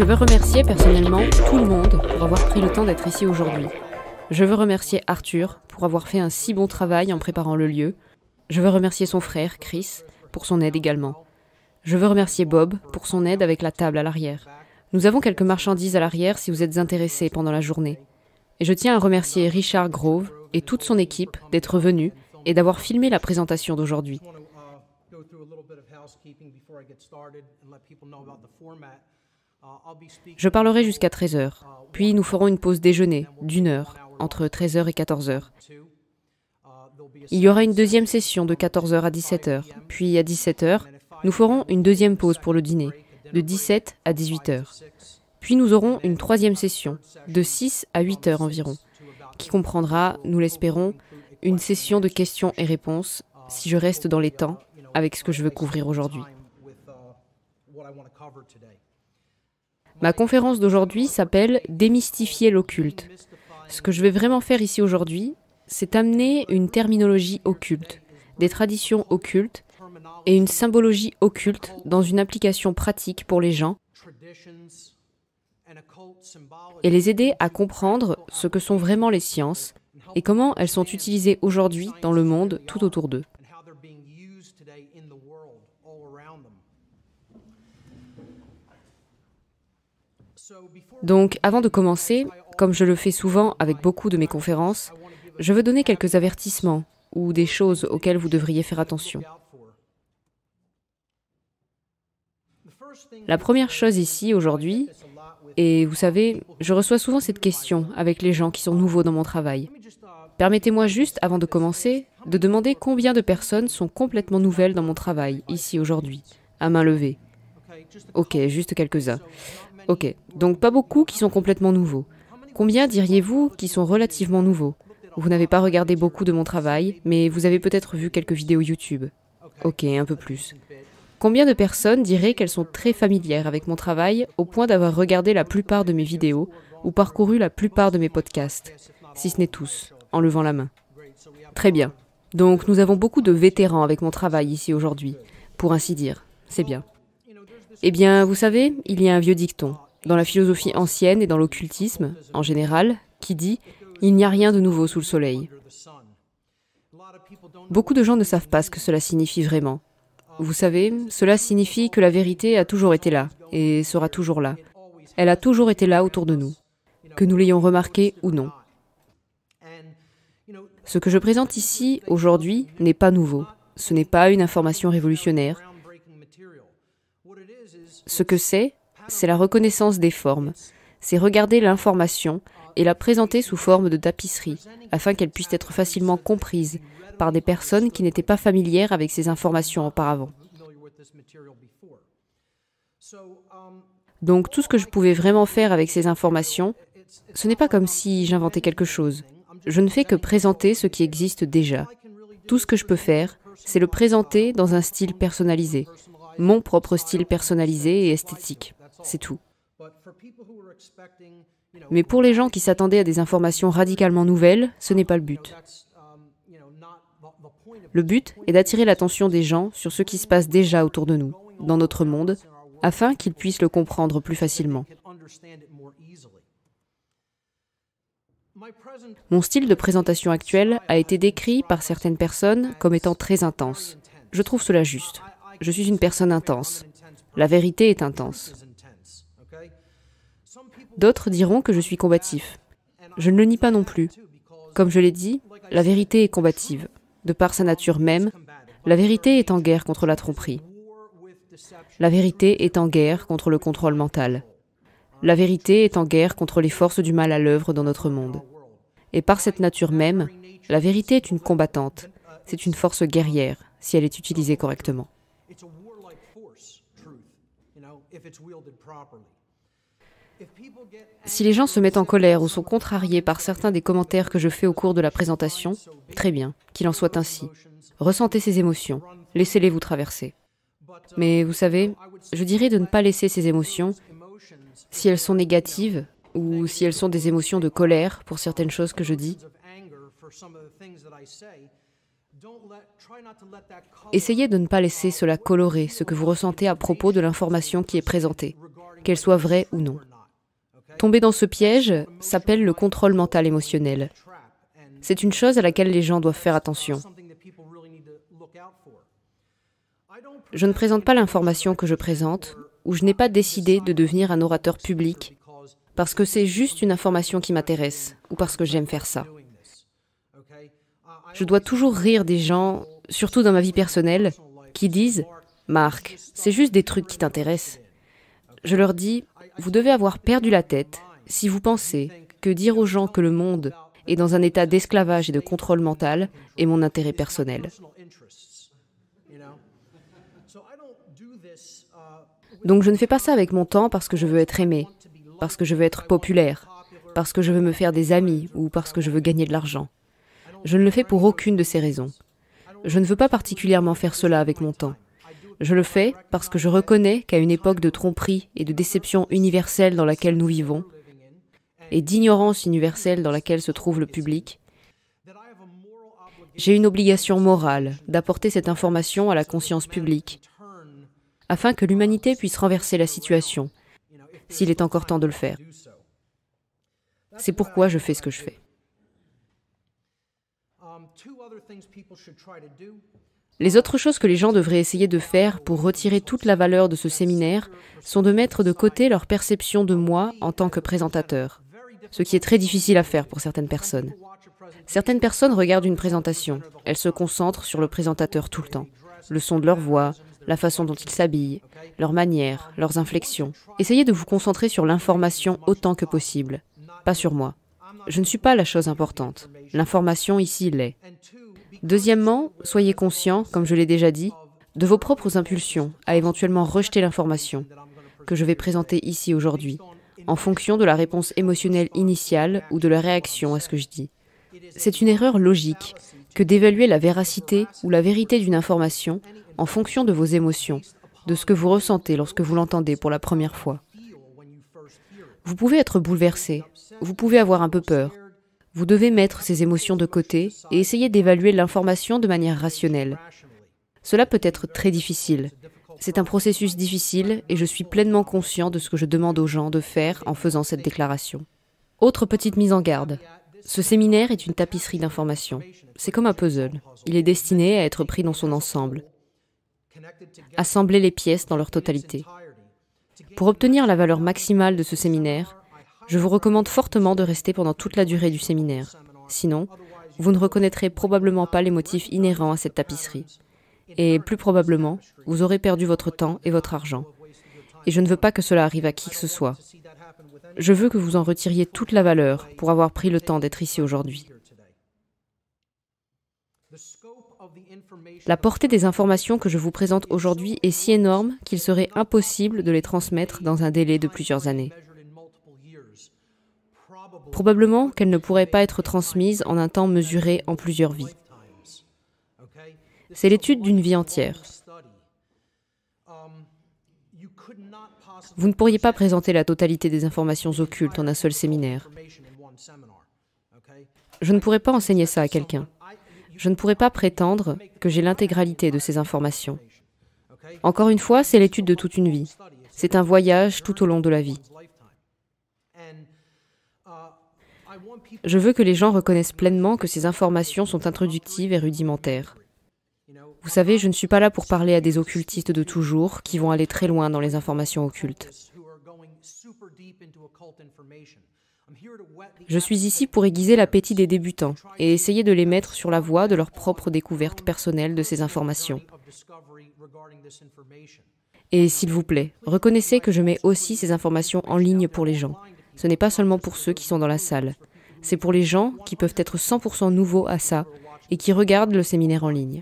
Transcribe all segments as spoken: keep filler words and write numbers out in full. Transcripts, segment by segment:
veux remercier personnellement tout le monde pour avoir pris le temps d'être ici aujourd'hui. Je veux remercier Arthur pour avoir fait un si bon travail en préparant le lieu. Je veux remercier son frère, Chris, pour son aide également. Je veux remercier Bob pour son aide avec la table à l'arrière. Nous avons quelques marchandises à l'arrière si vous êtes intéressés pendant la journée. Et je tiens à remercier Richard Grove et toute son équipe d'être venus et d'avoir filmé la présentation d'aujourd'hui. Je parlerai jusqu'à treize heures, puis nous ferons une pause déjeuner d'une heure, entre treize heures et quatorze heures. Il y aura une deuxième session de quatorze heures à dix-sept heures, puis à dix-sept heures, nous ferons une deuxième pause pour le dîner, de dix-sept à dix-huit heures. Puis nous aurons une troisième session, de six à huit heures environ, qui comprendra, nous l'espérons, une session de questions et réponses, si je reste dans les temps, avec ce que je veux couvrir aujourd'hui. Ma conférence d'aujourd'hui s'appelle « Démystifier l'occulte ». Ce que je vais vraiment faire ici aujourd'hui, c'est amener une terminologie occulte, des traditions occultes et une symbologie occulte dans une application pratique pour les gens et les aider à comprendre ce que sont vraiment les sciences et comment elles sont utilisées aujourd'hui dans le monde tout autour d'eux. Donc, avant de commencer, comme je le fais souvent avec beaucoup de mes conférences, je veux donner quelques avertissements ou des choses auxquelles vous devriez faire attention. La première chose ici, aujourd'hui, et vous savez, je reçois souvent cette question avec les gens qui sont nouveaux dans mon travail. Permettez-moi juste, avant de commencer, de demander combien de personnes sont complètement nouvelles dans mon travail, ici aujourd'hui, à main levée. Ok, juste quelques-uns. Ok, donc pas beaucoup qui sont complètement nouveaux. Combien diriez-vous qui sont relativement nouveaux? Vous n'avez pas regardé beaucoup de mon travail, mais vous avez peut-être vu quelques vidéos YouTube. Ok, un peu plus. Combien de personnes diraient qu'elles sont très familières avec mon travail au point d'avoir regardé la plupart de mes vidéos ou parcouru la plupart de mes podcasts, si ce n'est tous, en levant la main? Très bien. Donc nous avons beaucoup de vétérans avec mon travail ici aujourd'hui, pour ainsi dire. C'est bien. Eh bien, vous savez, il y a un vieux dicton, dans la philosophie ancienne et dans l'occultisme, en général, qui dit « Il n'y a rien de nouveau sous le soleil ». Beaucoup de gens ne savent pas ce que cela signifie vraiment. Vous savez, cela signifie que la vérité a toujours été là, et sera toujours là. Elle a toujours été là autour de nous, que nous l'ayons remarqué ou non. Ce que je présente ici, aujourd'hui, n'est pas nouveau. Ce n'est pas une information révolutionnaire. Ce que c'est, c'est la reconnaissance des formes. C'est regarder l'information et la présenter sous forme de tapisserie, afin qu'elle puisse être facilement comprise par des personnes qui n'étaient pas familières avec ces informations auparavant. Donc tout ce que je pouvais vraiment faire avec ces informations, ce n'est pas comme si j'inventais quelque chose. Je ne fais que présenter ce qui existe déjà. Tout ce que je peux faire, c'est le présenter dans un style personnalisé. Mon propre style personnalisé et esthétique. C'est tout. Mais pour les gens qui s'attendaient à des informations radicalement nouvelles, ce n'est pas le but. Le but est d'attirer l'attention des gens sur ce qui se passe déjà autour de nous, dans notre monde, afin qu'ils puissent le comprendre plus facilement. Mon style de présentation actuel a été décrit par certaines personnes comme étant très intense. Je trouve cela juste. Je suis une personne intense. La vérité est intense. D'autres diront que je suis combatif. Je ne le nie pas non plus. Comme je l'ai dit, la vérité est combative. De par sa nature même, la vérité est en guerre contre la tromperie. La vérité est en guerre contre le contrôle mental. La vérité est en guerre contre les forces du mal à l'œuvre dans notre monde. Et par cette nature même, la vérité est une combattante. C'est une force guerrière, si elle est utilisée correctement. Si les gens se mettent en colère ou sont contrariés par certains des commentaires que je fais au cours de la présentation, très bien, qu'il en soit ainsi. Ressentez ces émotions, laissez-les vous traverser. Mais vous savez, je dirais de ne pas laisser ces émotions, si elles sont négatives ou si elles sont des émotions de colère pour certaines choses que je dis, Essayez de ne pas laisser cela colorer ce que vous ressentez à propos de l'information qui est présentée, qu'elle soit vraie ou non. Tomber dans ce piège s'appelle le contrôle mental émotionnel. C'est une chose à laquelle les gens doivent faire attention. Je ne présente pas l'information que je présente, ou je n'ai pas décidé de devenir un orateur public parce que c'est juste une information qui m'intéresse, ou parce que j'aime faire ça. Je dois toujours rire des gens, surtout dans ma vie personnelle, qui disent « Marc, c'est juste des trucs qui t'intéressent ». Je leur dis « Vous devez avoir perdu la tête si vous pensez que dire aux gens que le monde est dans un état d'esclavage et de contrôle mental est mon intérêt personnel. » Donc je ne fais pas ça avec mon temps parce que je veux être aimé, parce que je veux être populaire, parce que je veux me faire des amis ou parce que je veux gagner de l'argent. Je ne le fais pour aucune de ces raisons. Je ne veux pas particulièrement faire cela avec mon temps. Je le fais parce que je reconnais qu'à une époque de tromperie et de déception universelle dans laquelle nous vivons, et d'ignorance universelle dans laquelle se trouve le public, j'ai une obligation morale d'apporter cette information à la conscience publique, afin que l'humanité puisse renverser la situation, s'il est encore temps de le faire. C'est pourquoi je fais ce que je fais. Les autres choses que les gens devraient essayer de faire pour retirer toute la valeur de ce séminaire sont de mettre de côté leur perception de moi en tant que présentateur, ce qui est très difficile à faire pour certaines personnes. Certaines personnes regardent une présentation, elles se concentrent sur le présentateur tout le temps, le son de leur voix, la façon dont ils s'habillent, leurs manières, leurs inflexions. Essayez de vous concentrer sur l'information autant que possible, pas sur moi. Je ne suis pas la chose importante. L'information ici l'est. Deuxièmement, soyez conscient, comme je l'ai déjà dit, de vos propres impulsions à éventuellement rejeter l'information que je vais présenter ici aujourd'hui, en fonction de la réponse émotionnelle initiale ou de la réaction à ce que je dis. C'est une erreur logique que d'évaluer la véracité ou la vérité d'une information en fonction de vos émotions, de ce que vous ressentez lorsque vous l'entendez pour la première fois. Vous pouvez être bouleversé, vous pouvez avoir un peu peur. Vous devez mettre ces émotions de côté et essayer d'évaluer l'information de manière rationnelle. Cela peut être très difficile. C'est un processus difficile et je suis pleinement conscient de ce que je demande aux gens de faire en faisant cette déclaration. Autre petite mise en garde. Ce séminaire est une tapisserie d'informations. C'est comme un puzzle. Il est destiné à être pris dans son ensemble. Assembler les pièces dans leur totalité. Pour obtenir la valeur maximale de ce séminaire, je vous recommande fortement de rester pendant toute la durée du séminaire. Sinon, vous ne reconnaîtrez probablement pas les motifs inhérents à cette tapisserie. Et plus probablement, vous aurez perdu votre temps et votre argent. Et je ne veux pas que cela arrive à qui que ce soit. Je veux que vous en retiriez toute la valeur pour avoir pris le temps d'être ici aujourd'hui. La portée des informations que je vous présente aujourd'hui est si énorme qu'il serait impossible de les transmettre dans un délai de plusieurs années. Probablement qu'elles ne pourraient pas être transmises en un temps mesuré en plusieurs vies. C'est l'étude d'une vie entière. Vous ne pourriez pas présenter la totalité des informations occultes en un seul séminaire. Je ne pourrais pas enseigner ça à quelqu'un. Je ne pourrais pas prétendre que j'ai l'intégralité de ces informations. Encore une fois, c'est l'étude de toute une vie. C'est un voyage tout au long de la vie. Je veux que les gens reconnaissent pleinement que ces informations sont introductives et rudimentaires. Vous savez, je ne suis pas là pour parler à des occultistes de toujours qui vont aller très loin dans les informations occultes. Je suis ici pour aiguiser l'appétit des débutants et essayer de les mettre sur la voie de leur propre découverte personnelle de ces informations. Et s'il vous plaît, reconnaissez que je mets aussi ces informations en ligne pour les gens. Ce n'est pas seulement pour ceux qui sont dans la salle. C'est pour les gens qui peuvent être cent pour cent nouveaux à ça et qui regardent le séminaire en ligne.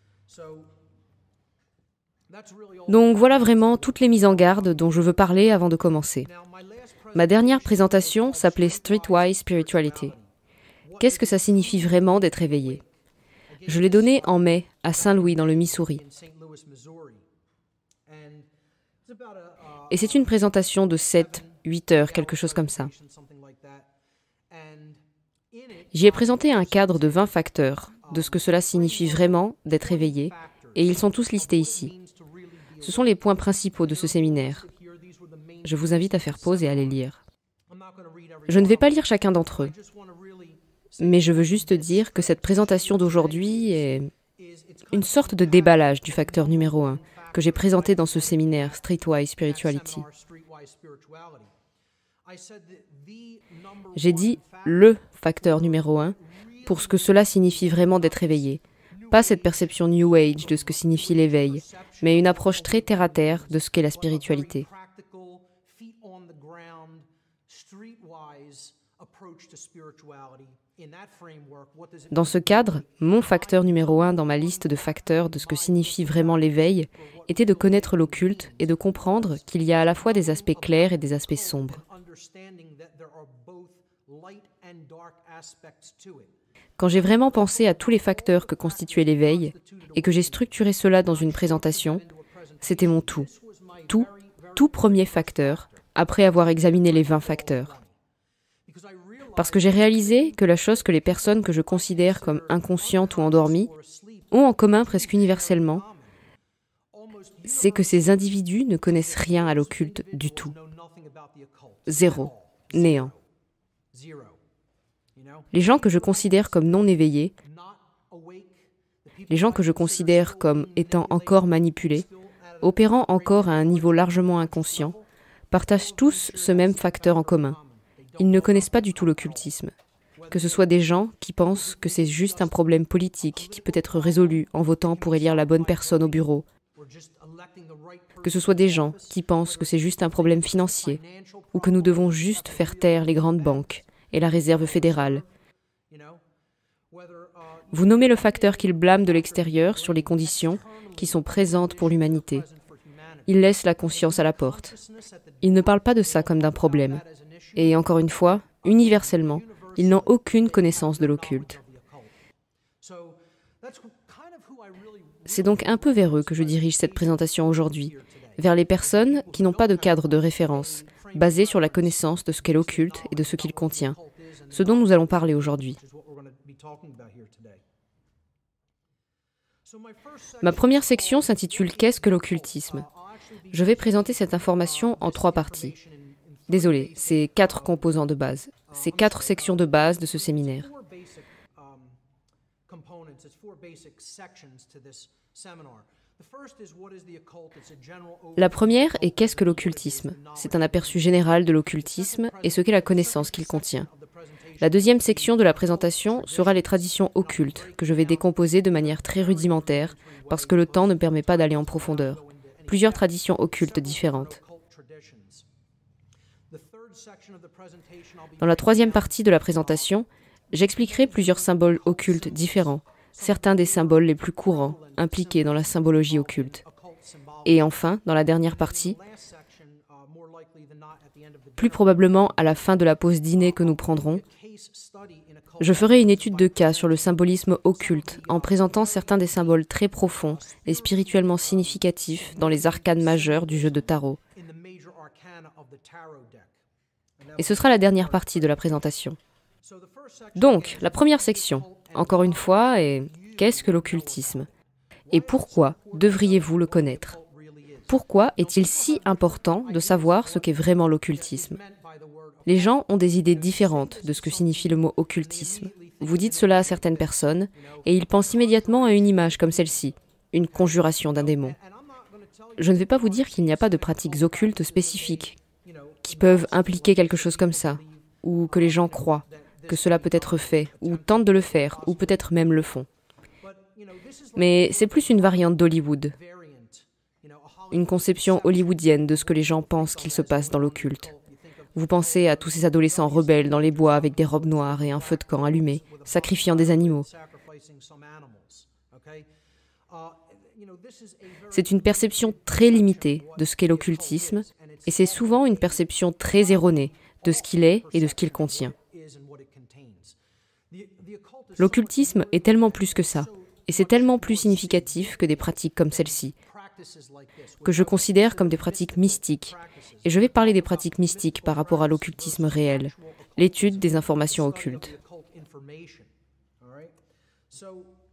Donc voilà vraiment toutes les mises en garde dont je veux parler avant de commencer. Ma dernière présentation s'appelait Streetwise Spirituality. Qu'est-ce que ça signifie vraiment d'être éveillé? Je l'ai donnée en mai à Saint-Louis dans le Missouri. Et c'est une présentation de sept, huit heures, quelque chose comme ça. J'y ai présenté un cadre de vingt facteurs, de ce que cela signifie vraiment d'être éveillé, et ils sont tous listés ici. Ce sont les points principaux de ce séminaire. Je vous invite à faire pause et à les lire. Je ne vais pas lire chacun d'entre eux, mais je veux juste dire que cette présentation d'aujourd'hui est une sorte de déballage du facteur numéro un que j'ai présenté dans ce séminaire Streetwise Spirituality. J'ai dit le facteur numéro un pour ce que cela signifie vraiment d'être éveillé. Pas cette perception New Age de ce que signifie l'éveil, mais une approche très terre-à-terre de ce qu'est la spiritualité. Dans ce cadre, mon facteur numéro un dans ma liste de facteurs de ce que signifie vraiment l'éveil était de connaître l'occulte et de comprendre qu'il y a à la fois des aspects clairs et des aspects sombres. Quand j'ai vraiment pensé à tous les facteurs que constituait l'éveil et que j'ai structuré cela dans une présentation, c'était mon tout, tout, tout premier facteur, après avoir examiné les vingt facteurs. Parce que j'ai réalisé que la chose que les personnes que je considère comme inconscientes ou endormies ont en commun presque universellement, c'est que ces individus ne connaissent rien à l'occulte du tout. Zéro, néant. Les gens que je considère comme non éveillés, les gens que je considère comme étant encore manipulés, opérant encore à un niveau largement inconscient, partagent tous ce même facteur en commun. Ils ne connaissent pas du tout l'occultisme. Que ce soit des gens qui pensent que c'est juste un problème politique qui peut être résolu en votant pour élire la bonne personne au bureau. Que ce soit des gens qui pensent que c'est juste un problème financier ou que nous devons juste faire taire les grandes banques et la Réserve fédérale. Vous nommez le facteur qu'ils blâment de l'extérieur sur les conditions qui sont présentes pour l'humanité. Ils laissent la conscience à la porte. Ils ne parlent pas de ça comme d'un problème. Et encore une fois, universellement, ils n'ont aucune connaissance de l'occulte. C'est donc un peu vers eux que je dirige cette présentation aujourd'hui, vers les personnes qui n'ont pas de cadre de référence, basé sur la connaissance de ce qu'est l'occulte et de ce qu'il contient, ce dont nous allons parler aujourd'hui. Ma première section s'intitule « Qu'est-ce que l'occultisme ?» Je vais présenter cette information en trois parties. Désolé, c'est quatre composants de base. C'est quatre sections de base de ce séminaire. La première est qu'est-ce que l'occultisme? C'est un aperçu général de l'occultisme et ce qu'est la connaissance qu'il contient. La deuxième section de la présentation sera les traditions occultes, que je vais décomposer de manière très rudimentaire, parce que le temps ne permet pas d'aller en profondeur. Plusieurs traditions occultes différentes. Dans la troisième partie de la présentation, j'expliquerai plusieurs symboles occultes différents, certains des symboles les plus courants impliqués dans la symbologie occulte. Et enfin, dans la dernière partie, plus probablement à la fin de la pause dîner que nous prendrons, je ferai une étude de cas sur le symbolisme occulte en présentant certains des symboles très profonds et spirituellement significatifs dans les arcanes majeures du jeu de tarot. Et ce sera la dernière partie de la présentation. Donc, la première section, encore une fois, est « Qu'est-ce que l'occultisme ?» Et pourquoi devriez-vous le connaître? Pourquoi est-il si important de savoir ce qu'est vraiment l'occultisme? Les gens ont des idées différentes de ce que signifie le mot occultisme. Vous dites cela à certaines personnes, et ils pensent immédiatement à une image comme celle-ci, une conjuration d'un démon. Je ne vais pas vous dire qu'il n'y a pas de pratiques occultes spécifiques qui peuvent impliquer quelque chose comme ça, ou que les gens croient que cela peut être fait, ou tentent de le faire, ou peut-être même le font. Mais c'est plus une variante d'Hollywood, une conception hollywoodienne de ce que les gens pensent qu'il se passe dans l'occulte. Vous pensez à tous ces adolescents rebelles dans les bois avec des robes noires et un feu de camp allumé, sacrifiant des animaux. C'est une perception très limitée de ce qu'est l'occultisme, et c'est souvent une perception très erronée de ce qu'il est et de ce qu'il contient. L'occultisme est tellement plus que ça, et c'est tellement plus significatif que des pratiques comme celle-ci, que je considère comme des pratiques mystiques. Et je vais parler des pratiques mystiques par rapport à l'occultisme réel, l'étude des informations occultes.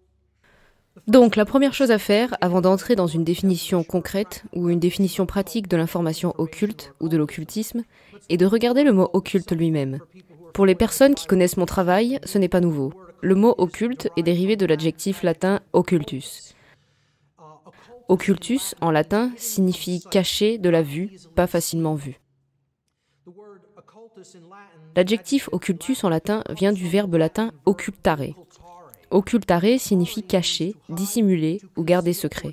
Donc, la première chose à faire, avant d'entrer dans une définition concrète ou une définition pratique de l'information occulte ou de l'occultisme, est de regarder le mot occulte lui-même. Pour les personnes qui connaissent mon travail, ce n'est pas nouveau. Le mot occulte est dérivé de l'adjectif latin occultus. Occultus, en latin, signifie caché de la vue, pas facilement vu. L'adjectif occultus en latin vient du verbe latin occultare. Occultare signifie cacher, dissimuler ou garder secret.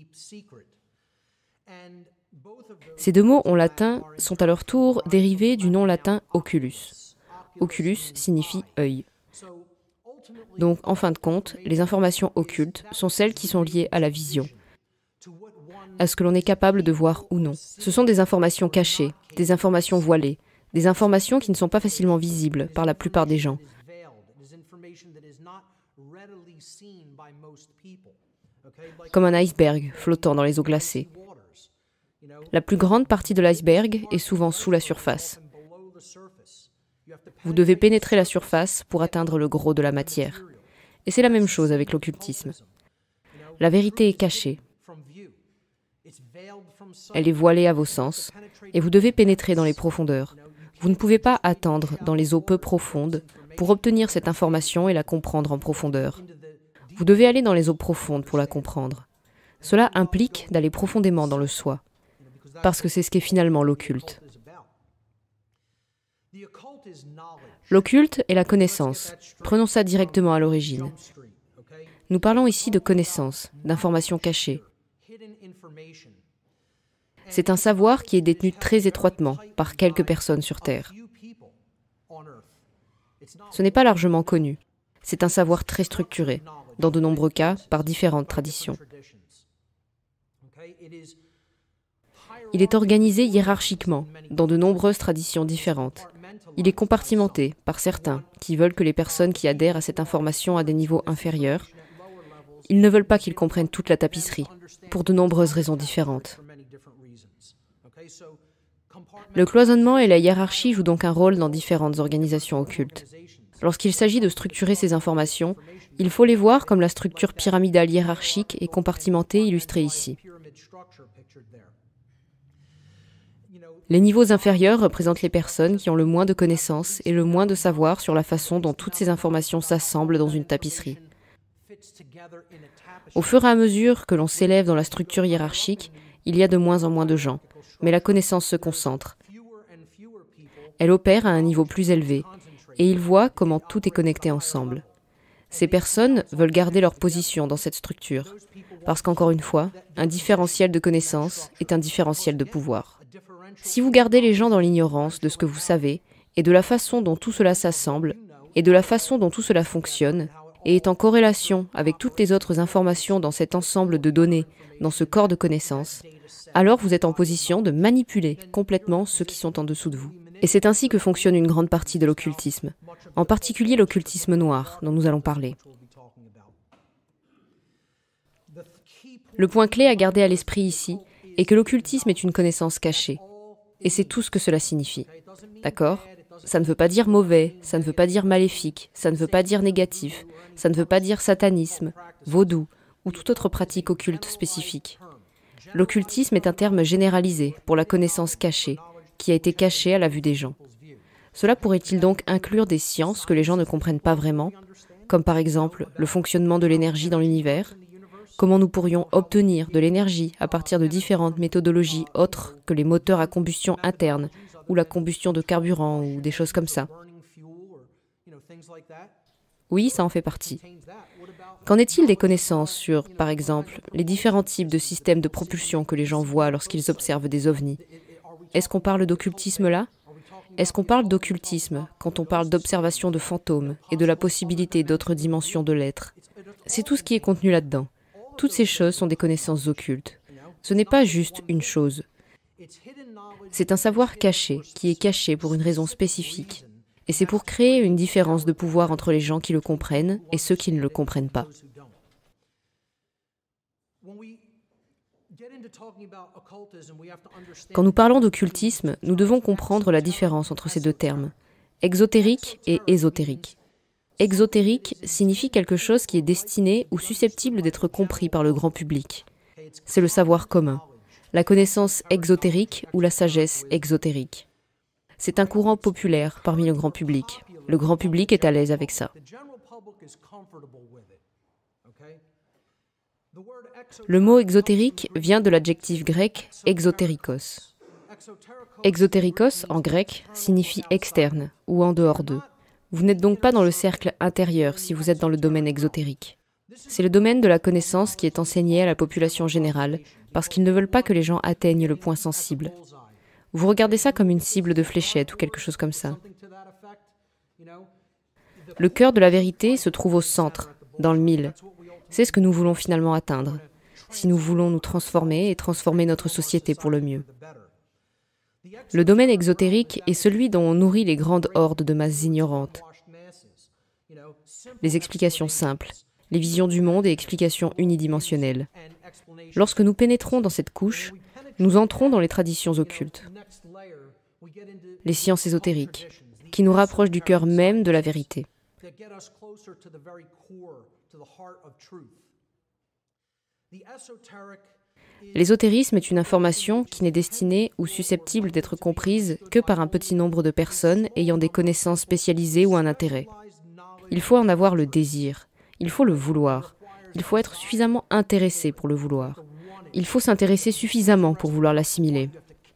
Ces deux mots en latin sont à leur tour dérivés du nom latin oculus. Oculus signifie œil. Donc, en fin de compte, les informations occultes sont celles qui sont liées à la vision, à ce que l'on est capable de voir ou non. Ce sont des informations cachées, des informations voilées, des informations qui ne sont pas facilement visibles par la plupart des gens. Comme un iceberg flottant dans les eaux glacées. La plus grande partie de l'iceberg est souvent sous la surface. Vous devez pénétrer la surface pour atteindre le gros de la matière. Et c'est la même chose avec l'occultisme. La vérité est cachée. Elle est voilée à vos sens, et vous devez pénétrer dans les profondeurs. Vous ne pouvez pas attendre dans les eaux peu profondes pour obtenir cette information et la comprendre en profondeur. Vous devez aller dans les eaux profondes pour la comprendre. Cela implique d'aller profondément dans le soi, parce que c'est ce qu'est finalement l'occulte. L'occulte est la connaissance. Prenons ça directement à l'origine. Nous parlons ici de connaissance, d'informations cachées. C'est un savoir qui est détenu très étroitement par quelques personnes sur Terre. Ce n'est pas largement connu. C'est un savoir très structuré, dans de nombreux cas par différentes traditions. Il est organisé hiérarchiquement, dans de nombreuses traditions différentes. Il est compartimenté par certains qui veulent que les personnes qui adhèrent à cette information à des niveaux inférieurs, ils ne veulent pas qu'ils comprennent toute la tapisserie, pour de nombreuses raisons différentes. Le cloisonnement et la hiérarchie jouent donc un rôle dans différentes organisations occultes. Lorsqu'il s'agit de structurer ces informations, il faut les voir comme la structure pyramidale hiérarchique et compartimentée illustrée ici. Les niveaux inférieurs représentent les personnes qui ont le moins de connaissances et le moins de savoir sur la façon dont toutes ces informations s'assemblent dans une tapisserie. Au fur et à mesure que l'on s'élève dans la structure hiérarchique, il y a de moins en moins de gens, mais la connaissance se concentre. Elle opère à un niveau plus élevé, et ils voient comment tout est connecté ensemble. Ces personnes veulent garder leur position dans cette structure, parce qu'encore une fois, un différentiel de connaissance est un différentiel de pouvoir. Si vous gardez les gens dans l'ignorance de ce que vous savez, et de la façon dont tout cela s'assemble, et de la façon dont tout cela fonctionne, et est en corrélation avec toutes les autres informations dans cet ensemble de données, dans ce corps de connaissances, alors vous êtes en position de manipuler complètement ceux qui sont en dessous de vous. Et c'est ainsi que fonctionne une grande partie de l'occultisme, en particulier l'occultisme noir, dont nous allons parler. Le point clé à garder à l'esprit ici est que l'occultisme est une connaissance cachée. Et c'est tout ce que cela signifie. D'accord ? Ça ne veut pas dire mauvais, ça ne veut pas dire maléfique, ça ne veut pas dire négatif, ça ne veut pas dire satanisme, vaudou ou toute autre pratique occulte spécifique. L'occultisme est un terme généralisé pour la connaissance cachée, qui a été cachée à la vue des gens. Cela pourrait-il donc inclure des sciences que les gens ne comprennent pas vraiment, comme par exemple le fonctionnement de l'énergie dans l'univers ? Comment nous pourrions obtenir de l'énergie à partir de différentes méthodologies autres que les moteurs à combustion interne ou la combustion de carburant ou des choses comme ça. Oui, ça en fait partie. Qu'en est-il des connaissances sur, par exemple, les différents types de systèmes de propulsion que les gens voient lorsqu'ils observent des ovnis ? Est-ce qu'on parle d'occultisme là ? Est-ce qu'on parle d'occultisme quand on parle d'observation de fantômes et de la possibilité d'autres dimensions de l'être ? C'est tout ce qui est contenu là-dedans. Toutes ces choses sont des connaissances occultes. Ce n'est pas juste une chose. C'est un savoir caché, qui est caché pour une raison spécifique. Et c'est pour créer une différence de pouvoir entre les gens qui le comprennent et ceux qui ne le comprennent pas. Quand nous parlons d'occultisme, nous devons comprendre la différence entre ces deux termes, exotérique et ésotérique. Exotérique signifie quelque chose qui est destiné ou susceptible d'être compris par le grand public. C'est le savoir commun, la connaissance exotérique ou la sagesse exotérique. C'est un courant populaire parmi le grand public. Le grand public est à l'aise avec ça. Le mot exotérique vient de l'adjectif grec exotérikos. Exotérikos, en grec, signifie externe ou en dehors d'eux. Vous n'êtes donc pas dans le cercle intérieur si vous êtes dans le domaine exotérique. C'est le domaine de la connaissance qui est enseigné à la population générale, parce qu'ils ne veulent pas que les gens atteignent le point sensible. Vous regardez ça comme une cible de fléchette ou quelque chose comme ça. Le cœur de la vérité se trouve au centre, dans le mille. C'est ce que nous voulons finalement atteindre, si nous voulons nous transformer et transformer notre société pour le mieux. Le domaine exotérique est celui dont on nourrit les grandes hordes de masses ignorantes. Les explications simples, les visions du monde et explications unidimensionnelles. Lorsque nous pénétrons dans cette couche, nous entrons dans les traditions occultes, les sciences ésotériques, qui nous rapprochent du cœur même de la vérité. L'ésotérisme est une information qui n'est destinée ou susceptible d'être comprise que par un petit nombre de personnes ayant des connaissances spécialisées ou un intérêt. Il faut en avoir le désir, il faut le vouloir, il faut être suffisamment intéressé pour le vouloir. Il faut s'intéresser suffisamment pour vouloir l'assimiler.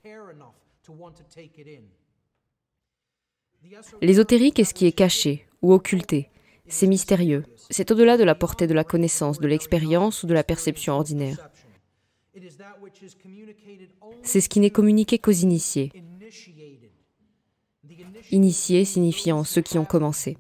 L'ésotérique est ce qui est caché ou occulté. C'est mystérieux. C'est au-delà de la portée de la connaissance, de l'expérience ou de la perception ordinaire. C'est ce qui n'est communiqué qu'aux initiés. Initiés signifiant ceux qui ont commencé.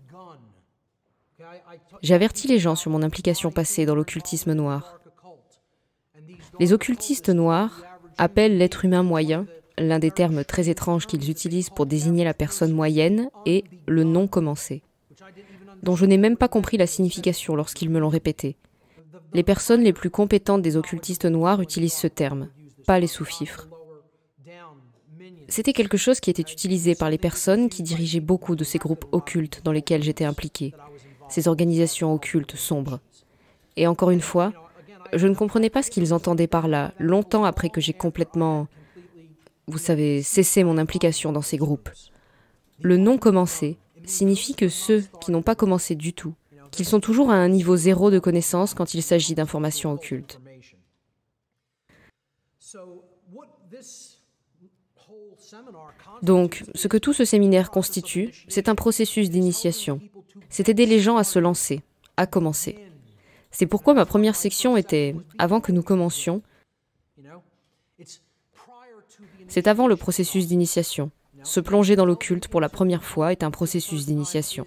J'ai averti les gens sur mon implication passée dans l'occultisme noir. Les occultistes noirs appellent l'être humain moyen, l'un des termes très étranges qu'ils utilisent pour désigner la personne moyenne, et le non commencé, dont je n'ai même pas compris la signification lorsqu'ils me l'ont répété. Les personnes les plus compétentes des occultistes noirs utilisent ce terme, pas les sous-fifres. C'était quelque chose qui était utilisé par les personnes qui dirigeaient beaucoup de ces groupes occultes dans lesquels j'étais impliqué, ces organisations occultes sombres. Et encore une fois, je ne comprenais pas ce qu'ils entendaient par là, longtemps après que j'ai complètement, vous savez, cessé mon implication dans ces groupes. Le non commencé signifie que ceux qui n'ont pas commencé du tout, qu'ils sont toujours à un niveau zéro de connaissance quand il s'agit d'informations occultes. Donc, ce que tout ce séminaire constitue, c'est un processus d'initiation. C'est aider les gens à se lancer, à commencer. C'est pourquoi ma première section était, avant que nous commencions, c'est avant le processus d'initiation. Se plonger dans l'occulte pour la première fois est un processus d'initiation.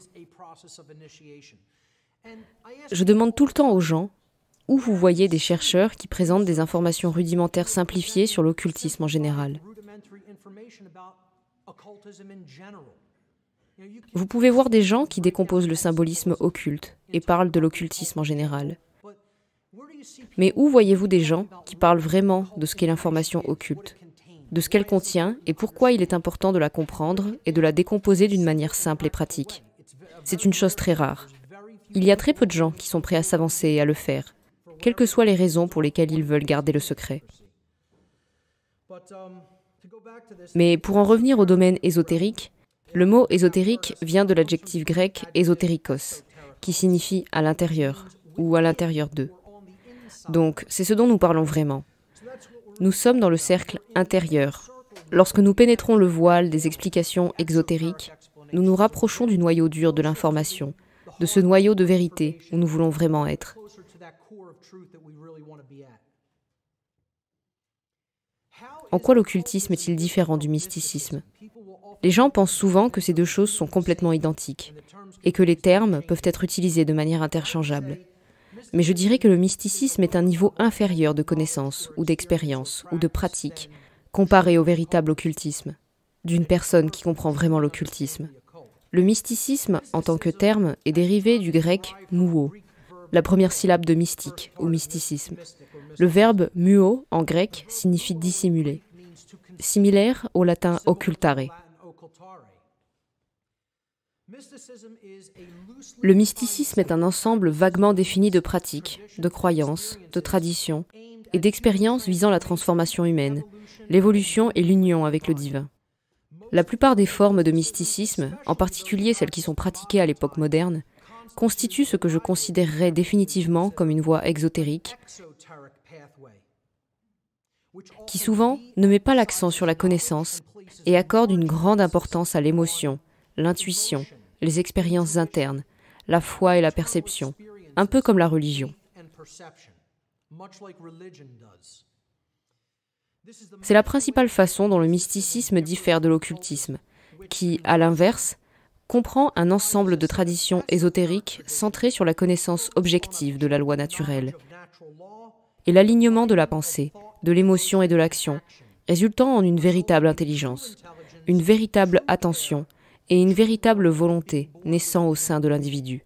Je demande tout le temps aux gens où vous voyez des chercheurs qui présentent des informations rudimentaires simplifiées sur l'occultisme en général. Vous pouvez voir des gens qui décomposent le symbolisme occulte et parlent de l'occultisme en général. Mais où voyez-vous des gens qui parlent vraiment de ce qu'est l'information occulte, de ce qu'elle contient et pourquoi il est important de la comprendre et de la décomposer d'une manière simple et pratique? C'est une chose très rare. Il y a très peu de gens qui sont prêts à s'avancer et à le faire, quelles que soient les raisons pour lesquelles ils veulent garder le secret. Mais pour en revenir au domaine ésotérique, le mot ésotérique vient de l'adjectif grec ésotérikos, qui signifie à l'intérieur ou à l'intérieur d'eux. Donc, c'est ce dont nous parlons vraiment. Nous sommes dans le cercle intérieur. Lorsque nous pénétrons le voile des explications exotériques, nous nous rapprochons du noyau dur de l'information, de ce noyau de vérité où nous voulons vraiment être. En quoi l'occultisme est-il différent du mysticisme? Les gens pensent souvent que ces deux choses sont complètement identiques et que les termes peuvent être utilisés de manière interchangeable. Mais je dirais que le mysticisme est un niveau inférieur de connaissance ou d'expérience ou de pratique comparé au véritable occultisme, d'une personne qui comprend vraiment l'occultisme. Le mysticisme, en tant que terme, est dérivé du grec « muo », la première syllabe de mystique ou mysticisme. Le verbe « muo » en grec signifie « dissimuler », similaire au latin « occultare ». Le mysticisme est un ensemble vaguement défini de pratiques, de croyances, de traditions et d'expériences visant la transformation humaine, l'évolution et l'union avec le divin. La plupart des formes de mysticisme, en particulier celles qui sont pratiquées à l'époque moderne, constituent ce que je considérerais définitivement comme une voie exotérique, qui souvent ne met pas l'accent sur la connaissance et accorde une grande importance à l'émotion, l'intuition, les expériences internes, la foi et la perception, un peu comme la religion. C'est la principale façon dont le mysticisme diffère de l'occultisme, qui, à l'inverse, comprend un ensemble de traditions ésotériques centrées sur la connaissance objective de la loi naturelle et l'alignement de la pensée, de l'émotion et de l'action, résultant en une véritable intelligence, une véritable attention et une véritable volonté naissant au sein de l'individu.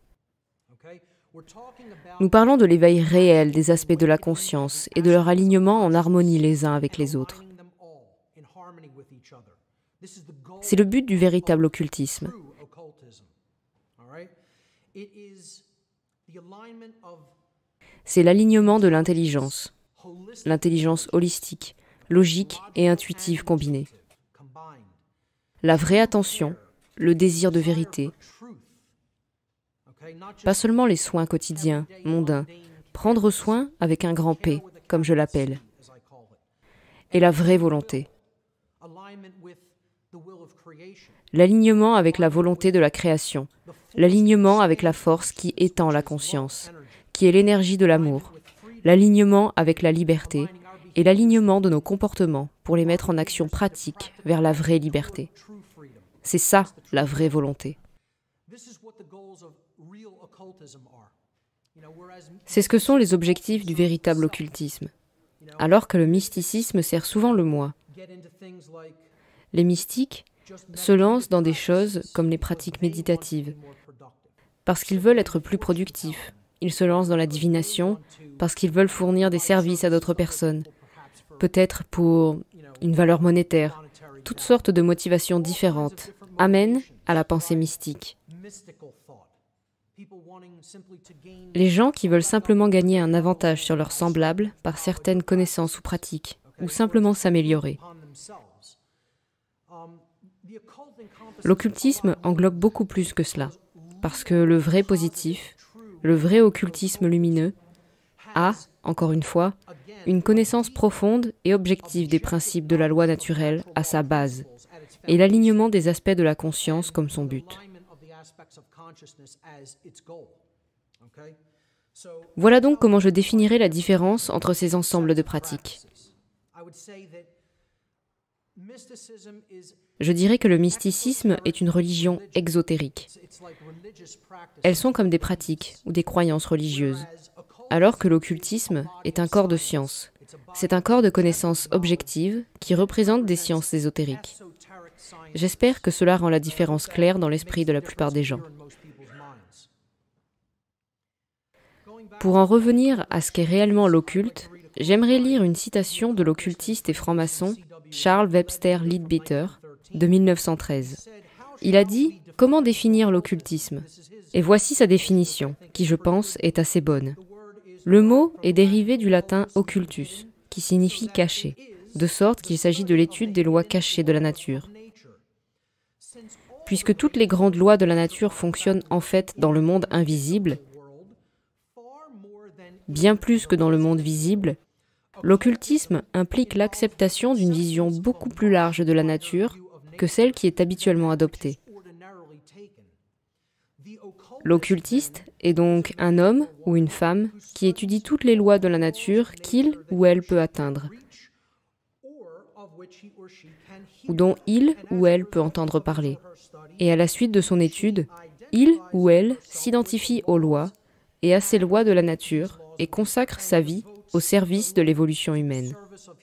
Nous parlons de l'éveil réel des aspects de la conscience et de leur alignement en harmonie les uns avec les autres. C'est le but du véritable occultisme. C'est l'alignement de l'intelligence, l'intelligence holistique, logique et intuitive combinée. La vraie attention, le désir de vérité, pas seulement les soins quotidiens, mondains, prendre soin avec un grand P, comme je l'appelle, et la vraie volonté. L'alignement avec la volonté de la création, l'alignement avec la force qui étend la conscience, qui est l'énergie de l'amour, l'alignement avec la liberté et l'alignement de nos comportements pour les mettre en action pratique vers la vraie liberté. C'est ça, la vraie volonté. C'est ce que sont les objectifs du véritable occultisme, alors que le mysticisme sert souvent le moi. Les mystiques se lancent dans des choses comme les pratiques méditatives, parce qu'ils veulent être plus productifs. Ils se lancent dans la divination parce qu'ils veulent fournir des services à d'autres personnes, peut-être pour une valeur monétaire. Toutes sortes de motivations différentes amènent à la pensée mystique. Les gens qui veulent simplement gagner un avantage sur leurs semblables par certaines connaissances ou pratiques, ou simplement s'améliorer. L'occultisme englobe beaucoup plus que cela, parce que le vrai positif, le vrai occultisme lumineux, a, encore une fois, une connaissance profonde et objective des principes de la loi naturelle à sa base, et l'alignement des aspects de la conscience comme son but. Voilà donc comment je définirais la différence entre ces ensembles de pratiques. Je dirais que le mysticisme est une religion exotérique. Elles sont comme des pratiques ou des croyances religieuses, alors que l'occultisme est un corps de science. C'est un corps de connaissances objectives qui représente des sciences ésotériques. J'espère que cela rend la différence claire dans l'esprit de la plupart des gens. Pour en revenir à ce qu'est réellement l'occulte, j'aimerais lire une citation de l'occultiste et franc-maçon Charles Webster Leadbeater de mille neuf cent treize. Il a dit « Comment définir l'occultisme ?» Et voici sa définition, qui je pense est assez bonne. Le mot est dérivé du latin occultus, qui signifie caché, de sorte qu'il s'agit de l'étude des lois cachées de la nature. Puisque toutes les grandes lois de la nature fonctionnent en fait dans le monde invisible, bien plus que dans le monde visible, l'occultisme implique l'acceptation d'une vision beaucoup plus large de la nature que celle qui est habituellement adoptée. L'occultiste est donc un homme ou une femme qui étudie toutes les lois de la nature qu'il ou elle peut atteindre, ou dont il ou elle peut entendre parler. Et à la suite de son étude, il ou elle s'identifie aux lois et à ces lois de la nature et consacre sa vie au service de l'évolution humaine.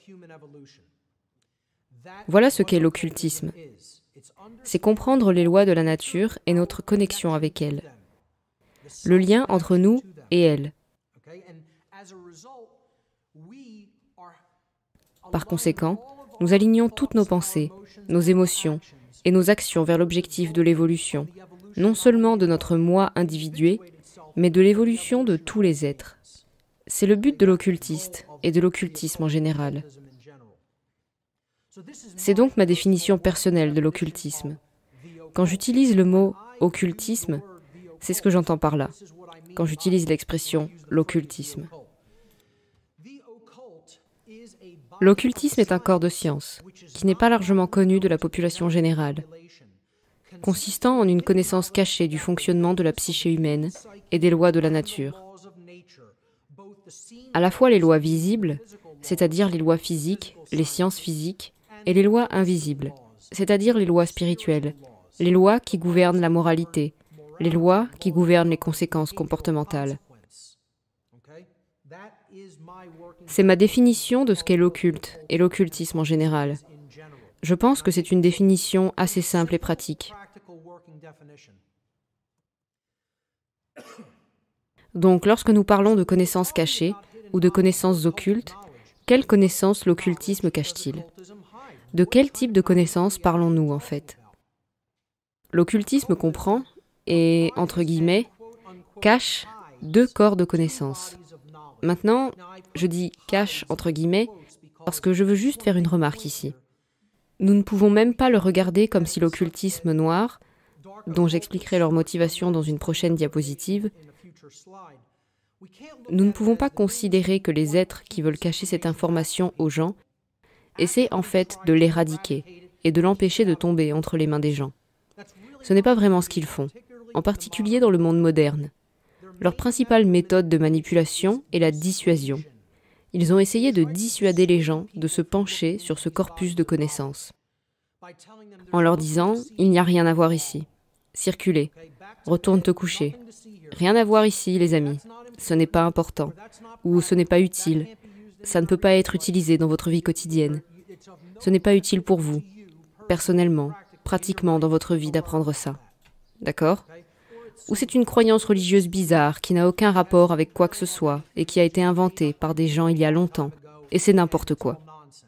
Voilà ce qu'est l'occultisme. C'est comprendre les lois de la nature et notre connexion avec elles. Le lien entre nous et elles. Par conséquent, nous alignons toutes nos pensées, nos émotions et nos actions vers l'objectif de l'évolution, non seulement de notre moi individué, mais de l'évolution de tous les êtres. C'est le but de l'occultiste et de l'occultisme en général. C'est donc ma définition personnelle de l'occultisme. Quand j'utilise le mot « occultisme », c'est ce que j'entends par là, quand j'utilise l'expression « l'occultisme ». L'occultisme est un corps de science qui n'est pas largement connu de la population générale, consistant en une connaissance cachée du fonctionnement de la psyché humaine et des lois de la nature. À la fois les lois visibles, c'est-à-dire les lois physiques, les sciences physiques, et les lois invisibles, c'est-à-dire les lois spirituelles, les lois qui gouvernent la moralité, les lois qui gouvernent les conséquences comportementales. C'est ma définition de ce qu'est l'occulte et l'occultisme en général. Je pense que c'est une définition assez simple et pratique. Donc, lorsque nous parlons de connaissances cachées ou de connaissances occultes, quelles connaissances l'occultisme cache-t-il? De quel type de connaissances parlons-nous en fait? L'occultisme comprend et, entre guillemets, cache deux corps de connaissances. Maintenant, je dis « cache » entre guillemets parce que je veux juste faire une remarque ici. Nous ne pouvons même pas le regarder comme si l'occultisme noir, dont j'expliquerai leur motivation dans une prochaine diapositive, nous ne pouvons pas considérer que les êtres qui veulent cacher cette information aux gens essaient en fait de l'éradiquer et de l'empêcher de tomber entre les mains des gens. Ce n'est pas vraiment ce qu'ils font, en particulier dans le monde moderne. Leur principale méthode de manipulation est la dissuasion. Ils ont essayé de dissuader les gens de se pencher sur ce corpus de connaissances, en leur disant « il n'y a rien à voir ici, circulez, retourne te coucher, rien à voir ici les amis, ce n'est pas important, ou ce n'est pas utile, ça ne peut pas être utilisé dans votre vie quotidienne, ce n'est pas utile pour vous, personnellement, pratiquement dans votre vie d'apprendre ça. » D'accord ? Ou c'est une croyance religieuse bizarre qui n'a aucun rapport avec quoi que ce soit et qui a été inventée par des gens il y a longtemps, et c'est n'importe quoi.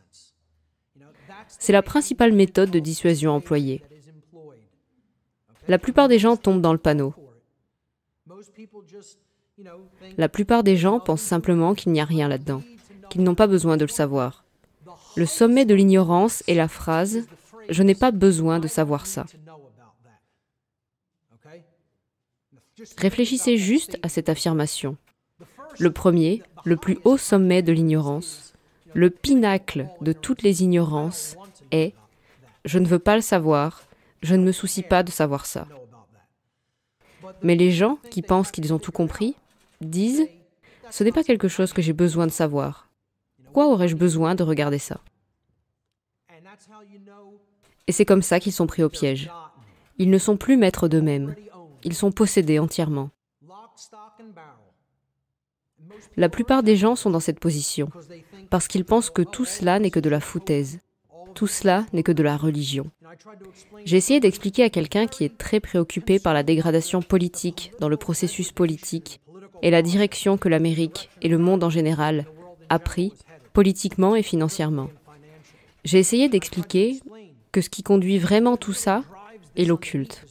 C'est la principale méthode de dissuasion employée. La plupart des gens tombent dans le panneau. La plupart des gens pensent simplement qu'il n'y a rien là-dedans, qu'ils n'ont pas besoin de le savoir. Le sommet de l'ignorance est la phrase « je n'ai pas besoin de savoir ça ». Réfléchissez juste à cette affirmation. Le premier, le plus haut sommet de l'ignorance, le pinacle de toutes les ignorances est « je ne veux pas le savoir, je ne me soucie pas de savoir ça ». Mais les gens qui pensent qu'ils ont tout compris disent « ce n'est pas quelque chose que j'ai besoin de savoir. Pourquoi aurais-je besoin de regarder ça ?» Et c'est comme ça qu'ils sont pris au piège. Ils ne sont plus maîtres d'eux-mêmes. Ils sont possédés entièrement. La plupart des gens sont dans cette position, parce qu'ils pensent que tout cela n'est que de la foutaise. Tout cela n'est que de la religion. J'ai essayé d'expliquer à quelqu'un qui est très préoccupé par la dégradation politique dans le processus politique et la direction que l'Amérique et le monde en général a pris, politiquement et financièrement. J'ai essayé d'expliquer que ce qui conduit vraiment tout ça est l'occulte.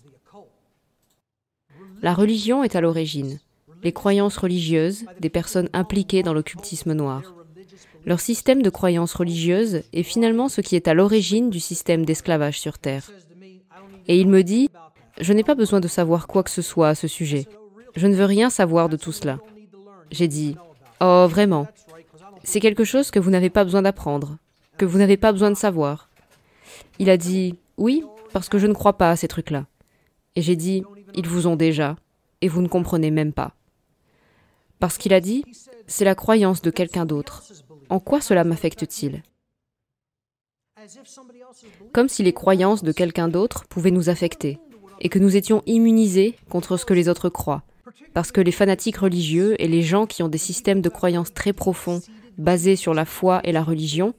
La religion est à l'origine, les croyances religieuses des personnes impliquées dans l'occultisme noir. Leur système de croyances religieuses est finalement ce qui est à l'origine du système d'esclavage sur Terre. Et il me dit, je n'ai pas besoin de savoir quoi que ce soit à ce sujet. Je ne veux rien savoir de tout cela. J'ai dit, oh vraiment, c'est quelque chose que vous n'avez pas besoin d'apprendre, que vous n'avez pas besoin de savoir. Il a dit, oui, parce que je ne crois pas à ces trucs-là. Et j'ai dit, ils vous ont déjà, et vous ne comprenez même pas. Parce qu'il a dit, c'est la croyance de quelqu'un d'autre. En quoi cela m'affecte-t-il? Comme si les croyances de quelqu'un d'autre pouvaient nous affecter, et que nous étions immunisés contre ce que les autres croient. Parce que les fanatiques religieux et les gens qui ont des systèmes de croyances très profonds, basés sur la foi et la religion,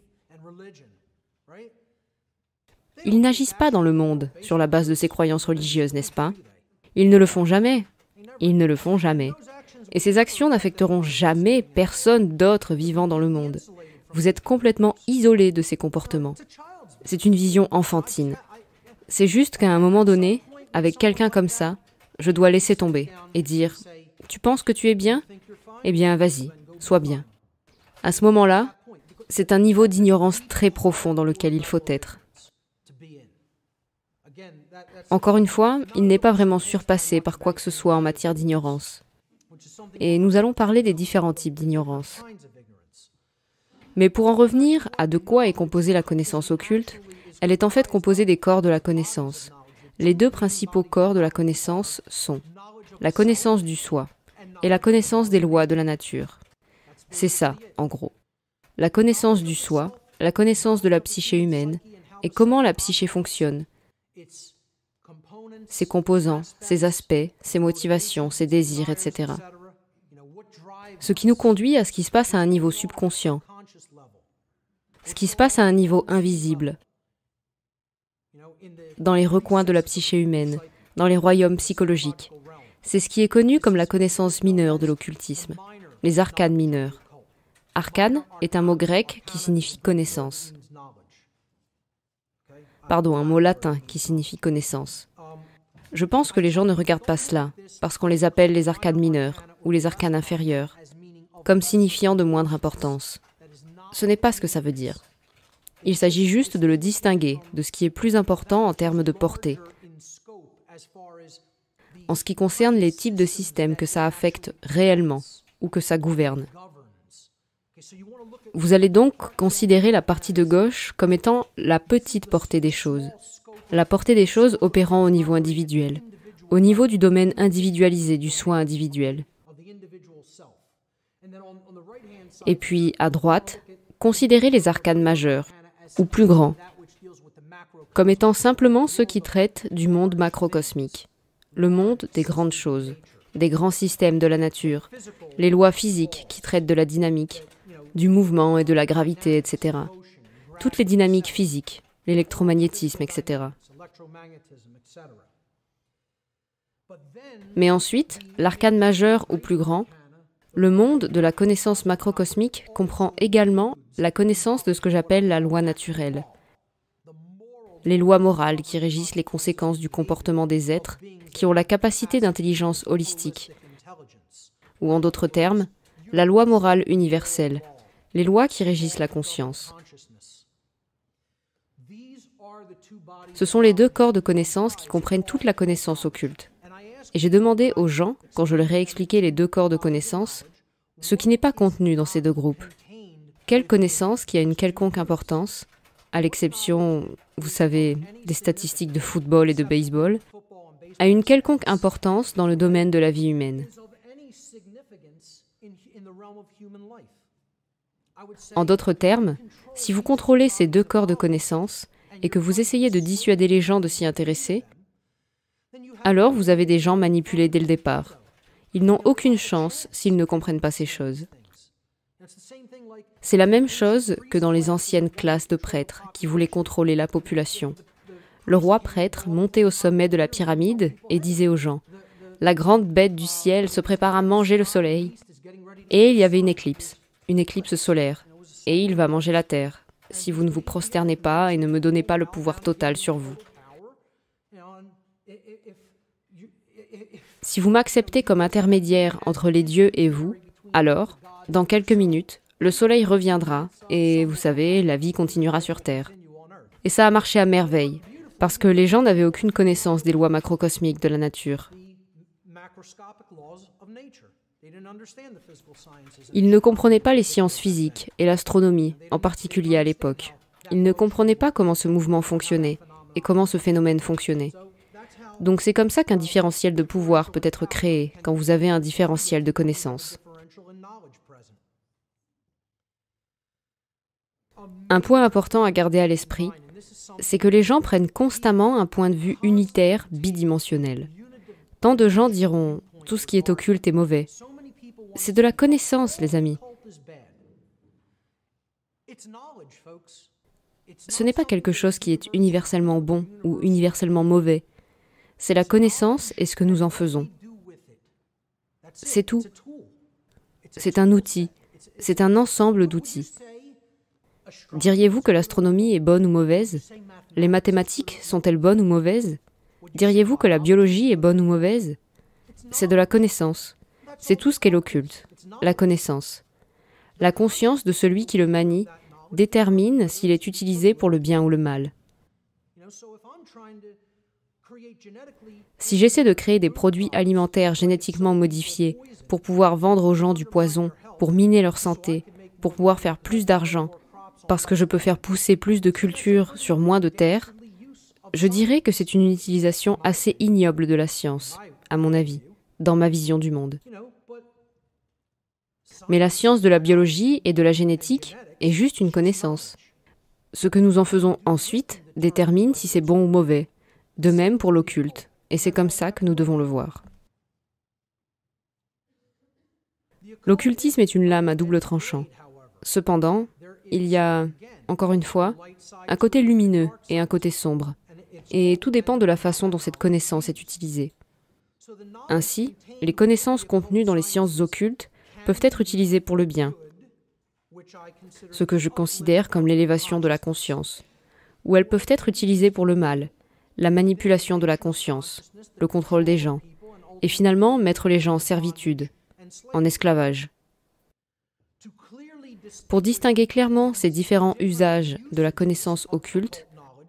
ils n'agissent pas dans le monde sur la base de ces croyances religieuses, n'est-ce pas? Ils ne le font jamais. Ils ne le font jamais. Et ces actions n'affecteront jamais personne d'autre vivant dans le monde. Vous êtes complètement isolé de ces comportements. C'est une vision enfantine. C'est juste qu'à un moment donné, avec quelqu'un comme ça, je dois laisser tomber et dire « Tu penses que tu es bien? Eh bien, vas-y, sois bien. » À ce moment-là, c'est un niveau d'ignorance très profond dans lequel il faut être. Encore une fois, il n'est pas vraiment surpassé par quoi que ce soit en matière d'ignorance. Et nous allons parler des différents types d'ignorance. Mais pour en revenir à de quoi est composée la connaissance occulte, elle est en fait composée des corps de la connaissance. Les deux principaux corps de la connaissance sont la connaissance du soi et la connaissance des lois de la nature. C'est ça, en gros. La connaissance du soi, la connaissance de la psyché humaine et comment la psyché fonctionne. Ses composants, ses aspects, ses motivations, ses désirs, et cetera. Ce qui nous conduit à ce qui se passe à un niveau subconscient, ce qui se passe à un niveau invisible, dans les recoins de la psyché humaine, dans les royaumes psychologiques. C'est ce qui est connu comme la connaissance mineure de l'occultisme, les arcanes mineurs. Arcane est un mot grec qui signifie connaissance. Pardon, un mot latin qui signifie connaissance. Je pense que les gens ne regardent pas cela, parce qu'on les appelle les arcanes mineurs ou les arcanes inférieures, comme signifiant de moindre importance. Ce n'est pas ce que ça veut dire. Il s'agit juste de le distinguer de ce qui est plus important en termes de portée, en ce qui concerne les types de systèmes que ça affecte réellement ou que ça gouverne. Vous allez donc considérer la partie de gauche comme étant la petite portée des choses, la portée des choses opérant au niveau individuel, au niveau du domaine individualisé du soin individuel. Et puis, à droite, considérez les arcanes majeurs, ou plus grands, comme étant simplement ceux qui traitent du monde macrocosmique, le monde des grandes choses, des grands systèmes de la nature, les lois physiques qui traitent de la dynamique, du mouvement et de la gravité, et cetera. Toutes les dynamiques physiques, l'électromagnétisme, et cetera. Mais ensuite, l'arcane majeur ou plus grand, le monde de la connaissance macrocosmique comprend également la connaissance de ce que j'appelle la loi naturelle. Les lois morales qui régissent les conséquences du comportement des êtres qui ont la capacité d'intelligence holistique. Ou en d'autres termes, la loi morale universelle, les lois qui régissent la conscience. Ce sont les deux corps de connaissance qui comprennent toute la connaissance occulte. Et j'ai demandé aux gens, quand je leur ai expliqué les deux corps de connaissance, ce qui n'est pas contenu dans ces deux groupes. Quelle connaissance qui a une quelconque importance, à l'exception, vous savez, des statistiques de football et de baseball, a une quelconque importance dans le domaine de la vie humaine. En d'autres termes, si vous contrôlez ces deux corps de connaissance et que vous essayez de dissuader les gens de s'y intéresser, alors vous avez des gens manipulés dès le départ. Ils n'ont aucune chance s'ils ne comprennent pas ces choses. C'est la même chose que dans les anciennes classes de prêtres qui voulaient contrôler la population. Le roi prêtre montait au sommet de la pyramide et disait aux gens « La grande bête du ciel se prépare à manger le soleil. » Et il y avait une éclipse, une éclipse solaire, et il va manger la terre, si vous ne vous prosternez pas et ne me donnez pas le pouvoir total sur vous. Si vous m'acceptez comme intermédiaire entre les dieux et vous, alors, dans quelques minutes, le soleil reviendra et, vous savez, la vie continuera sur Terre. Et ça a marché à merveille, parce que les gens n'avaient aucune connaissance des lois macrocosmiques de la nature. Ils ne comprenaient pas les sciences physiques et l'astronomie, en particulier à l'époque. Ils ne comprenaient pas comment ce mouvement fonctionnait et comment ce phénomène fonctionnait. Donc c'est comme ça qu'un différentiel de pouvoir peut être créé quand vous avez un différentiel de connaissances. Un point important à garder à l'esprit, c'est que les gens prennent constamment un point de vue unitaire bidimensionnel. Tant de gens diront « tout ce qui est occulte est mauvais ». C'est de la connaissance, les amis. Ce n'est pas quelque chose qui est universellement bon ou universellement mauvais. C'est la connaissance et ce que nous en faisons. C'est tout. C'est un outil. C'est un ensemble d'outils. Diriez-vous que l'astronomie est bonne ou mauvaise? Les mathématiques sont-elles bonnes ou mauvaises? Diriez-vous que la biologie est bonne ou mauvaise? C'est de la connaissance. C'est tout ce qu'est l'occulte, la connaissance. La conscience de celui qui le manie détermine s'il est utilisé pour le bien ou le mal. Si j'essaie de créer des produits alimentaires génétiquement modifiés pour pouvoir vendre aux gens du poison, pour miner leur santé, pour pouvoir faire plus d'argent, parce que je peux faire pousser plus de cultures sur moins de terre, je dirais que c'est une utilisation assez ignoble de la science, à mon avis, dans ma vision du monde. Mais la science de la biologie et de la génétique est juste une connaissance. Ce que nous en faisons ensuite détermine si c'est bon ou mauvais, de même pour l'occulte, et c'est comme ça que nous devons le voir. L'occultisme est une lame à double tranchant. Cependant, il y a, encore une fois, un côté lumineux et un côté sombre, et tout dépend de la façon dont cette connaissance est utilisée. Ainsi, les connaissances contenues dans les sciences occultes peuvent être utilisées pour le bien, ce que je considère comme l'élévation de la conscience, ou elles peuvent être utilisées pour le mal, la manipulation de la conscience, le contrôle des gens, et finalement mettre les gens en servitude, en esclavage. Pour distinguer clairement ces différents usages de la connaissance occulte,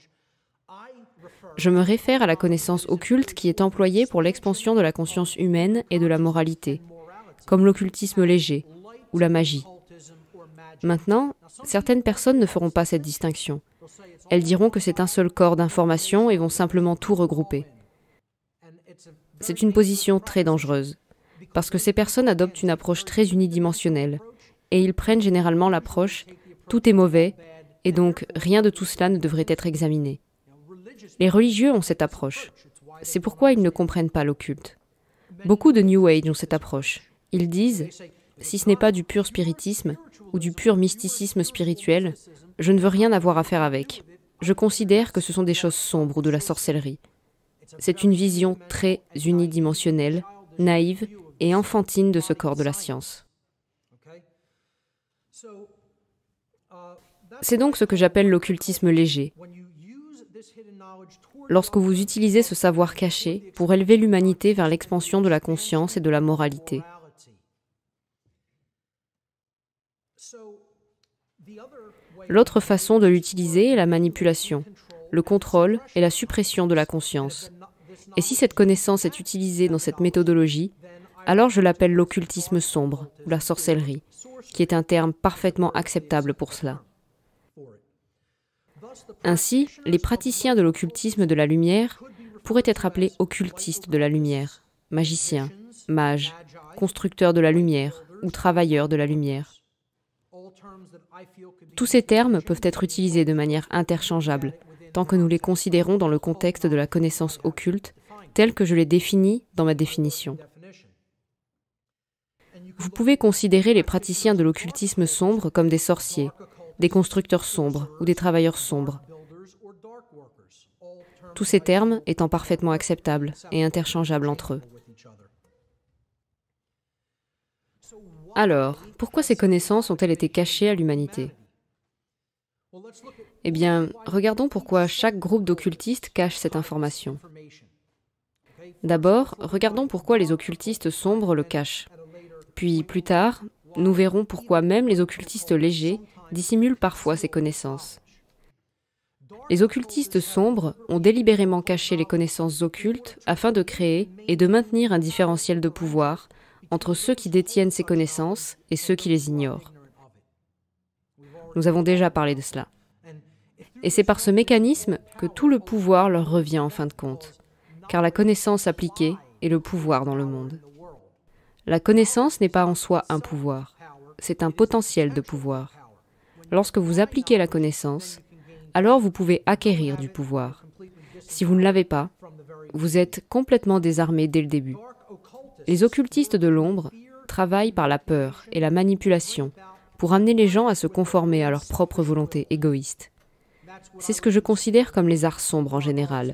je me réfère à la connaissance occulte qui est employée pour l'expansion de la conscience humaine et de la moralité, comme l'occultisme léger ou la magie. Maintenant, certaines personnes ne feront pas cette distinction. Elles diront que c'est un seul corps d'information et vont simplement tout regrouper. C'est une position très dangereuse, parce que ces personnes adoptent une approche très unidimensionnelle, et ils prennent généralement l'approche « tout est mauvais » et donc rien de tout cela ne devrait être examiné. Les religieux ont cette approche. C'est pourquoi ils ne comprennent pas l'occulte. Beaucoup de New Age ont cette approche. Ils disent « si ce n'est pas du pur spiritisme ou du pur mysticisme spirituel, je ne veux rien avoir à faire avec. Je considère que ce sont des choses sombres ou de la sorcellerie. » C'est une vision très unidimensionnelle, naïve et enfantine de ce corps de la science. C'est donc ce que j'appelle l'occultisme léger. Lorsque vous utilisez ce savoir caché pour élever l'humanité vers l'expansion de la conscience et de la moralité. L'autre façon de l'utiliser est la manipulation, le contrôle et la suppression de la conscience. Et si cette connaissance est utilisée dans cette méthodologie, alors je l'appelle l'occultisme sombre, ou la sorcellerie, qui est un terme parfaitement acceptable pour cela. Ainsi, les praticiens de l'occultisme de la lumière pourraient être appelés occultistes de la lumière, magiciens, mages, constructeurs de la lumière ou travailleurs de la lumière. Tous ces termes peuvent être utilisés de manière interchangeable, tant que nous les considérons dans le contexte de la connaissance occulte, telle que je l'ai définie dans ma définition. Vous pouvez considérer les praticiens de l'occultisme sombre comme des sorciers, des constructeurs sombres ou des travailleurs sombres. Tous ces termes étant parfaitement acceptables et interchangeables entre eux. Alors, pourquoi ces connaissances ont-elles été cachées à l'humanité? Eh bien, regardons pourquoi chaque groupe d'occultistes cache cette information. D'abord, regardons pourquoi les occultistes sombres le cachent. Puis, plus tard, nous verrons pourquoi même les occultistes légers dissimulent parfois ces connaissances. Les occultistes sombres ont délibérément caché les connaissances occultes afin de créer et de maintenir un différentiel de pouvoir entre ceux qui détiennent ces connaissances et ceux qui les ignorent. Nous avons déjà parlé de cela. Et c'est par ce mécanisme que tout le pouvoir leur revient en fin de compte, car la connaissance appliquée est le pouvoir dans le monde. La connaissance n'est pas en soi un pouvoir, c'est un potentiel de pouvoir. Lorsque vous appliquez la connaissance, alors vous pouvez acquérir du pouvoir. Si vous ne l'avez pas, vous êtes complètement désarmé dès le début. Les occultistes de l'ombre travaillent par la peur et la manipulation pour amener les gens à se conformer à leur propre volonté égoïste. C'est ce que je considère comme les arts sombres en général.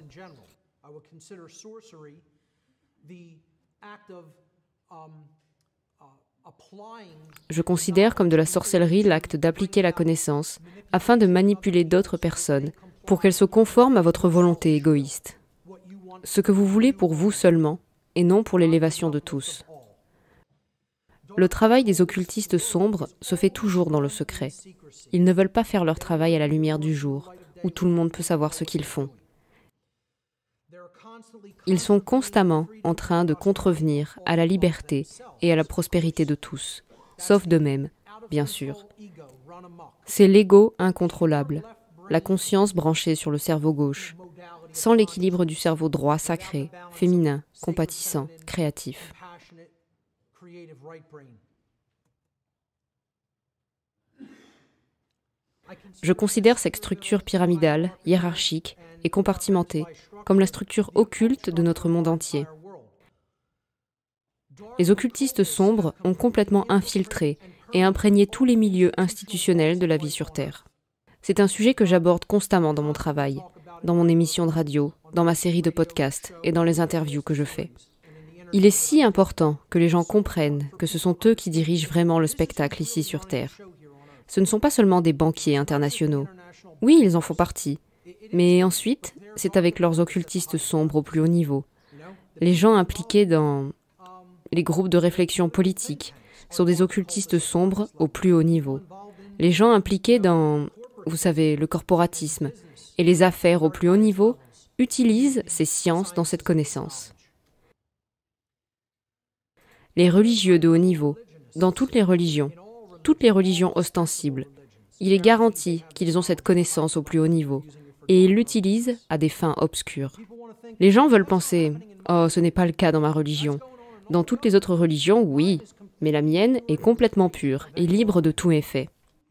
Je considère comme de la sorcellerie l'acte d'appliquer la connaissance afin de manipuler d'autres personnes pour qu'elles se conforment à votre volonté égoïste. Ce que vous voulez pour vous seulement, et non pour l'élévation de tous. Le travail des occultistes sombres se fait toujours dans le secret. Ils ne veulent pas faire leur travail à la lumière du jour, où tout le monde peut savoir ce qu'ils font. Ils sont constamment en train de contrevenir à la liberté et à la prospérité de tous, sauf d'eux-mêmes, bien sûr. C'est l'ego incontrôlable, la conscience branchée sur le cerveau gauche, sans l'équilibre du cerveau droit sacré, féminin, compatissant, créatif. Je considère cette structure pyramidale, hiérarchique et compartimentée comme la structure occulte de notre monde entier. Les occultistes sombres ont complètement infiltré et imprégné tous les milieux institutionnels de la vie sur Terre. C'est un sujet que j'aborde constamment dans mon travail, dans mon émission de radio, dans ma série de podcasts et dans les interviews que je fais. Il est si important que les gens comprennent que ce sont eux qui dirigent vraiment le spectacle ici sur Terre. Ce ne sont pas seulement des banquiers internationaux. Oui, ils en font partie. Mais ensuite, c'est avec leurs occultistes sombres au plus haut niveau. Les gens impliqués dans les groupes de réflexion politique sont des occultistes sombres au plus haut niveau. Les gens impliqués dans, vous savez, le corporatisme et les affaires au plus haut niveau utilisent ces sciences dans cette connaissance. Les religieux de haut niveau, dans toutes les religions, toutes les religions ostensibles, il est garanti qu'ils ont cette connaissance au plus haut niveau, et ils l'utilisent à des fins obscures. Les gens veulent penser « Oh, ce n'est pas le cas dans ma religion ». Dans toutes les autres religions, oui, mais la mienne est complètement pure et libre de tout méfait.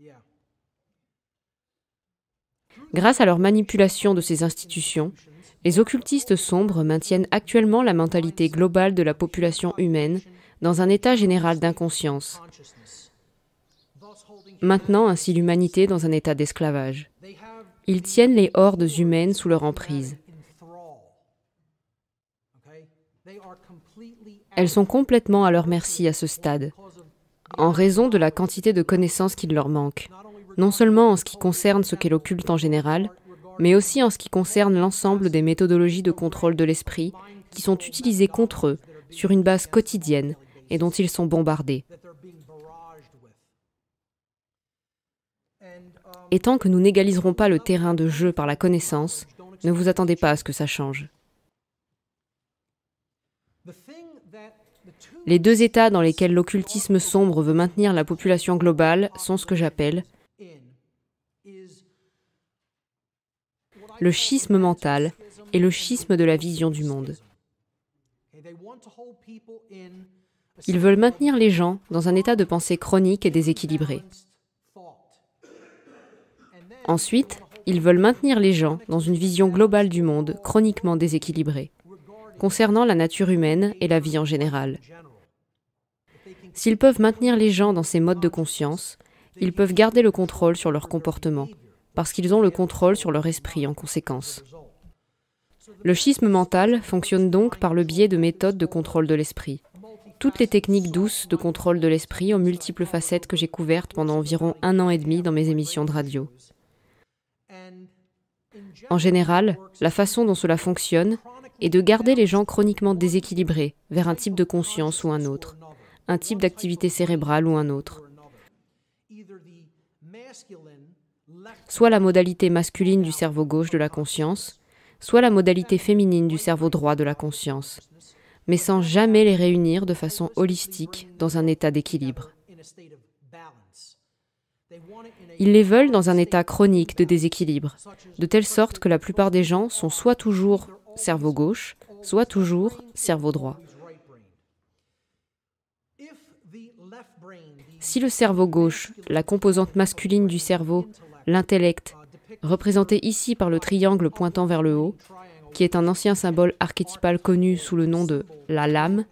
Grâce à leur manipulation de ces institutions, les occultistes sombres maintiennent actuellement la mentalité globale de la population humaine dans un état général d'inconscience, maintenant ainsi l'humanité dans un état d'esclavage. Ils tiennent les hordes humaines sous leur emprise. Elles sont complètement à leur merci à ce stade, en raison de la quantité de connaissances qu'il leur manque, non seulement en ce qui concerne ce qu'est l'occulte en général, mais aussi en ce qui concerne l'ensemble des méthodologies de contrôle de l'esprit qui sont utilisées contre eux sur une base quotidienne et dont ils sont bombardés. Et tant que nous n'égaliserons pas le terrain de jeu par la connaissance, ne vous attendez pas à ce que ça change. Les deux états dans lesquels l'occultisme sombre veut maintenir la population globale sont ce que j'appelle le schisme mental et le schisme de la vision du monde. Ils veulent maintenir les gens dans un état de pensée chronique et déséquilibré. Ensuite, ils veulent maintenir les gens dans une vision globale du monde chroniquement déséquilibrée, concernant la nature humaine et la vie en général. S'ils peuvent maintenir les gens dans ces modes de conscience, ils peuvent garder le contrôle sur leur comportement, parce qu'ils ont le contrôle sur leur esprit en conséquence. Le schisme mental fonctionne donc par le biais de méthodes de contrôle de l'esprit. Toutes les techniques douces de contrôle de l'esprit aux multiples facettes que j'ai couvertes pendant environ un an et demi dans mes émissions de radio. En général, la façon dont cela fonctionne est de garder les gens chroniquement déséquilibrés vers un type de conscience ou un autre, un type d'activité cérébrale ou un autre. Soit la modalité masculine du cerveau gauche de la conscience, soit la modalité féminine du cerveau droit de la conscience, mais sans jamais les réunir de façon holistique dans un état d'équilibre. Ils les veulent dans un état chronique de déséquilibre, de telle sorte que la plupart des gens sont soit toujours cerveau gauche, soit toujours cerveau droit. Si le cerveau gauche, la composante masculine du cerveau, l'intellect, représenté ici par le triangle pointant vers le haut, qui est un ancien symbole archétypal connu sous le nom de la lame,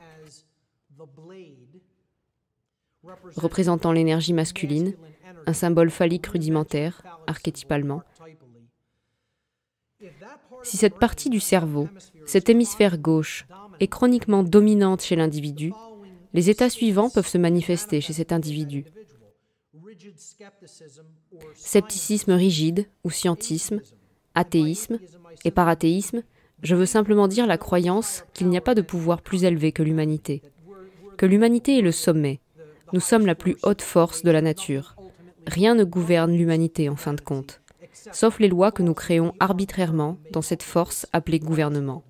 représentant l'énergie masculine, un symbole phallique rudimentaire, archétypalement. Si cette partie du cerveau, cet hémisphère gauche, est chroniquement dominante chez l'individu, les états suivants peuvent se manifester chez cet individu. Scepticisme rigide ou scientisme, athéisme et parathéisme, Je veux simplement dire la croyance qu'il n'y a pas de pouvoir plus élevé que l'humanité, que l'humanité est le sommet. Nous sommes la plus haute force de la nature. Rien ne gouverne l'humanité en fin de compte, sauf les lois que nous créons arbitrairement dans cette force appelée gouvernement.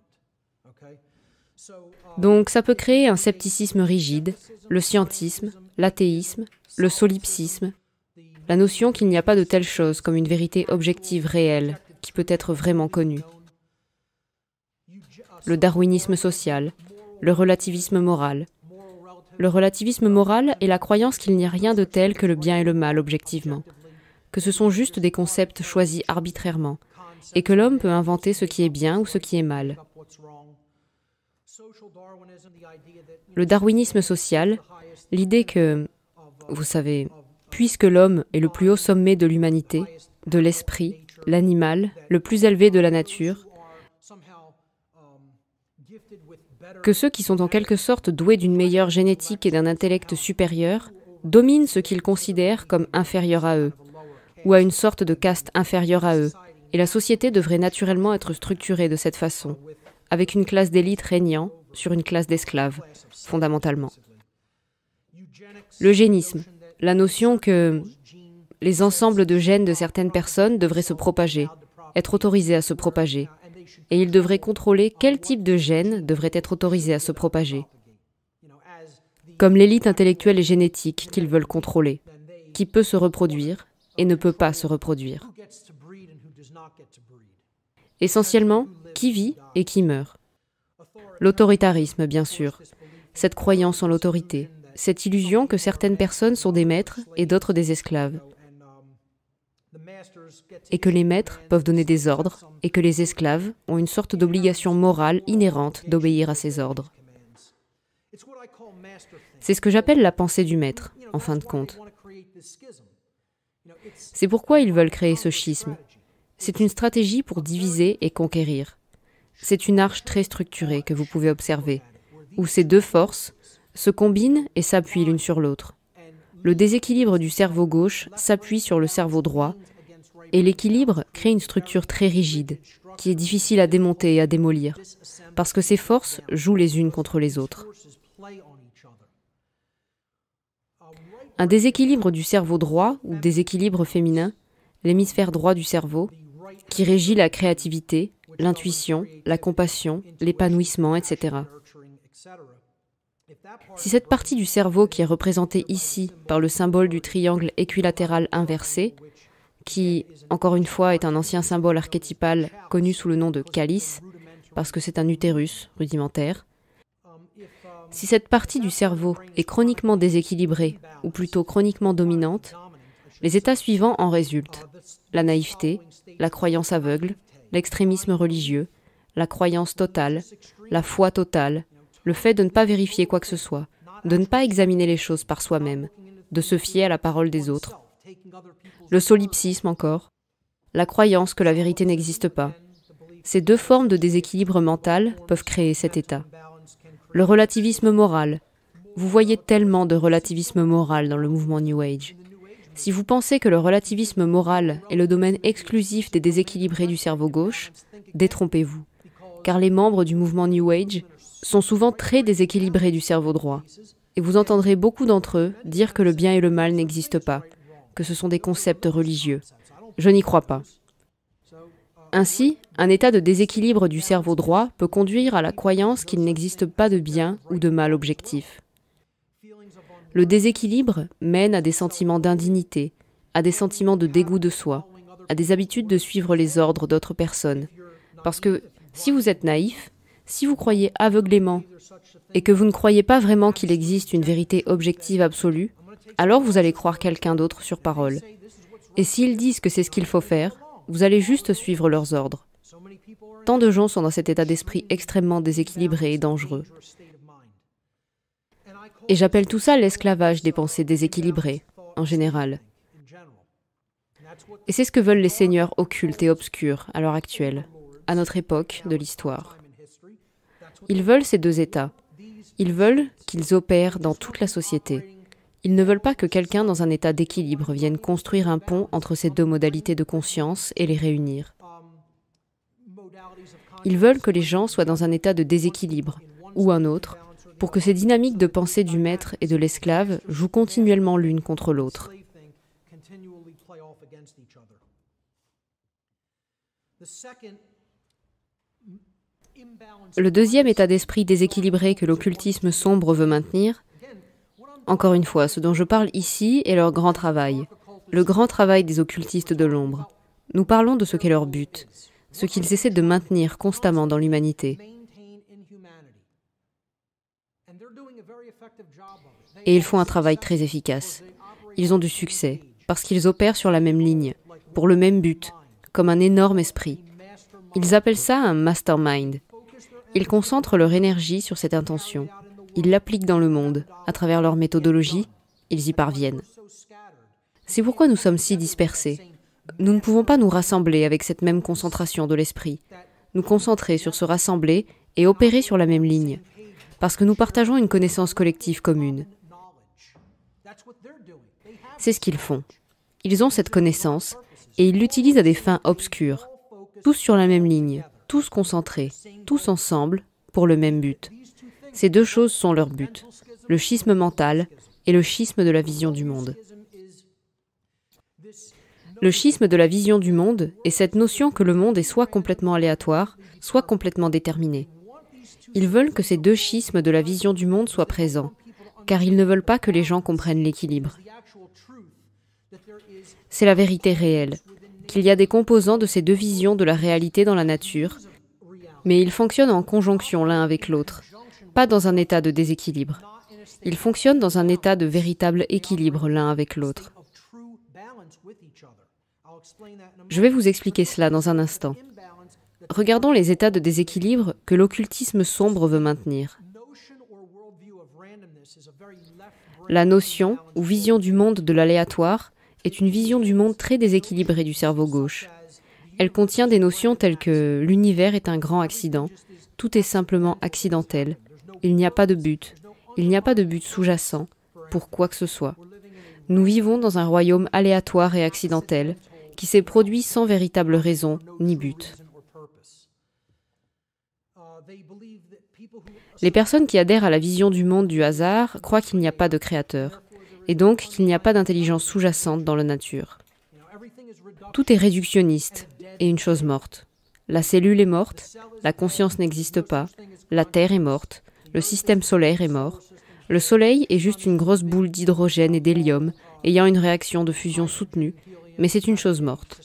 Donc ça peut créer un scepticisme rigide, le scientisme, l'athéisme, le solipsisme, la notion qu'il n'y a pas de telle chose comme une vérité objective réelle qui peut être vraiment connue, le darwinisme social, le relativisme moral. Le relativisme moral est la croyance qu'il n'y a rien de tel que le bien et le mal objectivement, que ce sont juste des concepts choisis arbitrairement, et que l'homme peut inventer ce qui est bien ou ce qui est mal. Le darwinisme social, l'idée que, vous savez, puisque l'homme est le plus haut sommet de l'humanité, de l'esprit, l'animal, le plus élevé de la nature, que ceux qui sont en quelque sorte doués d'une meilleure génétique et d'un intellect supérieur dominent ce qu'ils considèrent comme inférieur à eux, ou à une sorte de caste inférieure à eux, et la société devrait naturellement être structurée de cette façon, avec une classe d'élite régnant sur une classe d'esclaves, fondamentalement. L'eugénisme, la notion que les ensembles de gènes de certaines personnes devraient se propager, être autorisés à se propager, et ils devraient contrôler quel type de gènes devrait être autorisé à se propager, comme l'élite intellectuelle et génétique qu'ils veulent contrôler, qui peut se reproduire et ne peut pas se reproduire. Essentiellement, qui vit et qui meurt. L'autoritarisme, bien sûr, cette croyance en l'autorité, cette illusion que certaines personnes sont des maîtres et d'autres des esclaves, et que les maîtres peuvent donner des ordres, et que les esclaves ont une sorte d'obligation morale inhérente d'obéir à ces ordres. C'est ce que j'appelle la pensée du maître, en fin de compte. C'est pourquoi ils veulent créer ce schisme. C'est une stratégie pour diviser et conquérir. C'est une arche très structurée que vous pouvez observer, où ces deux forces se combinent et s'appuient l'une sur l'autre. Le déséquilibre du cerveau gauche s'appuie sur le cerveau droit, et l'équilibre crée une structure très rigide, qui est difficile à démonter et à démolir, parce que ces forces jouent les unes contre les autres. Un déséquilibre du cerveau droit ou déséquilibre féminin, l'hémisphère droit du cerveau, qui régit la créativité, l'intuition, la compassion, l'épanouissement, et cetera. Si cette partie du cerveau qui est représentée ici par le symbole du triangle équilatéral inversé, qui, encore une fois, est un ancien symbole archétypal connu sous le nom de calice, parce que c'est un utérus rudimentaire, si cette partie du cerveau est chroniquement déséquilibrée, ou plutôt chroniquement dominante, les états suivants en résultent: la naïveté, la croyance aveugle, l'extrémisme religieux, la croyance totale, la foi totale, le fait de ne pas vérifier quoi que ce soit, de ne pas examiner les choses par soi-même, de se fier à la parole des autres. Le solipsisme encore, la croyance que la vérité n'existe pas. Ces deux formes de déséquilibre mental peuvent créer cet état. Le relativisme moral. Vous voyez tellement de relativisme moral dans le mouvement New Age. Si vous pensez que le relativisme moral est le domaine exclusif des déséquilibrés du cerveau gauche, détrompez-vous, car les membres du mouvement New Age sont souvent très déséquilibrés du cerveau droit, et vous entendrez beaucoup d'entre eux dire que le bien et le mal n'existent pas, que ce sont des concepts religieux. Je n'y crois pas. Ainsi, un état de déséquilibre du cerveau droit peut conduire à la croyance qu'il n'existe pas de bien ou de mal objectif. Le déséquilibre mène à des sentiments d'indignité, à des sentiments de dégoût de soi, à des habitudes de suivre les ordres d'autres personnes. Parce que si vous êtes naïf, si vous croyez aveuglément et que vous ne croyez pas vraiment qu'il existe une vérité objective absolue, alors vous allez croire quelqu'un d'autre sur parole. Et s'ils disent que c'est ce qu'il faut faire, vous allez juste suivre leurs ordres. Tant de gens sont dans cet état d'esprit extrêmement déséquilibré et dangereux. Et j'appelle tout ça l'esclavage des pensées déséquilibrées, en général. Et c'est ce que veulent les seigneurs occultes et obscurs à l'heure actuelle, à notre époque de l'histoire. Ils veulent ces deux états. Ils veulent qu'ils opèrent dans toute la société. Ils ne veulent pas que quelqu'un dans un état d'équilibre vienne construire un pont entre ces deux modalités de conscience et les réunir. Ils veulent que les gens soient dans un état de déséquilibre, ou un autre, pour que ces dynamiques de pensée du maître et de l'esclave jouent continuellement l'une contre l'autre. Le deuxième état d'esprit déséquilibré que l'occultisme sombre veut maintenir, encore une fois, ce dont je parle ici est leur grand travail, le grand travail des occultistes de l'ombre. Nous parlons de ce qu'est leur but, ce qu'ils essaient de maintenir constamment dans l'humanité. Et ils font un travail très efficace. Ils ont du succès, parce qu'ils opèrent sur la même ligne, pour le même but, comme un énorme esprit. Ils appellent ça un mastermind. Ils concentrent leur énergie sur cette intention. Ils l'appliquent dans le monde. À travers leur méthodologie, ils y parviennent. C'est pourquoi nous sommes si dispersés. Nous ne pouvons pas nous rassembler avec cette même concentration de l'esprit, nous concentrer sur se rassembler et opérer sur la même ligne, parce que nous partageons une connaissance collective commune. C'est ce qu'ils font. Ils ont cette connaissance et ils l'utilisent à des fins obscures, tous sur la même ligne, tous concentrés, tous ensemble, pour le même but. Ces deux choses sont leur but, le schisme mental et le schisme de la vision du monde. Le schisme de la vision du monde est cette notion que le monde est soit complètement aléatoire, soit complètement déterminé. Ils veulent que ces deux schismes de la vision du monde soient présents, car ils ne veulent pas que les gens comprennent l'équilibre. C'est la vérité réelle, qu'il y a des composants de ces deux visions de la réalité dans la nature, mais ils fonctionnent en conjonction l'un avec l'autre, pas dans un état de déséquilibre. Ils fonctionnent dans un état de véritable équilibre l'un avec l'autre. Je vais vous expliquer cela dans un instant. Regardons les états de déséquilibre que l'occultisme sombre veut maintenir. La notion ou vision du monde de l'aléatoire est une vision du monde très déséquilibrée du cerveau gauche. Elle contient des notions telles que l'univers est un grand accident, tout est simplement accidentel, il n'y a pas de but, il n'y a pas de but sous-jacent pour quoi que ce soit. Nous vivons dans un royaume aléatoire et accidentel qui s'est produit sans véritable raison ni but. Les personnes qui adhèrent à la vision du monde du hasard croient qu'il n'y a pas de créateur, et donc qu'il n'y a pas d'intelligence sous-jacente dans la nature. Tout est réductionniste et une chose morte. La cellule est morte, la conscience n'existe pas, la Terre est morte, le système solaire est mort, le Soleil est juste une grosse boule d'hydrogène et d'hélium ayant une réaction de fusion soutenue, mais c'est une chose morte.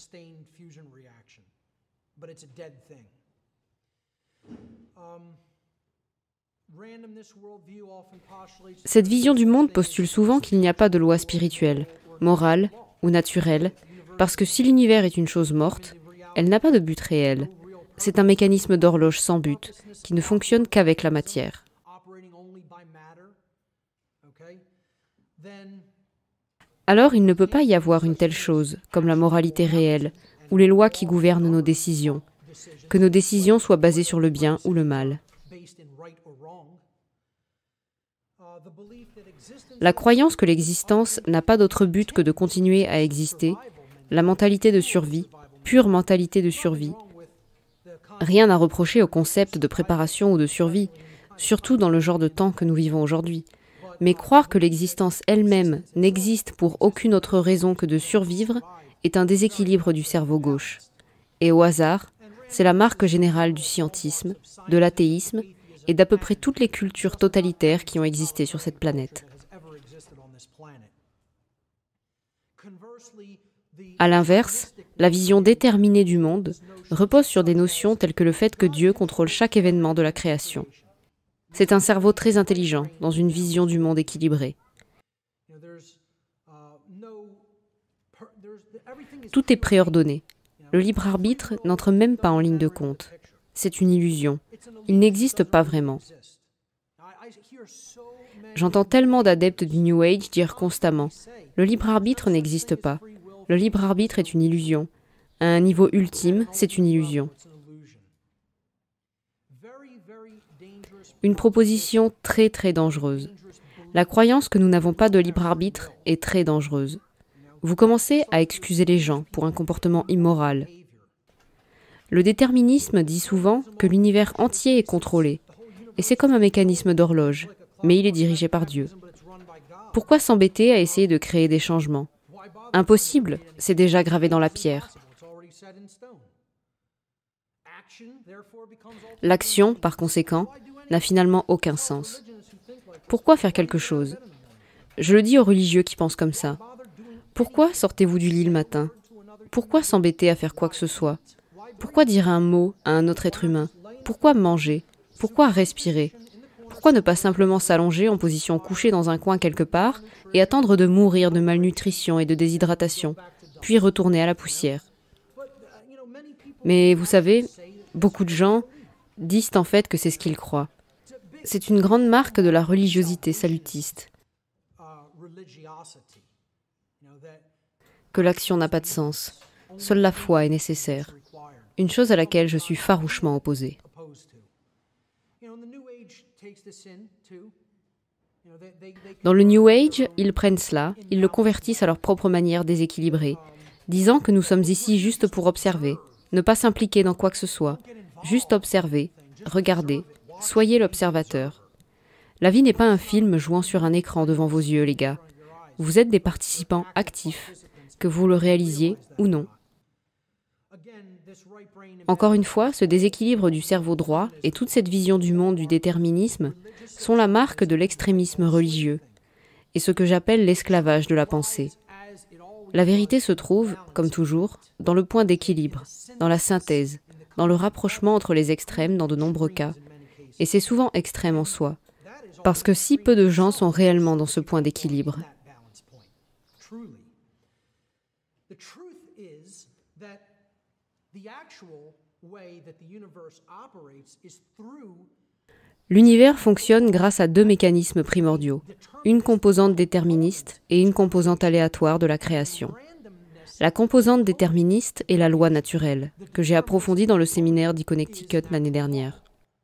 Cette vision du monde postule souvent qu'il n'y a pas de loi spirituelle, morale ou naturelle, parce que si l'univers est une chose morte, elle n'a pas de but réel. C'est un mécanisme d'horloge sans but, qui ne fonctionne qu'avec la matière. Alors il ne peut pas y avoir une telle chose, comme la moralité réelle, ou les lois qui gouvernent nos décisions, que nos décisions soient basées sur le bien ou le mal. La croyance que l'existence n'a pas d'autre but que de continuer à exister, la mentalité de survie, pure mentalité de survie. Rien à reprocher au concept de préparation ou de survie, surtout dans le genre de temps que nous vivons aujourd'hui. Mais croire que l'existence elle-même n'existe pour aucune autre raison que de survivre est un déséquilibre du cerveau gauche. Et au hasard, c'est la marque générale du scientisme, de l'athéisme et d'à peu près toutes les cultures totalitaires qui ont existé sur cette planète. À l'inverse, la vision déterminée du monde repose sur des notions telles que le fait que Dieu contrôle chaque événement de la création. C'est un cerveau très intelligent, dans une vision du monde équilibrée. Tout est préordonné. Le libre arbitre n'entre même pas en ligne de compte. C'est une illusion. Il n'existe pas vraiment. J'entends tellement d'adeptes du New Age dire constamment « Le libre arbitre n'existe pas. Le libre arbitre est une illusion. À un niveau ultime, c'est une illusion. » Une proposition très très dangereuse. La croyance que nous n'avons pas de libre arbitre est très dangereuse. Vous commencez à excuser les gens pour un comportement immoral. Le déterminisme dit souvent que l'univers entier est contrôlé, et c'est comme un mécanisme d'horloge, mais il est dirigé par Dieu. Pourquoi s'embêter à essayer de créer des changements? Impossible, c'est déjà gravé dans la pierre. L'action, par conséquent, n'a finalement aucun sens. Pourquoi faire quelque chose? Je le dis aux religieux qui pensent comme ça. Pourquoi sortez-vous du lit le matin? Pourquoi s'embêter à faire quoi que ce soit? Pourquoi dire un mot à un autre être humain? Pourquoi manger? Pourquoi respirer? Pourquoi ne pas simplement s'allonger en position couchée dans un coin quelque part et attendre de mourir de malnutrition et de déshydratation, puis retourner à la poussière? Mais vous savez, beaucoup de gens disent en fait que c'est ce qu'ils croient. C'est une grande marque de la religiosité salutiste. Que l'action n'a pas de sens. Seule la foi est nécessaire. Une chose à laquelle je suis farouchement opposé. Dans le New Age, ils prennent cela, ils le convertissent à leur propre manière déséquilibrée, disant que nous sommes ici juste pour observer, ne pas s'impliquer dans quoi que ce soit, juste observer, regarder, soyez l'observateur. La vie n'est pas un film jouant sur un écran devant vos yeux, les gars. Vous êtes des participants actifs, que vous le réalisiez ou non. Encore une fois, ce déséquilibre du cerveau droit et toute cette vision du monde du déterminisme sont la marque de l'extrémisme religieux et ce que j'appelle l'esclavage de la pensée. La vérité se trouve, comme toujours, dans le point d'équilibre, dans la synthèse, dans le rapprochement entre les extrêmes dans de nombreux cas, et c'est souvent extrême en soi, parce que si peu de gens sont réellement dans ce point d'équilibre. L'univers fonctionne grâce à deux mécanismes primordiaux, une composante déterministe et une composante aléatoire de la création. La composante déterministe est la loi naturelle, que j'ai approfondie dans le séminaire d'E Connecticut l'année dernière.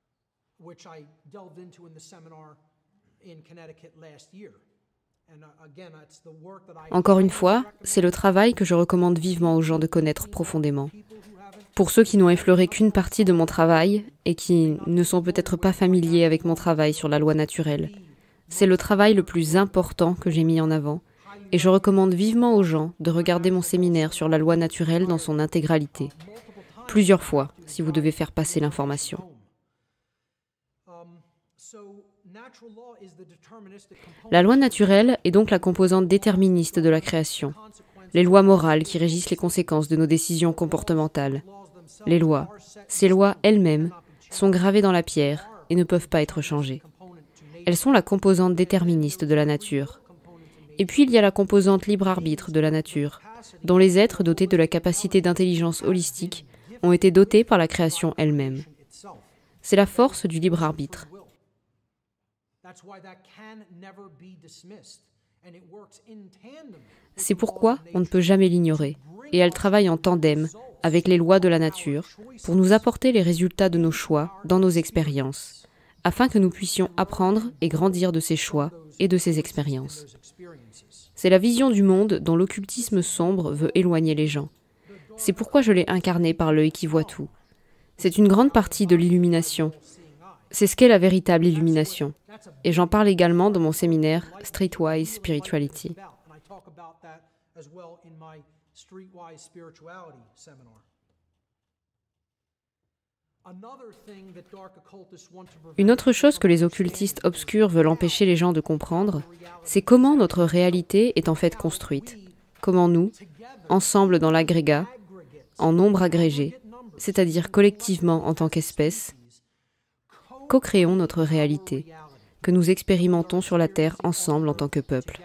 Encore une fois, c'est le travail que je recommande vivement aux gens de connaître profondément. Pour ceux qui n'ont effleuré qu'une partie de mon travail et qui ne sont peut-être pas familiers avec mon travail sur la loi naturelle, c'est le travail le plus important que j'ai mis en avant et je recommande vivement aux gens de regarder mon séminaire sur la loi naturelle dans son intégralité, plusieurs fois si vous devez faire passer l'information. La loi naturelle est donc la composante déterministe de la création, les lois morales qui régissent les conséquences de nos décisions comportementales. Les lois, ces lois elles-mêmes, sont gravées dans la pierre et ne peuvent pas être changées. Elles sont la composante déterministe de la nature. Et puis il y a la composante libre-arbitre de la nature, dont les êtres dotés de la capacité d'intelligence holistique ont été dotés par la création elle-même. C'est la force du libre-arbitre. C'est pourquoi on ne peut jamais l'ignorer, et elle travaille en tandem avec les lois de la nature pour nous apporter les résultats de nos choix dans nos expériences, afin que nous puissions apprendre et grandir de ces choix et de ces expériences. C'est la vision du monde dont l'occultisme sombre veut éloigner les gens. C'est pourquoi je l'ai incarné par l'œil qui voit tout. C'est une grande partie de l'illumination. C'est ce qu'est la véritable illumination. Et j'en parle également dans mon séminaire Streetwise Spirituality. Une autre chose que les occultistes obscurs veulent empêcher les gens de comprendre, c'est comment notre réalité est en fait construite. Comment nous, ensemble dans l'agrégat, en nombre agrégé, c'est-à-dire collectivement en tant qu'espèce, co-créons notre réalité, que nous expérimentons sur la Terre ensemble en tant que peuple.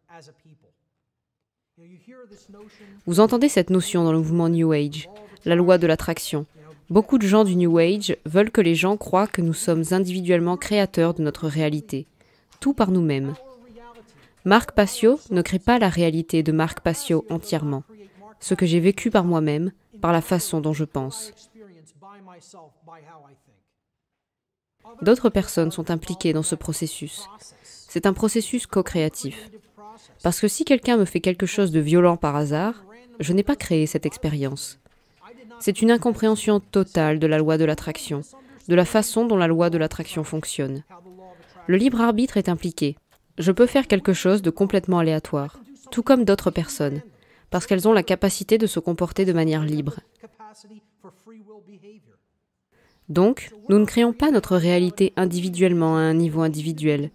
Vous entendez cette notion dans le mouvement New Age, la loi de l'attraction. Beaucoup de gens du New Age veulent que les gens croient que nous sommes individuellement créateurs de notre réalité, tout par nous-mêmes. Marc Passio ne crée pas la réalité de Marc Passio entièrement, ce que j'ai vécu par moi-même, par la façon dont je pense. D'autres personnes sont impliquées dans ce processus. C'est un processus co-créatif. Parce que si quelqu'un me fait quelque chose de violent par hasard, je n'ai pas créé cette expérience. C'est une incompréhension totale de la loi de l'attraction, de la façon dont la loi de l'attraction fonctionne. Le libre arbitre est impliqué. Je peux faire quelque chose de complètement aléatoire, tout comme d'autres personnes, parce qu'elles ont la capacité de se comporter de manière libre. Donc, nous ne créons pas notre réalité individuellement à un niveau individuel,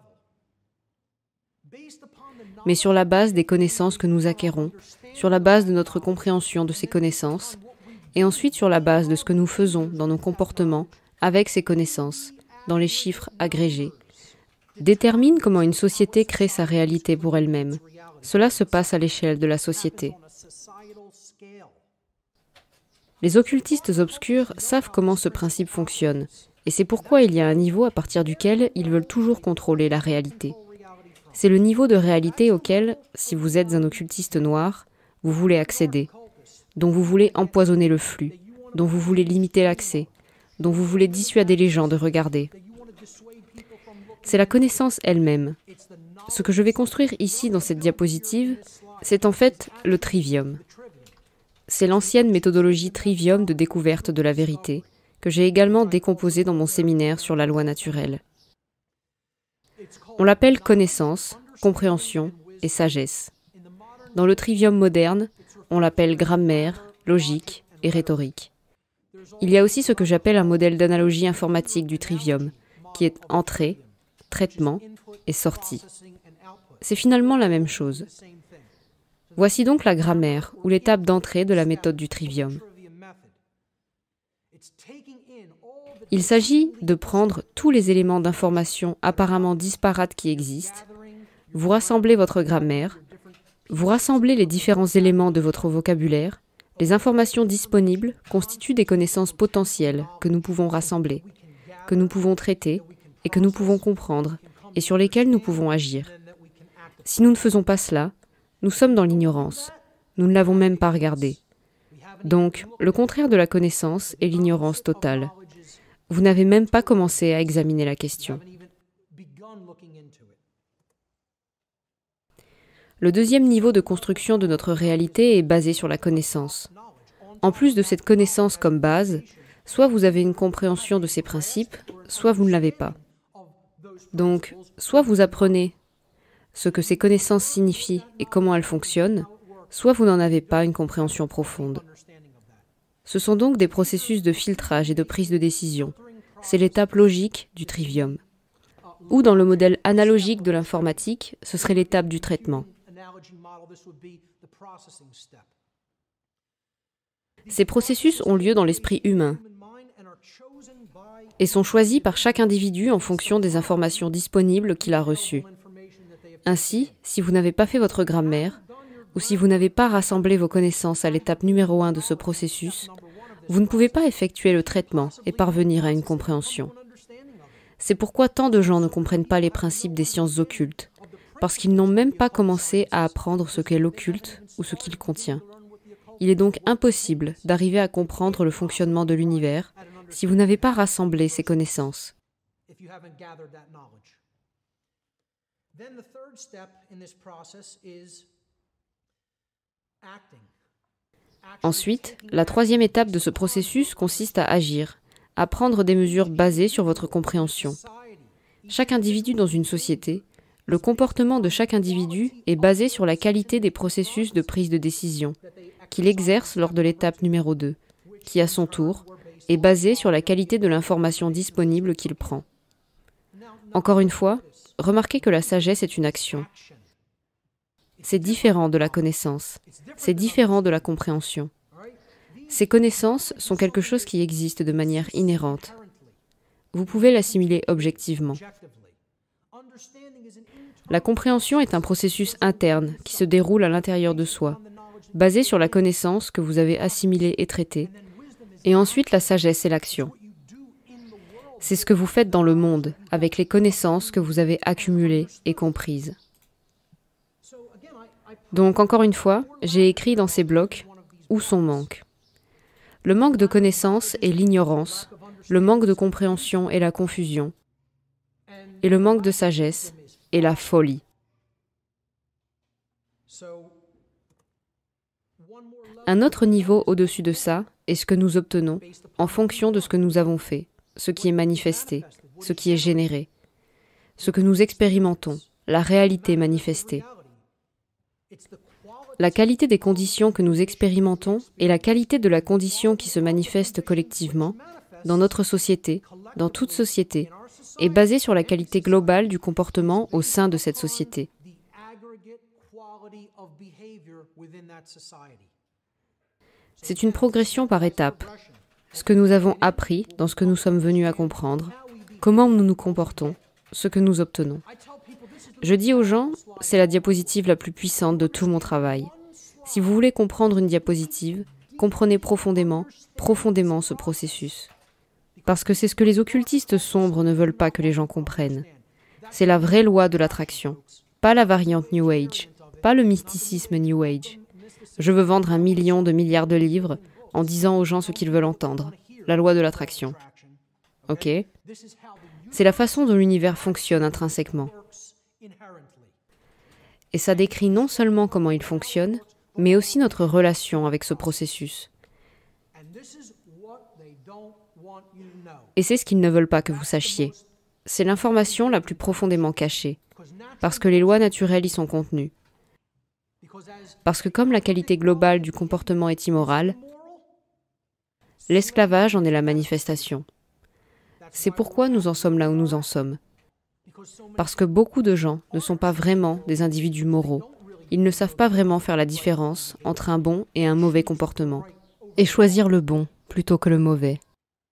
mais sur la base des connaissances que nous acquérons, sur la base de notre compréhension de ces connaissances, et ensuite sur la base de ce que nous faisons dans nos comportements avec ces connaissances, dans les chiffres agrégés, détermine comment une société crée sa réalité pour elle-même. Cela se passe à l'échelle de la société. Les occultistes obscurs savent comment ce principe fonctionne, et c'est pourquoi il y a un niveau à partir duquel ils veulent toujours contrôler la réalité. C'est le niveau de réalité auquel, si vous êtes un occultiste noir, vous voulez accéder, dont vous voulez empoisonner le flux, dont vous voulez limiter l'accès, dont vous voulez dissuader les gens de regarder. C'est la connaissance elle-même. Ce que je vais construire ici dans cette diapositive, c'est en fait le trivium. C'est l'ancienne méthodologie trivium de découverte de la vérité, que j'ai également décomposée dans mon séminaire sur la loi naturelle. On l'appelle connaissance, compréhension et sagesse. Dans le trivium moderne, on l'appelle grammaire, logique et rhétorique. Il y a aussi ce que j'appelle un modèle d'analogie informatique du trivium, qui est entrée, traitement et sortie. C'est finalement la même chose. Voici donc la grammaire, ou l'étape d'entrée de la méthode du trivium. Il s'agit de prendre tous les éléments d'information apparemment disparates qui existent, vous rassemblez votre grammaire, vous rassemblez les différents éléments de votre vocabulaire, les informations disponibles constituent des connaissances potentielles que nous pouvons rassembler, que nous pouvons traiter et que nous pouvons comprendre, et sur lesquelles nous pouvons agir. Si nous ne faisons pas cela, nous sommes dans l'ignorance. Nous ne l'avons même pas regardé. Donc, le contraire de la connaissance est l'ignorance totale. Vous n'avez même pas commencé à examiner la question. Le deuxième niveau de construction de notre réalité est basé sur la connaissance. En plus de cette connaissance comme base, soit vous avez une compréhension de ces principes, soit vous ne l'avez pas. Donc, soit vous apprenez ce que ces connaissances signifient et comment elles fonctionnent, soit vous n'en avez pas une compréhension profonde. Ce sont donc des processus de filtrage et de prise de décision. C'est l'étape logique du trivium. Ou dans le modèle analogique de l'informatique, ce serait l'étape du traitement. Ces processus ont lieu dans l'esprit humain et sont choisis par chaque individu en fonction des informations disponibles qu'il a reçues. Ainsi, si vous n'avez pas fait votre grammaire, ou si vous n'avez pas rassemblé vos connaissances à l'étape numéro un de ce processus, vous ne pouvez pas effectuer le traitement et parvenir à une compréhension. C'est pourquoi tant de gens ne comprennent pas les principes des sciences occultes, parce qu'ils n'ont même pas commencé à apprendre ce qu'est l'occulte ou ce qu'il contient. Il est donc impossible d'arriver à comprendre le fonctionnement de l'univers si vous n'avez pas rassemblé ces connaissances. Ensuite, la troisième étape de ce processus consiste à agir, à prendre des mesures basées sur votre compréhension. Chaque individu dans une société, le comportement de chaque individu est basé sur la qualité des processus de prise de décision qu'il exerce lors de l'étape numéro deux, qui à son tour est basé sur la qualité de l'information disponible qu'il prend. Encore une fois, remarquez que la sagesse est une action. C'est différent de la connaissance, c'est différent de la compréhension. Ces connaissances sont quelque chose qui existe de manière inhérente. Vous pouvez l'assimiler objectivement. La compréhension est un processus interne qui se déroule à l'intérieur de soi, basé sur la connaissance que vous avez assimilée et traitée, et ensuite la sagesse et l'action. C'est ce que vous faites dans le monde, avec les connaissances que vous avez accumulées et comprises. Donc, encore une fois, j'ai écrit dans ces blocs où son manque. Le manque de connaissance est l'ignorance, le manque de compréhension est la confusion, et le manque de sagesse est la folie. Un autre niveau au-dessus de ça est ce que nous obtenons en fonction de ce que nous avons fait, ce qui est manifesté, ce qui est généré, ce que nous expérimentons, la réalité manifestée. La qualité des conditions que nous expérimentons et la qualité de la condition qui se manifeste collectivement, dans notre société, dans toute société, est basée sur la qualité globale du comportement au sein de cette société. C'est une progression par étapes. Ce que nous avons appris dans ce que nous sommes venus à comprendre, comment nous nous comportons, ce que nous obtenons. Je dis aux gens, c'est la diapositive la plus puissante de tout mon travail. Si vous voulez comprendre une diapositive, comprenez profondément, profondément ce processus. Parce que c'est ce que les occultistes sombres ne veulent pas que les gens comprennent. C'est la vraie loi de l'attraction, pas la variante New Age, pas le mysticisme New Age. Je veux vendre un million de milliards de livres en disant aux gens ce qu'ils veulent entendre, la loi de l'attraction. Ok ? C'est la façon dont l'univers fonctionne intrinsèquement. Et ça décrit non seulement comment il fonctionne, mais aussi notre relation avec ce processus. Et c'est ce qu'ils ne veulent pas que vous sachiez. C'est l'information la plus profondément cachée, parce que les lois naturelles y sont contenues. Parce que comme la qualité globale du comportement est immorale, l'esclavage en est la manifestation. C'est pourquoi nous en sommes là où nous en sommes. Parce que beaucoup de gens ne sont pas vraiment des individus moraux. Ils ne savent pas vraiment faire la différence entre un bon et un mauvais comportement, et choisir le bon plutôt que le mauvais.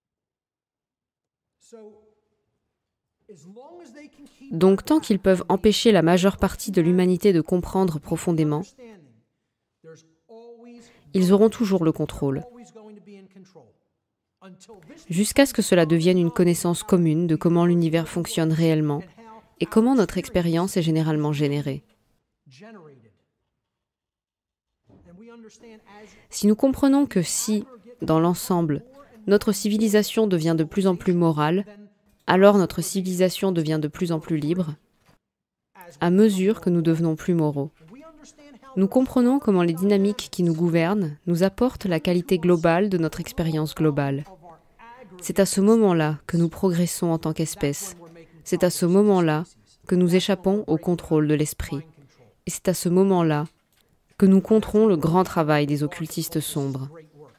Donc tant qu'ils peuvent empêcher la majeure partie de l'humanité de comprendre profondément, ils auront toujours le contrôle. Jusqu'à ce que cela devienne une connaissance commune de comment l'univers fonctionne réellement et comment notre expérience est généralement générée. Si nous comprenons que si, dans l'ensemble, notre civilisation devient de plus en plus morale, alors notre civilisation devient de plus en plus libre, à mesure que nous devenons plus moraux. Nous comprenons comment les dynamiques qui nous gouvernent nous apportent la qualité globale de notre expérience globale. C'est à ce moment-là que nous progressons en tant qu'espèce. C'est à ce moment-là que nous échappons au contrôle de l'esprit. Et c'est à ce moment-là que nous compterons le grand travail des occultistes sombres.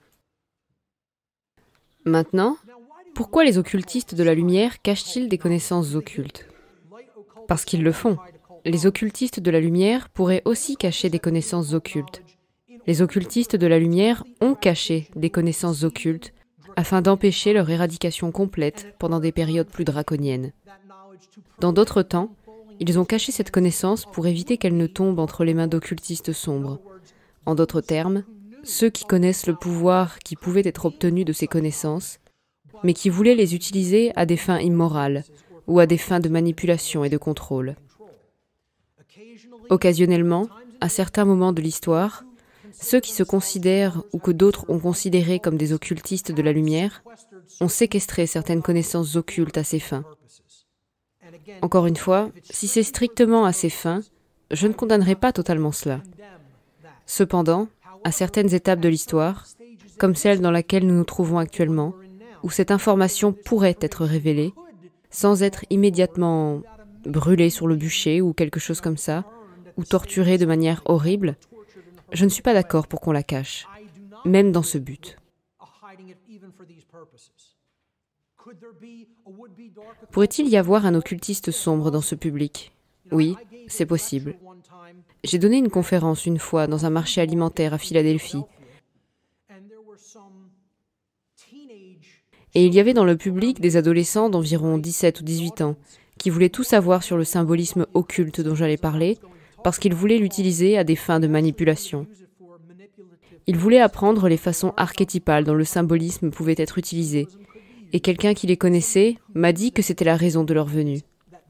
Maintenant, pourquoi les occultistes de la lumière cachent-ils des connaissances occultes? Parce qu'ils le font. Les occultistes de la lumière pourraient aussi cacher des connaissances occultes. Les occultistes de la lumière ont caché des connaissances occultes afin d'empêcher leur éradication complète pendant des périodes plus draconiennes. Dans d'autres temps, ils ont caché cette connaissance pour éviter qu'elle ne tombe entre les mains d'occultistes sombres. En d'autres termes, ceux qui connaissent le pouvoir qui pouvait être obtenu de ces connaissances, mais qui voulaient les utiliser à des fins immorales ou à des fins de manipulation et de contrôle. Occasionnellement, à certains moments de l'histoire, ceux qui se considèrent ou que d'autres ont considérés comme des occultistes de la lumière ont séquestré certaines connaissances occultes à ces fins. Encore une fois, si c'est strictement à ces fins, je ne condamnerai pas totalement cela. Cependant, à certaines étapes de l'histoire, comme celle dans laquelle nous nous trouvons actuellement, où cette information pourrait être révélée, sans être immédiatement brûlée sur le bûcher ou quelque chose comme ça, ou torturée de manière horrible, je ne suis pas d'accord pour qu'on la cache, même dans ce but. Pourrait-il y avoir un occultiste sombre dans ce public? Oui, c'est possible. J'ai donné une conférence une fois dans un marché alimentaire à Philadelphie. Et il y avait dans le public des adolescents d'environ dix-sept ou dix-huit ans qui voulaient tout savoir sur le symbolisme occulte dont j'allais parler parce qu'ils voulaient l'utiliser à des fins de manipulation. Ils voulaient apprendre les façons archétypales dont le symbolisme pouvait être utilisé. Et quelqu'un qui les connaissait m'a dit que c'était la raison de leur venue.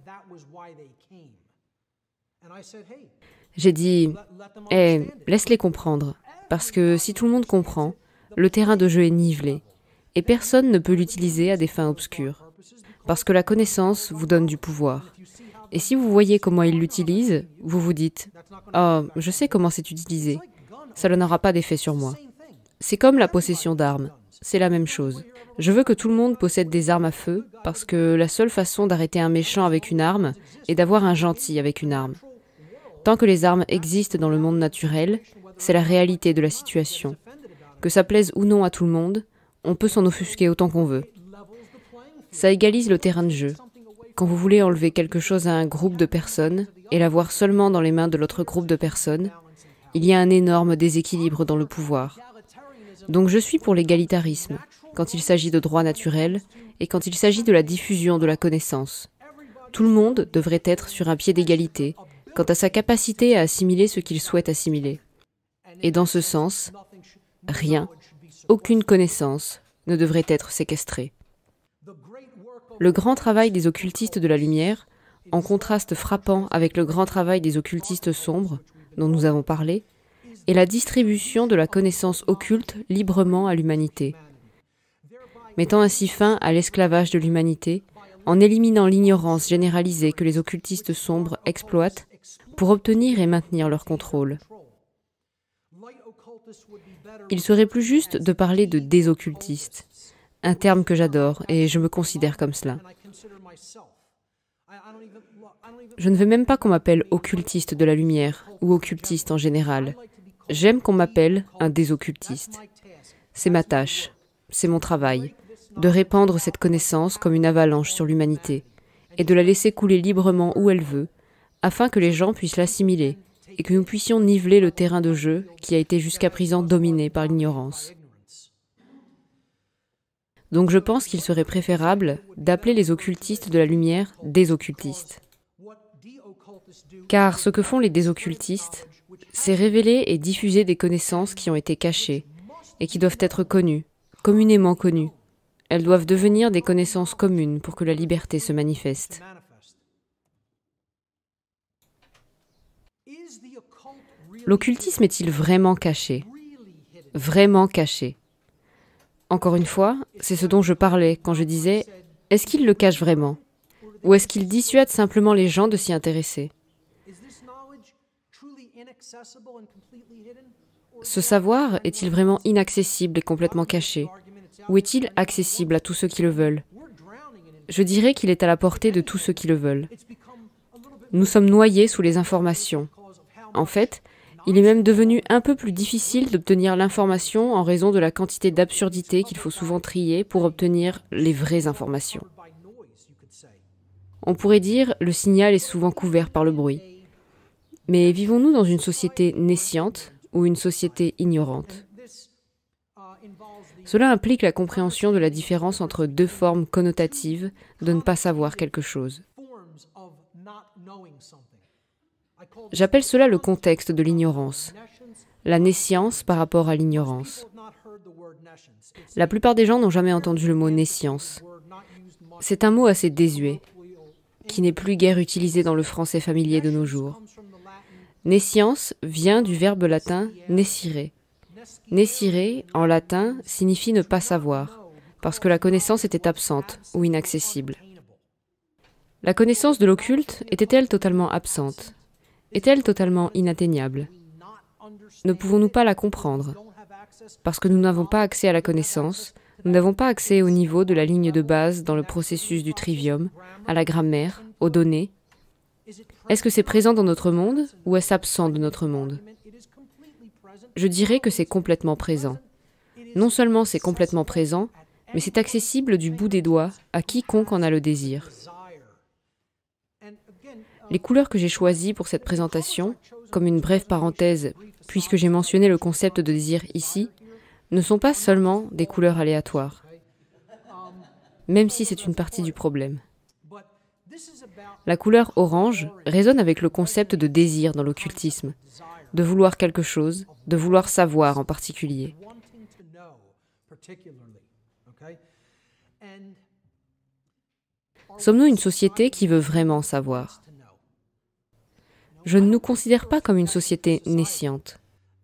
J'ai dit, « Eh, laisse-les comprendre, parce que si tout le monde comprend, le terrain de jeu est nivelé, et personne ne peut l'utiliser à des fins obscures, parce que la connaissance vous donne du pouvoir. Et si vous voyez comment ils l'utilisent, vous vous dites, « Oh, je sais comment c'est utilisé. » cela n'aura pas d'effet sur moi. C'est comme la possession d'armes. C'est la même chose. Je veux que tout le monde possède des armes à feu parce que la seule façon d'arrêter un méchant avec une arme est d'avoir un gentil avec une arme. Tant que les armes existent dans le monde naturel, c'est la réalité de la situation. Que ça plaise ou non à tout le monde, on peut s'en offusquer autant qu'on veut. Ça égalise le terrain de jeu. Quand vous voulez enlever quelque chose à un groupe de personnes et l'avoir seulement dans les mains de l'autre groupe de personnes, il y a un énorme déséquilibre dans le pouvoir. Donc je suis pour l'égalitarisme, quand il s'agit de droits naturels et quand il s'agit de la diffusion de la connaissance. Tout le monde devrait être sur un pied d'égalité quant à sa capacité à assimiler ce qu'il souhaite assimiler. Et dans ce sens, rien, aucune connaissance ne devrait être séquestrée. Le grand travail des occultistes de la lumière, en contraste frappant avec le grand travail des occultistes sombres, dont nous avons parlé, est la distribution de la connaissance occulte librement à l'humanité, mettant ainsi fin à l'esclavage de l'humanité, en éliminant l'ignorance généralisée que les occultistes sombres exploitent pour obtenir et maintenir leur contrôle. Il serait plus juste de parler de désoccultistes, un terme que j'adore et je me considère comme cela. Je ne veux même pas qu'on m'appelle occultiste de la lumière ou occultiste en général. J'aime qu'on m'appelle un désoccultiste. C'est ma tâche, c'est mon travail, de répandre cette connaissance comme une avalanche sur l'humanité et de la laisser couler librement où elle veut, afin que les gens puissent l'assimiler et que nous puissions niveler le terrain de jeu qui a été jusqu'à présent dominé par l'ignorance. Donc je pense qu'il serait préférable d'appeler les occultistes de la lumière des occultistes. Car ce que font les désoccultistes, c'est révéler et diffuser des connaissances qui ont été cachées et qui doivent être connues, communément connues. Elles doivent devenir des connaissances communes pour que la liberté se manifeste. L'occultisme est-il vraiment caché? Vraiment caché? Encore une fois, c'est ce dont je parlais quand je disais « est-ce qu'il le cache vraiment? Ou est-ce qu'il dissuade simplement les gens de s'y intéresser ?» Ce savoir est-il vraiment inaccessible et complètement caché? Ou est-il accessible à tous ceux qui le veulent? Je dirais qu'il est à la portée de tous ceux qui le veulent. Nous sommes noyés sous les informations. En fait, il est même devenu un peu plus difficile d'obtenir l'information en raison de la quantité d'absurdités qu'il faut souvent trier pour obtenir les vraies informations. On pourrait dire le signal est souvent couvert par le bruit. Mais vivons-nous dans une société nesciente ou une société ignorante? Cela implique la compréhension de la différence entre deux formes connotatives de ne pas savoir quelque chose. J'appelle cela le contexte de l'ignorance, la nescience par rapport à l'ignorance. La plupart des gens n'ont jamais entendu le mot nescience. C'est un mot assez désuet, qui n'est plus guère utilisé dans le français familier de nos jours. Nescience vient du verbe latin nescire. Nescire, en latin, signifie ne pas savoir, parce que la connaissance était absente ou inaccessible. La connaissance de l'occulte était-elle totalement absente? Est-elle totalement inatteignable? Ne pouvons-nous pas la comprendre? Parce que nous n'avons pas accès à la connaissance, nous n'avons pas accès au niveau de la ligne de base dans le processus du trivium, à la grammaire, aux données. Est-ce que c'est présent dans notre monde ou est-ce absent de notre monde? Je dirais que c'est complètement présent. Non seulement c'est complètement présent, mais c'est accessible du bout des doigts à quiconque en a le désir. Les couleurs que j'ai choisies pour cette présentation, comme une brève parenthèse, puisque j'ai mentionné le concept de désir ici, ne sont pas seulement des couleurs aléatoires, même si c'est une partie du problème. La couleur orange résonne avec le concept de désir dans l'occultisme, de vouloir quelque chose, de vouloir savoir en particulier. Sommes-nous une société qui veut vraiment savoir? Je ne nous considère pas comme une société nesciente.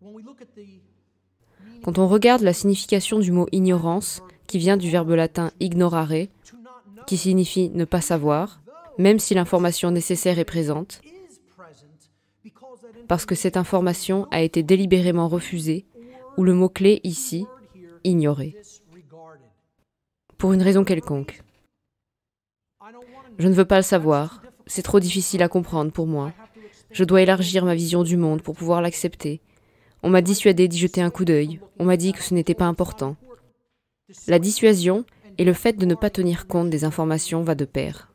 Quand on regarde la signification du mot ignorance, qui vient du verbe latin ignorare, qui signifie ne pas savoir, même si l'information nécessaire est présente, parce que cette information a été délibérément refusée, ou le mot-clé ici, ignoré, pour une raison quelconque. Je ne veux pas le savoir, c'est trop difficile à comprendre pour moi. Je dois élargir ma vision du monde pour pouvoir l'accepter. On m'a dissuadé d'y jeter un coup d'œil, on m'a dit que ce n'était pas important. La dissuasion et le fait de ne pas tenir compte des informations va de pair.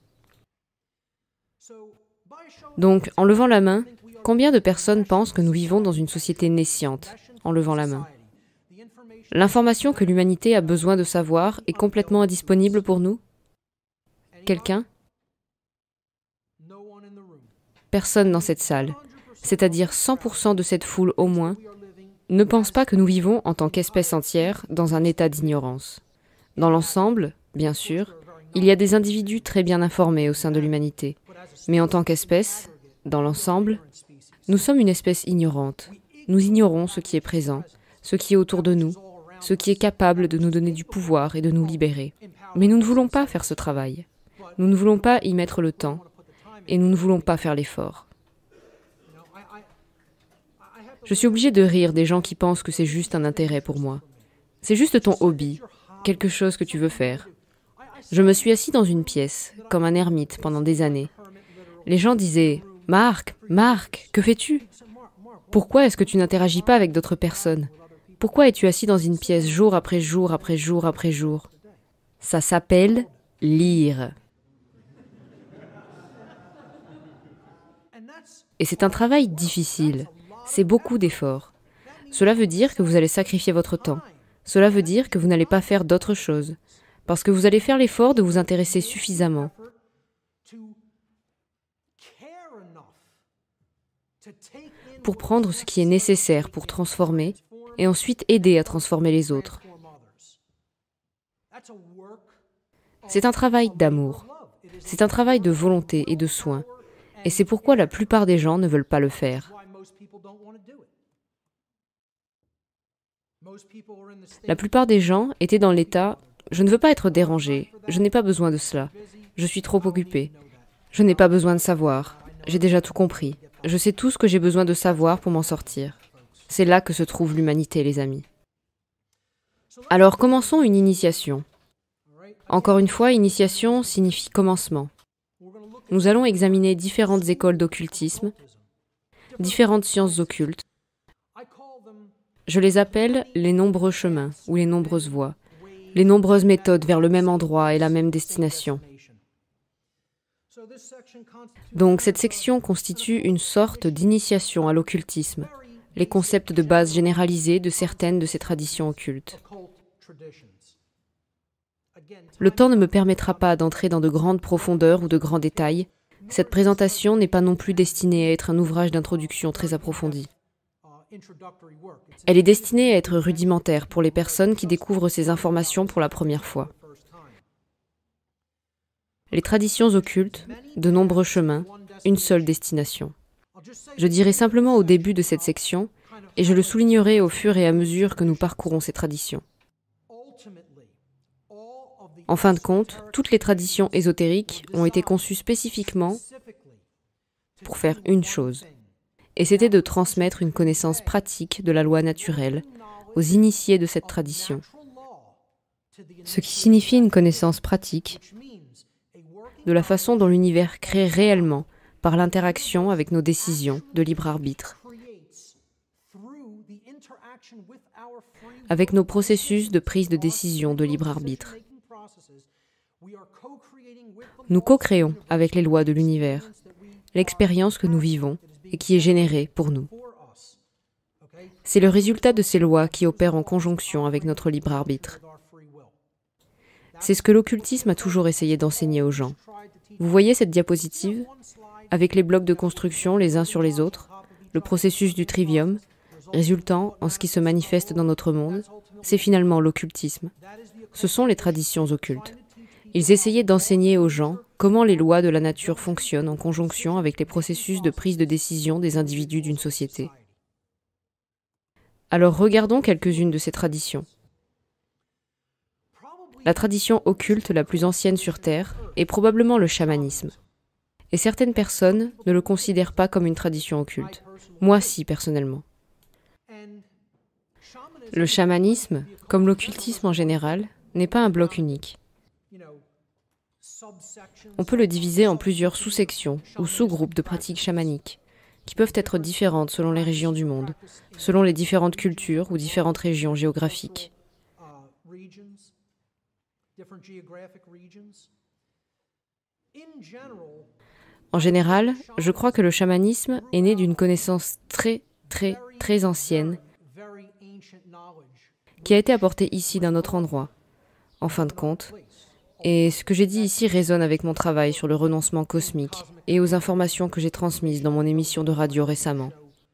Donc, en levant la main, combien de personnes pensent que nous vivons dans une société naissante, en levant la main? L'information que l'humanité a besoin de savoir est complètement indisponible pour nous? Quelqu'un? Personne dans cette salle, c'est-à-dire cent pour cent de cette foule au moins, ne pense pas que nous vivons en tant qu'espèce entière dans un état d'ignorance. Dans l'ensemble, bien sûr, il y a des individus très bien informés au sein de l'humanité, mais en tant qu'espèce, dans l'ensemble, nous sommes une espèce ignorante. Nous ignorons ce qui est présent, ce qui est autour de nous, ce qui est capable de nous donner du pouvoir et de nous libérer. Mais nous ne voulons pas faire ce travail. Nous ne voulons pas y mettre le temps, et nous ne voulons pas faire l'effort. Je suis obligée de rire des gens qui pensent que c'est juste un intérêt pour moi. C'est juste ton hobby, quelque chose que tu veux faire. Je me suis assis dans une pièce, comme un ermite, pendant des années. Les gens disaient « Marc, Marc, que fais-tu? Pourquoi est-ce que tu n'interagis pas avec d'autres personnes? Pourquoi es-tu assis dans une pièce jour après jour après jour après jour ?» Ça s'appelle lire. Et c'est un travail difficile. C'est beaucoup d'efforts. Cela veut dire que vous allez sacrifier votre temps. Cela veut dire que vous n'allez pas faire d'autre chose. Parce que vous allez faire l'effort de vous intéresser suffisamment pour prendre ce qui est nécessaire pour transformer et ensuite aider à transformer les autres. C'est un travail d'amour. C'est un travail de volonté et de soin. Et c'est pourquoi la plupart des gens ne veulent pas le faire. La plupart des gens étaient dans l'état « je ne veux pas être dérangé, je n'ai pas besoin de cela, je suis trop occupé, je n'ai pas besoin de savoir, j'ai déjà tout compris, je sais tout ce que j'ai besoin de savoir pour m'en sortir ». C'est là que se trouve l'humanité, les amis. Alors commençons une initiation. Encore une fois, initiation signifie commencement. Nous allons examiner différentes écoles d'occultisme, différentes sciences occultes. Je les appelle les nombreux chemins ou les nombreuses voies, les nombreuses méthodes vers le même endroit et la même destination. Donc cette section constitue une sorte d'initiation à l'occultisme, les concepts de base généralisés de certaines de ces traditions occultes. Le temps ne me permettra pas d'entrer dans de grandes profondeurs ou de grands détails. Cette présentation n'est pas non plus destinée à être un ouvrage d'introduction très approfondi. Elle est destinée à être rudimentaire pour les personnes qui découvrent ces informations pour la première fois. Les traditions occultes, de nombreux chemins, une seule destination. Je dirai simplement au début de cette section, et je le soulignerai au fur et à mesure que nous parcourons ces traditions. En fin de compte, toutes les traditions ésotériques ont été conçues spécifiquement pour faire une chose, et c'était de transmettre une connaissance pratique de la loi naturelle aux initiés de cette tradition. Ce qui signifie une connaissance pratique de la façon dont l'univers crée réellement par l'interaction avec nos décisions de libre arbitre, avec nos processus de prise de décision de libre arbitre. Nous co-créons avec les lois de l'univers l'expérience que nous vivons et qui est générée pour nous. C'est le résultat de ces lois qui opèrent en conjonction avec notre libre arbitre. C'est ce que l'occultisme a toujours essayé d'enseigner aux gens. Vous voyez cette diapositive, avec les blocs de construction les uns sur les autres, le processus du trivium, résultant en ce qui se manifeste dans notre monde, c'est finalement l'occultisme. Ce sont les traditions occultes. Ils essayaient d'enseigner aux gens comment les lois de la nature fonctionnent en conjonction avec les processus de prise de décision des individus d'une société. Alors regardons quelques-unes de ces traditions. La tradition occulte la plus ancienne sur Terre est probablement le chamanisme. Et certaines personnes ne le considèrent pas comme une tradition occulte. Moi, si, personnellement. Le chamanisme, comme l'occultisme en général, n'est pas un bloc unique. On peut le diviser en plusieurs sous-sections ou sous-groupes de pratiques chamaniques, qui peuvent être différentes selon les régions du monde, selon les différentes cultures ou différentes régions géographiques. En général, je crois que le chamanisme est né d'une connaissance très, très, très ancienne qui a été apportée ici d'un autre endroit, en fin de compte. Et ce que j'ai dit ici résonne avec mon travail sur le renoncement cosmique et aux informations que j'ai transmises dans mon émission de radio récemment.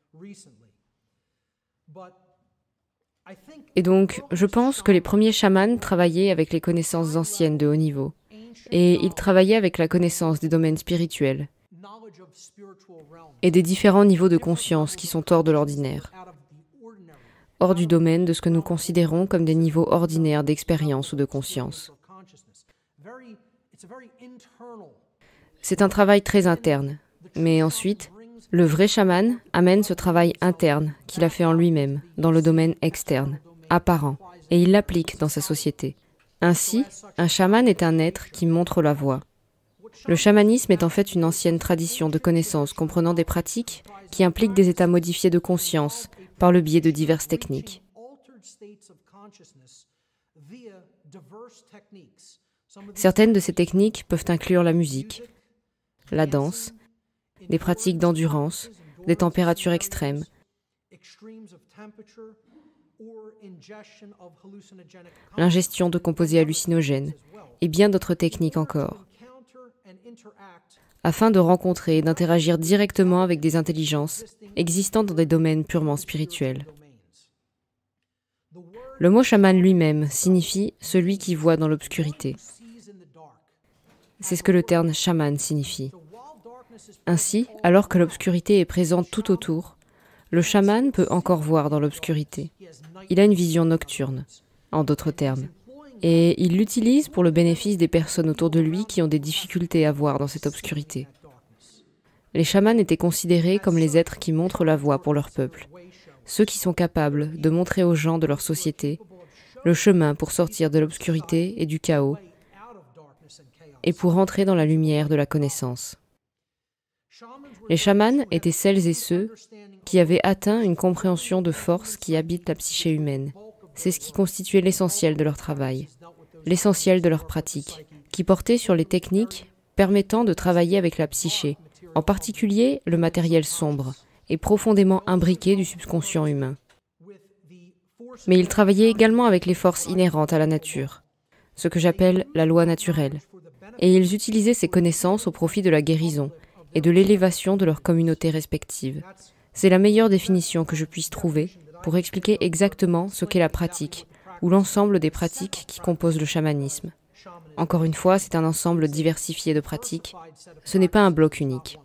Et donc, je pense que les premiers chamans travaillaient avec les connaissances anciennes de haut niveau. Et ils travaillaient avec la connaissance des domaines spirituels et des différents niveaux de conscience qui sont hors de l'ordinaire, hors du domaine de ce que nous considérons comme des niveaux ordinaires d'expérience ou de conscience. C'est un travail très interne, mais ensuite, le vrai chaman amène ce travail interne qu'il a fait en lui-même, dans le domaine externe, apparent, et il l'applique dans sa société. Ainsi, un chaman est un être qui montre la voie. Le chamanisme est en fait une ancienne tradition de connaissances comprenant des pratiques qui impliquent des états modifiés de conscience par le biais de diverses techniques. Certaines de ces techniques peuvent inclure la musique, la danse, des pratiques d'endurance, des températures extrêmes, l'ingestion de composés hallucinogènes et bien d'autres techniques encore, afin de rencontrer et d'interagir directement avec des intelligences existant dans des domaines purement spirituels. Le mot chaman lui-même signifie « celui qui voit dans l'obscurité ». C'est ce que le terme chaman signifie. Ainsi, alors que l'obscurité est présente tout autour, le chaman peut encore voir dans l'obscurité. Il a une vision nocturne, en d'autres termes, et il l'utilise pour le bénéfice des personnes autour de lui qui ont des difficultés à voir dans cette obscurité. Les chamans étaient considérés comme les êtres qui montrent la voie pour leur peuple, ceux qui sont capables de montrer aux gens de leur société le chemin pour sortir de l'obscurité et du chaos et pour entrer dans la lumière de la connaissance. Les chamans étaient celles et ceux qui avaient atteint une compréhension de force qui habite la psyché humaine. C'est ce qui constituait l'essentiel de leur travail, l'essentiel de leur pratique, qui portait sur les techniques permettant de travailler avec la psyché, en particulier le matériel sombre et profondément imbriqué du subconscient humain. Mais ils travaillaient également avec les forces inhérentes à la nature, ce que j'appelle la loi naturelle, et ils utilisaient ces connaissances au profit de la guérison et de l'élévation de leurs communautés respectives. C'est la meilleure définition que je puisse trouver pour expliquer exactement ce qu'est la pratique, ou l'ensemble des pratiques qui composent le chamanisme. Encore une fois, c'est un ensemble diversifié de pratiques, ce n'est pas un bloc unique.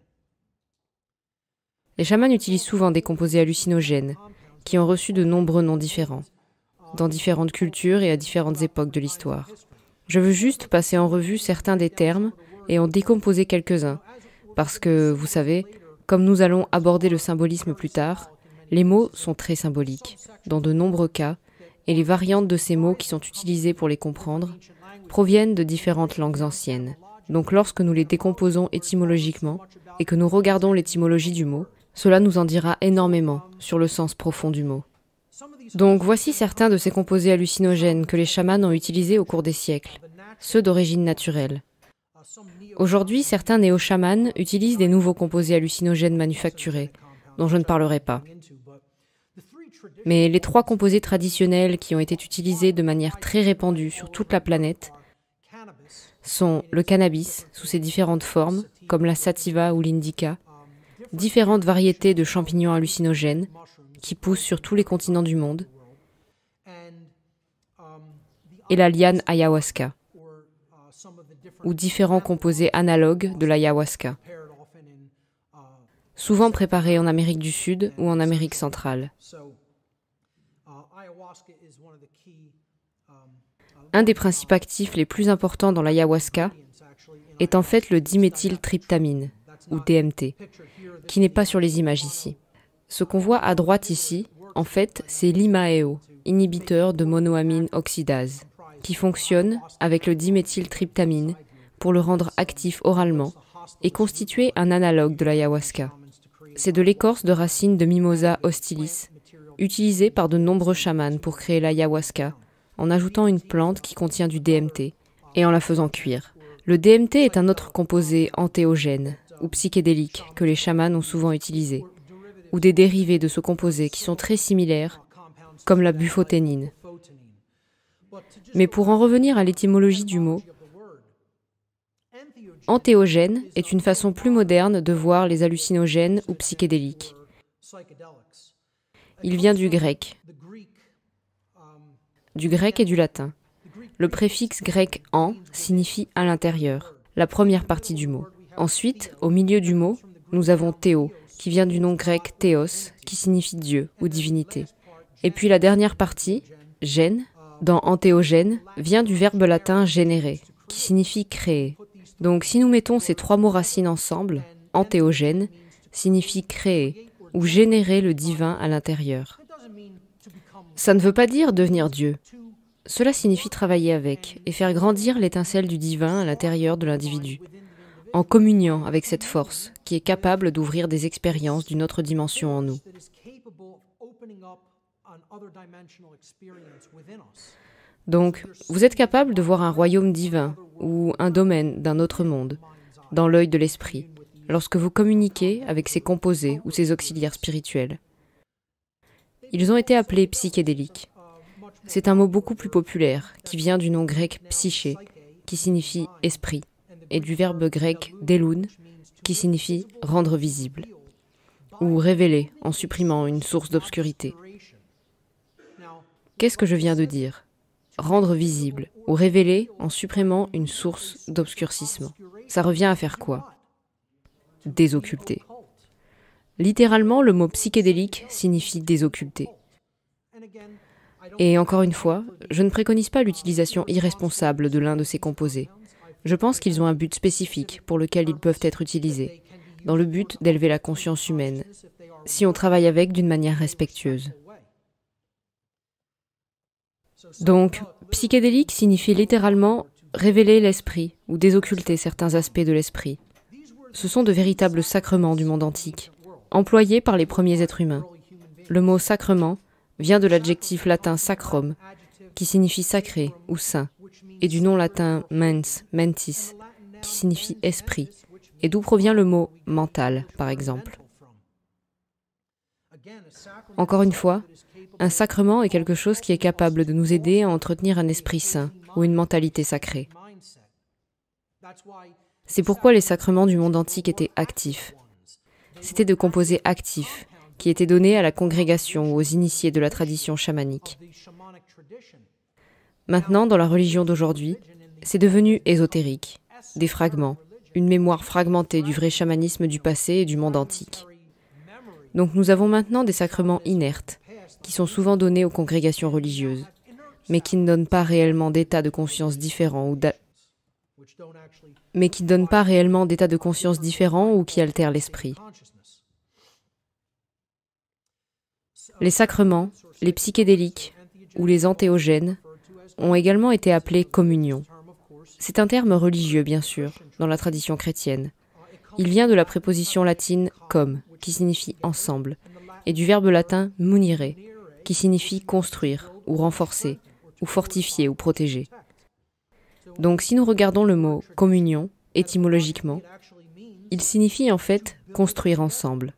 Les chamans utilisent souvent des composés hallucinogènes, qui ont reçu de nombreux noms différents, dans différentes cultures et à différentes époques de l'histoire. Je veux juste passer en revue certains des termes et en décomposer quelques-uns, parce que, vous savez, comme nous allons aborder le symbolisme plus tard, les mots sont très symboliques, dans de nombreux cas, et les variantes de ces mots qui sont utilisés pour les comprendre proviennent de différentes langues anciennes. Donc lorsque nous les décomposons étymologiquement et que nous regardons l'étymologie du mot, cela nous en dira énormément sur le sens profond du mot. Donc voici certains de ces composés hallucinogènes que les chamans ont utilisés au cours des siècles, ceux d'origine naturelle. Aujourd'hui, certains néo-chamans utilisent des nouveaux composés hallucinogènes manufacturés, dont je ne parlerai pas. Mais les trois composés traditionnels qui ont été utilisés de manière très répandue sur toute la planète sont le cannabis sous ses différentes formes, comme la sativa ou l'indica, différentes variétés de champignons hallucinogènes qui poussent sur tous les continents du monde, et la liane ayahuasca, ou différents composés analogues de l'ayahuasca, souvent préparés en Amérique du Sud ou en Amérique centrale. Un des principes actifs les plus importants dans l'ayahuasca est en fait le diméthyltryptamine, ou D M T, qui n'est pas sur les images ici. Ce qu'on voit à droite ici, en fait, c'est l'I M A E O, inhibiteur de monoamine oxydase, qui fonctionne avec le diméthyltryptamine pour le rendre actif oralement et constituer un analogue de l'ayahuasca. C'est de l'écorce de racine de Mimosa hostilis, utilisée par de nombreux chamans pour créer l'ayahuasca, en ajoutant une plante qui contient du D M T et en la faisant cuire. Le D M T est un autre composé antéogène ou psychédélique que les chamans ont souvent utilisé, ou des dérivés de ce composé qui sont très similaires, comme la bufoténine. Mais pour en revenir à l'étymologie du mot, antéogène est une façon plus moderne de voir les hallucinogènes ou psychédéliques. Il vient du grec, du grec et du latin. Le préfixe grec « en » signifie « à l'intérieur », la première partie du mot. Ensuite, au milieu du mot, nous avons « théo », qui vient du nom grec « théos », qui signifie « Dieu » ou « divinité ». Et puis la dernière partie, « gène », dans « antéogène », vient du verbe latin « générer », qui signifie « créer ». Donc si nous mettons ces trois mots racines ensemble, « antéogène » signifie « créer » ou « générer le divin à l'intérieur ». Ça ne veut pas dire devenir Dieu. Cela signifie travailler avec et faire grandir l'étincelle du divin à l'intérieur de l'individu, en communiant avec cette force qui est capable d'ouvrir des expériences d'une autre dimension en nous. Donc, vous êtes capable de voir un royaume divin ou un domaine d'un autre monde dans l'œil de l'esprit, lorsque vous communiquez avec ces composés ou ces auxiliaires spirituels. Ils ont été appelés psychédéliques. C'est un mot beaucoup plus populaire, qui vient du nom grec « psyché », qui signifie « esprit », et du verbe grec « déloun », qui signifie « rendre visible », ou « révéler » en supprimant une source d'obscurité. Qu'est-ce que je viens de dire ? Rendre visible, ou révéler en supprimant une source d'obscurcissement. Ça revient à faire quoi ? Désocculter. Littéralement, le mot psychédélique signifie désocculter. Et encore une fois, je ne préconise pas l'utilisation irresponsable de l'un de ces composés. Je pense qu'ils ont un but spécifique pour lequel ils peuvent être utilisés, dans le but d'élever la conscience humaine, si on travaille avec d'une manière respectueuse. Donc, psychédélique signifie littéralement révéler l'esprit ou désocculter certains aspects de l'esprit. Ce sont de véritables sacrements du monde antique, employés par les premiers êtres humains. Le mot sacrement vient de l'adjectif latin sacrum, qui signifie sacré ou saint, et du nom latin mens, mentis, qui signifie esprit, et d'où provient le mot mental, par exemple. Encore une fois, un sacrement est quelque chose qui est capable de nous aider à entretenir un esprit saint ou une mentalité sacrée. C'est pourquoi les sacrements du monde antique étaient actifs. C'étaient de composés actifs, qui étaient donnés à la congrégation ou aux initiés de la tradition chamanique. Maintenant, dans la religion d'aujourd'hui, c'est devenu ésotérique, des fragments, une mémoire fragmentée du vrai chamanisme du passé et du monde antique. Donc nous avons maintenant des sacrements inertes, qui sont souvent donnés aux congrégations religieuses, mais qui ne donnent pas réellement d'état de conscience différent ou mais qui ne donnent pas réellement d'état de conscience différent ou qui altèrent l'esprit. Les sacrements, les psychédéliques ou les antéogènes ont également été appelés communion. C'est un terme religieux, bien sûr, dans la tradition chrétienne. Il vient de la préposition latine cum, qui signifie ensemble, et du verbe latin munire, qui signifie construire, ou renforcer, ou fortifier, ou protéger. Donc si nous regardons le mot communion, étymologiquement, il signifie en fait construire ensemble.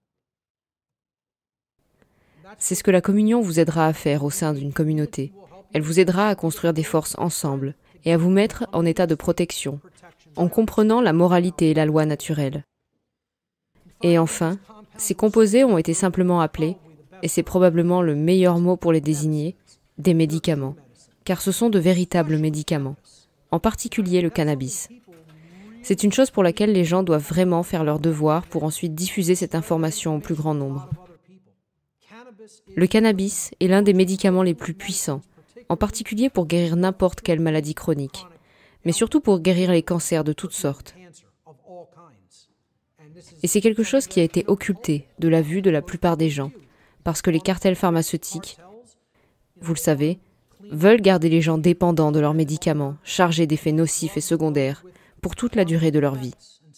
C'est ce que la communion vous aidera à faire au sein d'une communauté. Elle vous aidera à construire des forces ensemble et à vous mettre en état de protection, en comprenant la moralité et la loi naturelle. Et enfin, ces composés ont été simplement appelés, et c'est probablement le meilleur mot pour les désigner, des médicaments, car ce sont de véritables médicaments, en particulier le cannabis. C'est une chose pour laquelle les gens doivent vraiment faire leur devoir pour ensuite diffuser cette information au plus grand nombre. Le cannabis est l'un des médicaments les plus puissants en particulier pour guérir n'importe quelle maladie chronique, mais surtout pour guérir les cancers de toutes sortes. Et c'est quelque chose qui a été occulté de la vue de la plupart des gens, parce que les cartels pharmaceutiques, vous le savez, veulent garder les gens dépendants de leurs médicaments, chargés d'effets nocifs et secondaires, pour toute la durée de leur vie.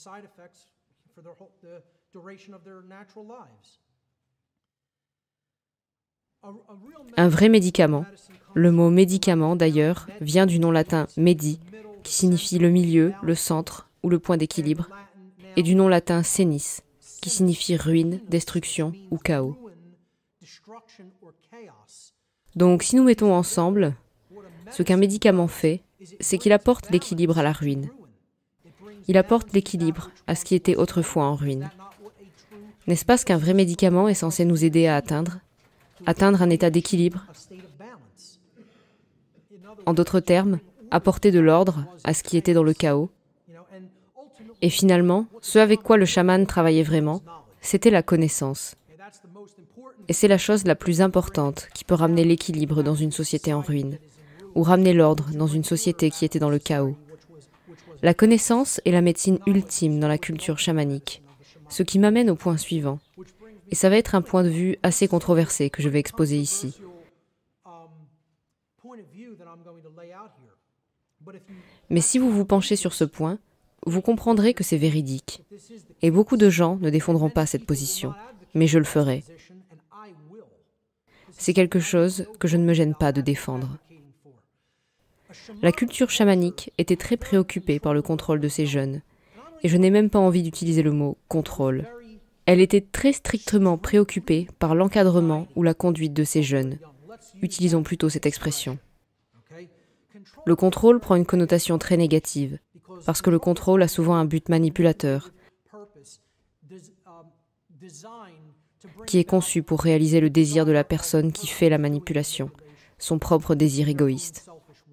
Un vrai médicament, le mot médicament d'ailleurs vient du nom latin medi, qui signifie le milieu, le centre ou le point d'équilibre, et du nom latin senis, qui signifie ruine, destruction ou chaos. Donc si nous mettons ensemble, ce qu'un médicament fait, c'est qu'il apporte l'équilibre à la ruine. Il apporte l'équilibre à ce qui était autrefois en ruine. N'est-ce pas ce qu'un vrai médicament est censé nous aider à atteindre ? Atteindre un état d'équilibre ? En d'autres termes, apporter de l'ordre à ce qui était dans le chaos. Et finalement, ce avec quoi le chaman travaillait vraiment, c'était la connaissance. Et c'est la chose la plus importante qui peut ramener l'équilibre dans une société en ruine, ou ramener l'ordre dans une société qui était dans le chaos. La connaissance est la médecine ultime dans la culture chamanique, ce qui m'amène au point suivant. Et ça va être un point de vue assez controversé que je vais exposer ici. Mais si vous vous penchez sur ce point, vous comprendrez que c'est véridique. Et beaucoup de gens ne défendront pas cette position, mais je le ferai. C'est quelque chose que je ne me gêne pas de défendre. La culture chamanique était très préoccupée par le contrôle de ces jeunes, et je n'ai même pas envie d'utiliser le mot « contrôle ». Elle était très strictement préoccupée par l'encadrement ou la conduite de ces jeunes. Utilisons plutôt cette expression. Le contrôle prend une connotation très négative, parce que le contrôle a souvent un but manipulateur, qui est conçu pour réaliser le désir de la personne qui fait la manipulation, son propre désir égoïste.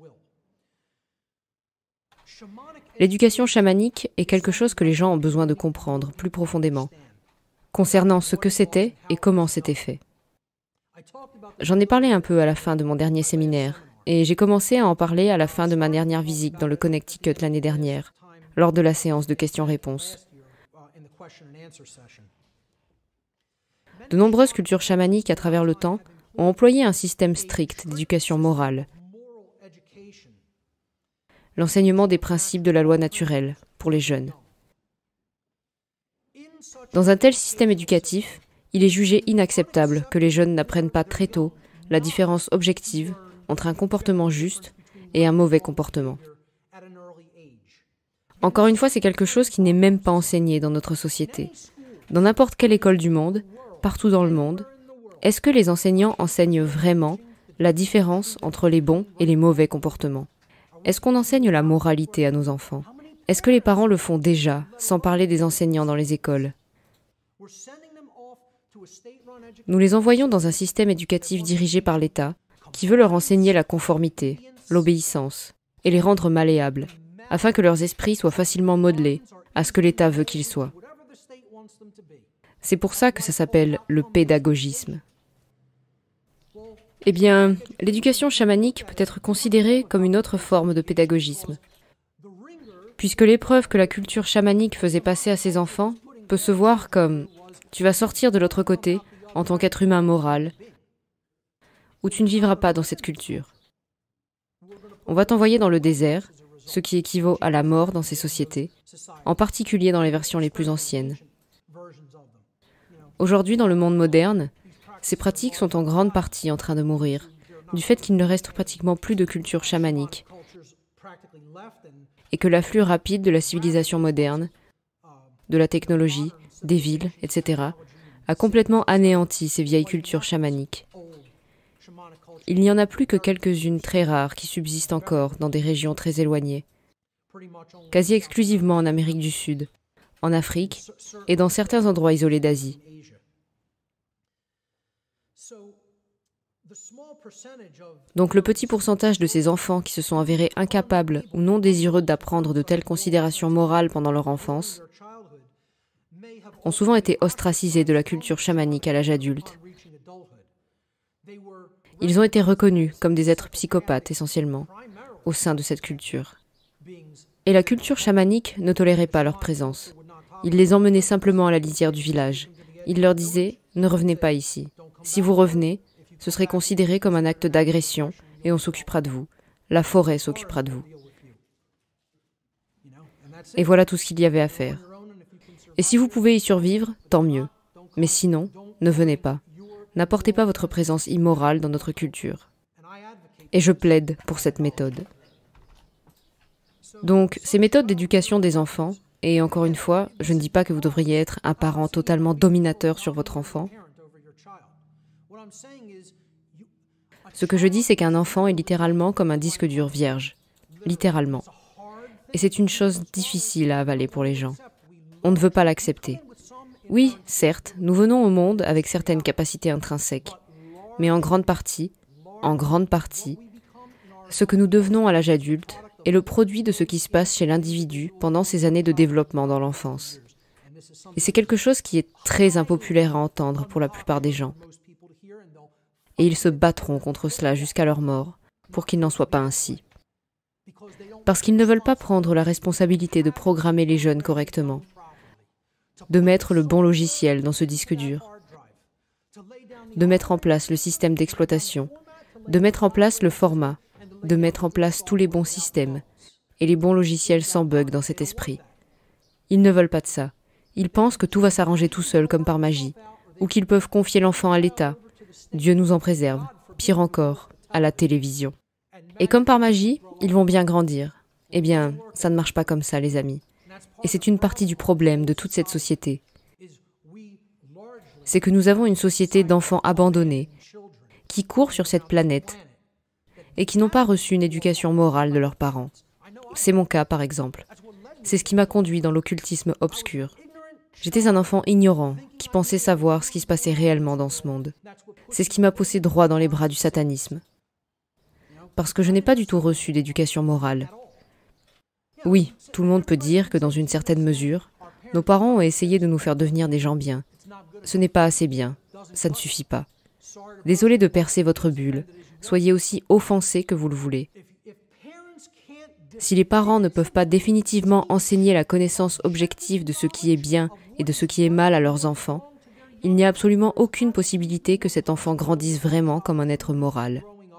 L'éducation chamanique est quelque chose que les gens ont besoin de comprendre plus profondément, concernant ce que c'était et comment c'était fait. J'en ai parlé un peu à la fin de mon dernier séminaire, et j'ai commencé à en parler à la fin de ma dernière visite dans le Connecticut l'année dernière, lors de la séance de questions-réponses. De nombreuses cultures chamaniques à travers le temps ont employé un système strict d'éducation morale, l'enseignement des principes de la loi naturelle pour les jeunes. Dans un tel système éducatif, il est jugé inacceptable que les jeunes n'apprennent pas très tôt la différence objective entre un comportement juste et un mauvais comportement. Encore une fois, c'est quelque chose qui n'est même pas enseigné dans notre société. Dans n'importe quelle école du monde, partout dans le monde, est-ce que les enseignants enseignent vraiment la différence entre les bons et les mauvais comportements? Est-ce qu'on enseigne la moralité à nos enfants? Est-ce que les parents le font déjà, sans parler des enseignants dans les écoles? Nous les envoyons dans un système éducatif dirigé par l'État, qui veut leur enseigner la conformité, l'obéissance, et les rendre malléables, afin que leurs esprits soient facilement modelés à ce que l'État veut qu'ils soient. C'est pour ça que ça s'appelle le pédagogisme. Eh bien, l'éducation chamanique peut être considérée comme une autre forme de pédagogisme, puisque l'épreuve que la culture chamanique faisait passer à ses enfants peut se voir comme « tu vas sortir de l'autre côté en tant qu'être humain moral » ou « tu ne vivras pas dans cette culture ». On va t'envoyer dans le désert, ce qui équivaut à la mort dans ces sociétés, en particulier dans les versions les plus anciennes. Aujourd'hui, dans le monde moderne, ces pratiques sont en grande partie en train de mourir, du fait qu'il ne reste pratiquement plus de culture chamanique, et que l'afflux rapide de la civilisation moderne, de la technologie, des villes, et cetera, a complètement anéanti ces vieilles cultures chamaniques. Il n'y en a plus que quelques-unes très rares qui subsistent encore dans des régions très éloignées, quasi exclusivement en Amérique du Sud, en Afrique et dans certains endroits isolés d'Asie. Donc le petit pourcentage de ces enfants qui se sont avérés incapables ou non désireux d'apprendre de telles considérations morales pendant leur enfance ont souvent été ostracisés de la culture chamanique à l'âge adulte. Ils ont été reconnus comme des êtres psychopathes essentiellement, au sein de cette culture. Et la culture chamanique ne tolérait pas leur présence. Il les emmenait simplement à la lisière du village. Il leur disait « Ne revenez pas ici. Si vous revenez, ce serait considéré comme un acte d'agression et on s'occupera de vous. La forêt s'occupera de vous. » Et voilà tout ce qu'il y avait à faire. Et si vous pouvez y survivre, tant mieux. Mais sinon, ne venez pas. N'apportez pas votre présence immorale dans notre culture. Et je plaide pour cette méthode. Donc, ces méthodes d'éducation des enfants, et encore une fois, je ne dis pas que vous devriez être un parent totalement dominateur sur votre enfant. Ce que je dis, c'est qu'un enfant est littéralement comme un disque dur vierge. Littéralement. Et c'est une chose difficile à avaler pour les gens. On ne veut pas l'accepter. Oui, certes, nous venons au monde avec certaines capacités intrinsèques, mais en grande partie, en grande partie, ce que nous devenons à l'âge adulte est le produit de ce qui se passe chez l'individu pendant ses années de développement dans l'enfance. Et c'est quelque chose qui est très impopulaire à entendre pour la plupart des gens. Et ils se battront contre cela jusqu'à leur mort, pour qu'il n'en soit pas ainsi. Parce qu'ils ne veulent pas prendre la responsabilité de programmer les jeunes correctement, de mettre le bon logiciel dans ce disque dur, de mettre en place le système d'exploitation, de mettre en place le format, de mettre en place tous les bons systèmes et les bons logiciels sans bug dans cet esprit. Ils ne veulent pas de ça. Ils pensent que tout va s'arranger tout seul comme par magie, ou qu'ils peuvent confier l'enfant à l'État. Dieu nous en préserve, pire encore, à la télévision. Et comme par magie, ils vont bien grandir. Eh bien, ça ne marche pas comme ça, les amis. Et c'est une partie du problème de toute cette société. C'est que nous avons une société d'enfants abandonnés, qui courent sur cette planète, et qui n'ont pas reçu une éducation morale de leurs parents. C'est mon cas, par exemple. C'est ce qui m'a conduit dans l'occultisme obscur. J'étais un enfant ignorant, qui pensait savoir ce qui se passait réellement dans ce monde. C'est ce qui m'a poussé droit dans les bras du satanisme. Parce que je n'ai pas du tout reçu d'éducation morale. Oui, tout le monde peut dire que dans une certaine mesure, nos parents ont essayé de nous faire devenir des gens bien. Ce n'est pas assez bien, ça ne suffit pas. Désolé de percer votre bulle, soyez aussi offensés que vous le voulez. Si les parents ne peuvent pas définitivement enseigner la connaissance objective de ce qui est bien et de ce qui est mal à leurs enfants, il n'y a absolument aucune possibilité que cet enfant grandisse vraiment comme un être moral.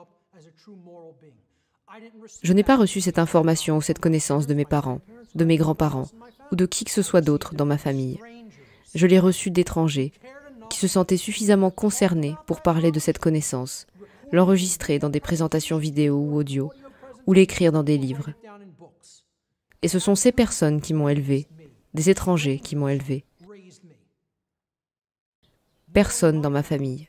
Je n'ai pas reçu cette information ou cette connaissance de mes parents, de mes grands-parents, ou de qui que ce soit d'autre dans ma famille. Je l'ai reçue d'étrangers, qui se sentaient suffisamment concernés pour parler de cette connaissance, l'enregistrer dans des présentations vidéo ou audio, ou l'écrire dans des livres. Et ce sont ces personnes qui m'ont élevé, des étrangers qui m'ont élevé. Personne dans ma famille.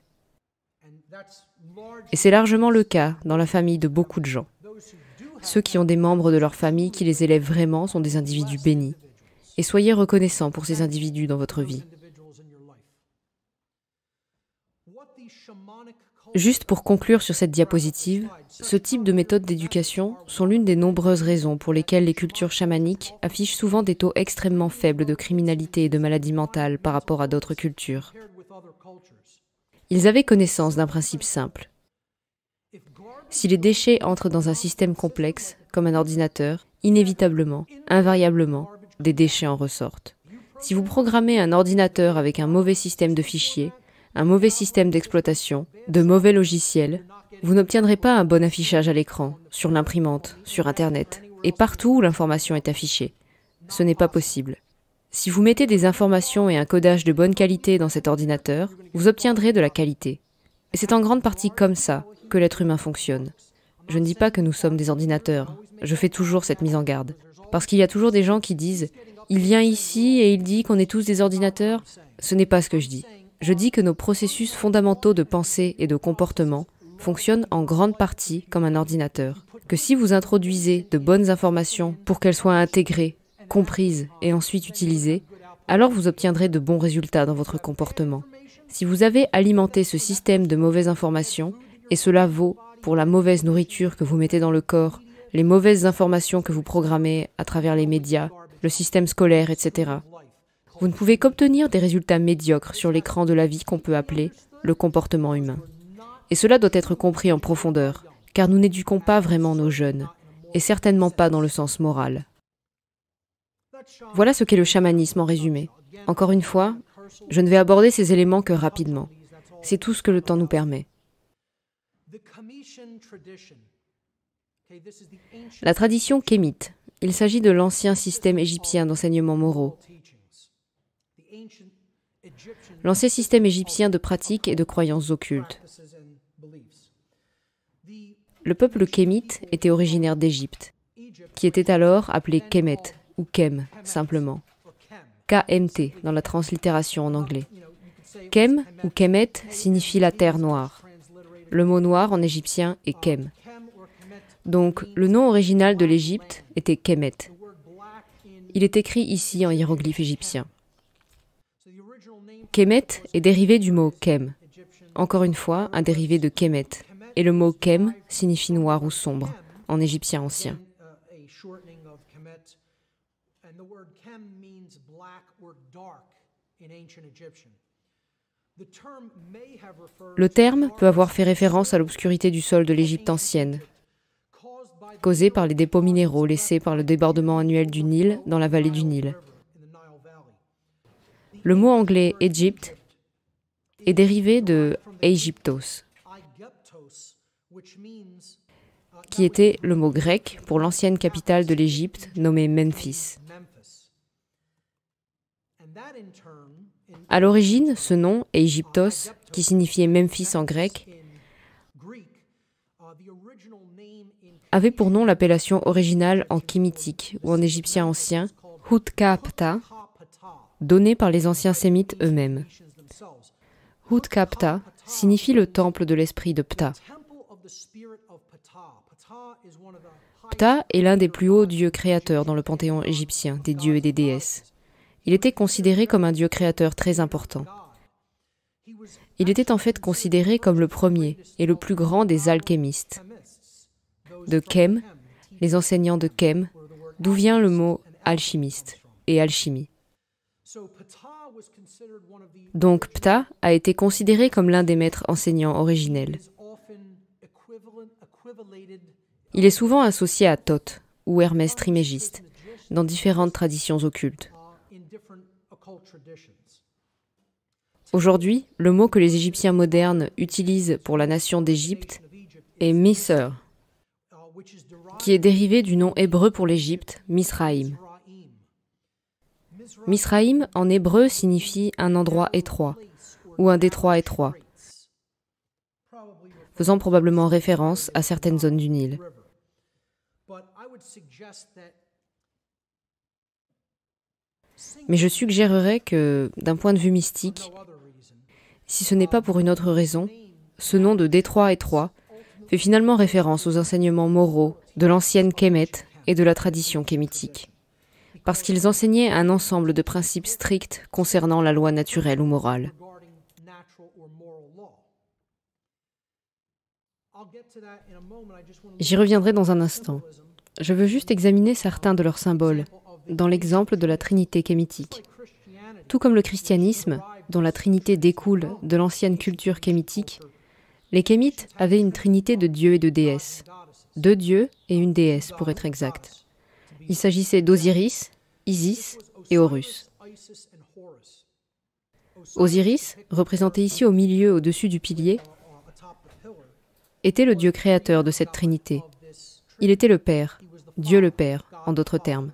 Et c'est largement le cas dans la famille de beaucoup de gens. Ceux qui ont des membres de leur famille qui les élèvent vraiment sont des individus bénis. Et soyez reconnaissants pour ces individus dans votre vie. Juste pour conclure sur cette diapositive, ce type de méthode d'éducation sont l'une des nombreuses raisons pour lesquelles les cultures chamaniques affichent souvent des taux extrêmement faibles de criminalité et de maladie mentale par rapport à d'autres cultures. Ils avaient connaissance d'un principe simple. Si les déchets entrent dans un système complexe, comme un ordinateur, inévitablement, invariablement, des déchets en ressortent. Si vous programmez un ordinateur avec un mauvais système de fichiers, un mauvais système d'exploitation, de mauvais logiciels, vous n'obtiendrez pas un bon affichage à l'écran, sur l'imprimante, sur Internet, et partout où l'information est affichée. Ce n'est pas possible. Si vous mettez des informations et un codage de bonne qualité dans cet ordinateur, vous obtiendrez de la qualité. Et c'est en grande partie comme ça que l'être humain fonctionne. Je ne dis pas que nous sommes des ordinateurs, je fais toujours cette mise en garde. Parce qu'il y a toujours des gens qui disent « il vient ici et il dit qu'on est tous des ordinateurs ». Ce n'est pas ce que je dis. Je dis que nos processus fondamentaux de pensée et de comportement fonctionnent en grande partie comme un ordinateur. Que si vous introduisez de bonnes informations pour qu'elles soient intégrées, comprises et ensuite utilisées, alors vous obtiendrez de bons résultats dans votre comportement. Si vous avez alimenté ce système de mauvaises informations, et cela vaut pour la mauvaise nourriture que vous mettez dans le corps, les mauvaises informations que vous programmez à travers les médias, le système scolaire, et cetera, vous ne pouvez qu'obtenir des résultats médiocres sur l'écran de la vie qu'on peut appeler le comportement humain. Et cela doit être compris en profondeur, car nous n'éduquons pas vraiment nos jeunes, et certainement pas dans le sens moral. Voilà ce qu'est le chamanisme en résumé. Encore une fois, je ne vais aborder ces éléments que rapidement. C'est tout ce que le temps nous permet. La tradition kémite. Il s'agit de l'ancien système égyptien d'enseignements moraux. L'ancien système égyptien de pratiques et de croyances occultes. Le peuple kémite était originaire d'Égypte, qui était alors appelé Kemet, ou Kem, simplement. K M T, dans la translittération en anglais. Kem, ou Kemet, signifie la terre noire. Le mot noir en égyptien est Kem. Donc, le nom original de l'Égypte était Kemet. Il est écrit ici en hiéroglyphe égyptien. Kemet est dérivé du mot Kem. Encore une fois, un dérivé de Kemet. Et le mot Kem signifie noir ou sombre, en égyptien ancien. Le terme peut avoir fait référence à l'obscurité du sol de l'Égypte ancienne, causée par les dépôts minéraux laissés par le débordement annuel du Nil dans la vallée du Nil. Le mot anglais « Egypt » est dérivé de « Aegyptos », qui était le mot grec pour l'ancienne capitale de l'Égypte nommée Memphis. À l'origine, ce nom, Aegyptos, qui signifiait Memphis en grec, avait pour nom l'appellation originale en kémitique ou en égyptien ancien, Hutkapta, donnée par les anciens sémites eux-mêmes. Hutkapta signifie le temple de l'esprit de Ptah. Ptah est l'un des plus hauts dieux créateurs dans le panthéon égyptien, des dieux et des déesses. Il était considéré comme un dieu créateur très important. Il était en fait considéré comme le premier et le plus grand des alchimistes. De Kem, les enseignants de Kem, d'où vient le mot alchimiste et alchimie. Donc Ptah a été considéré comme l'un des maîtres enseignants originels. Il est souvent associé à Thoth ou Hermès Trismégiste dans différentes traditions occultes. Aujourd'hui, le mot que les Égyptiens modernes utilisent pour la nation d'Égypte est Misr, qui est dérivé du nom hébreu pour l'Égypte, Misraïm. Misraïm en hébreu signifie un endroit étroit ou un détroit étroit, faisant probablement référence à certaines zones du Nil. Mais je suggérerais que, d'un point de vue mystique, si ce n'est pas pour une autre raison, ce nom de détroit étroit fait finalement référence aux enseignements moraux de l'ancienne Kemet et de la tradition kémitique, parce qu'ils enseignaient un ensemble de principes stricts concernant la loi naturelle ou morale. J'y reviendrai dans un instant. Je veux juste examiner certains de leurs symboles, dans l'exemple de la Trinité kémitique. Tout comme le christianisme, dont la Trinité découle de l'ancienne culture kémitique, les kémites avaient une trinité de dieux et de déesses. Deux dieux et une déesse, pour être exact. Il s'agissait d'Osiris, Isis et Horus. Osiris, représenté ici au milieu au-dessus du pilier, était le dieu créateur de cette trinité. Il était le Père, Dieu le Père, en d'autres termes.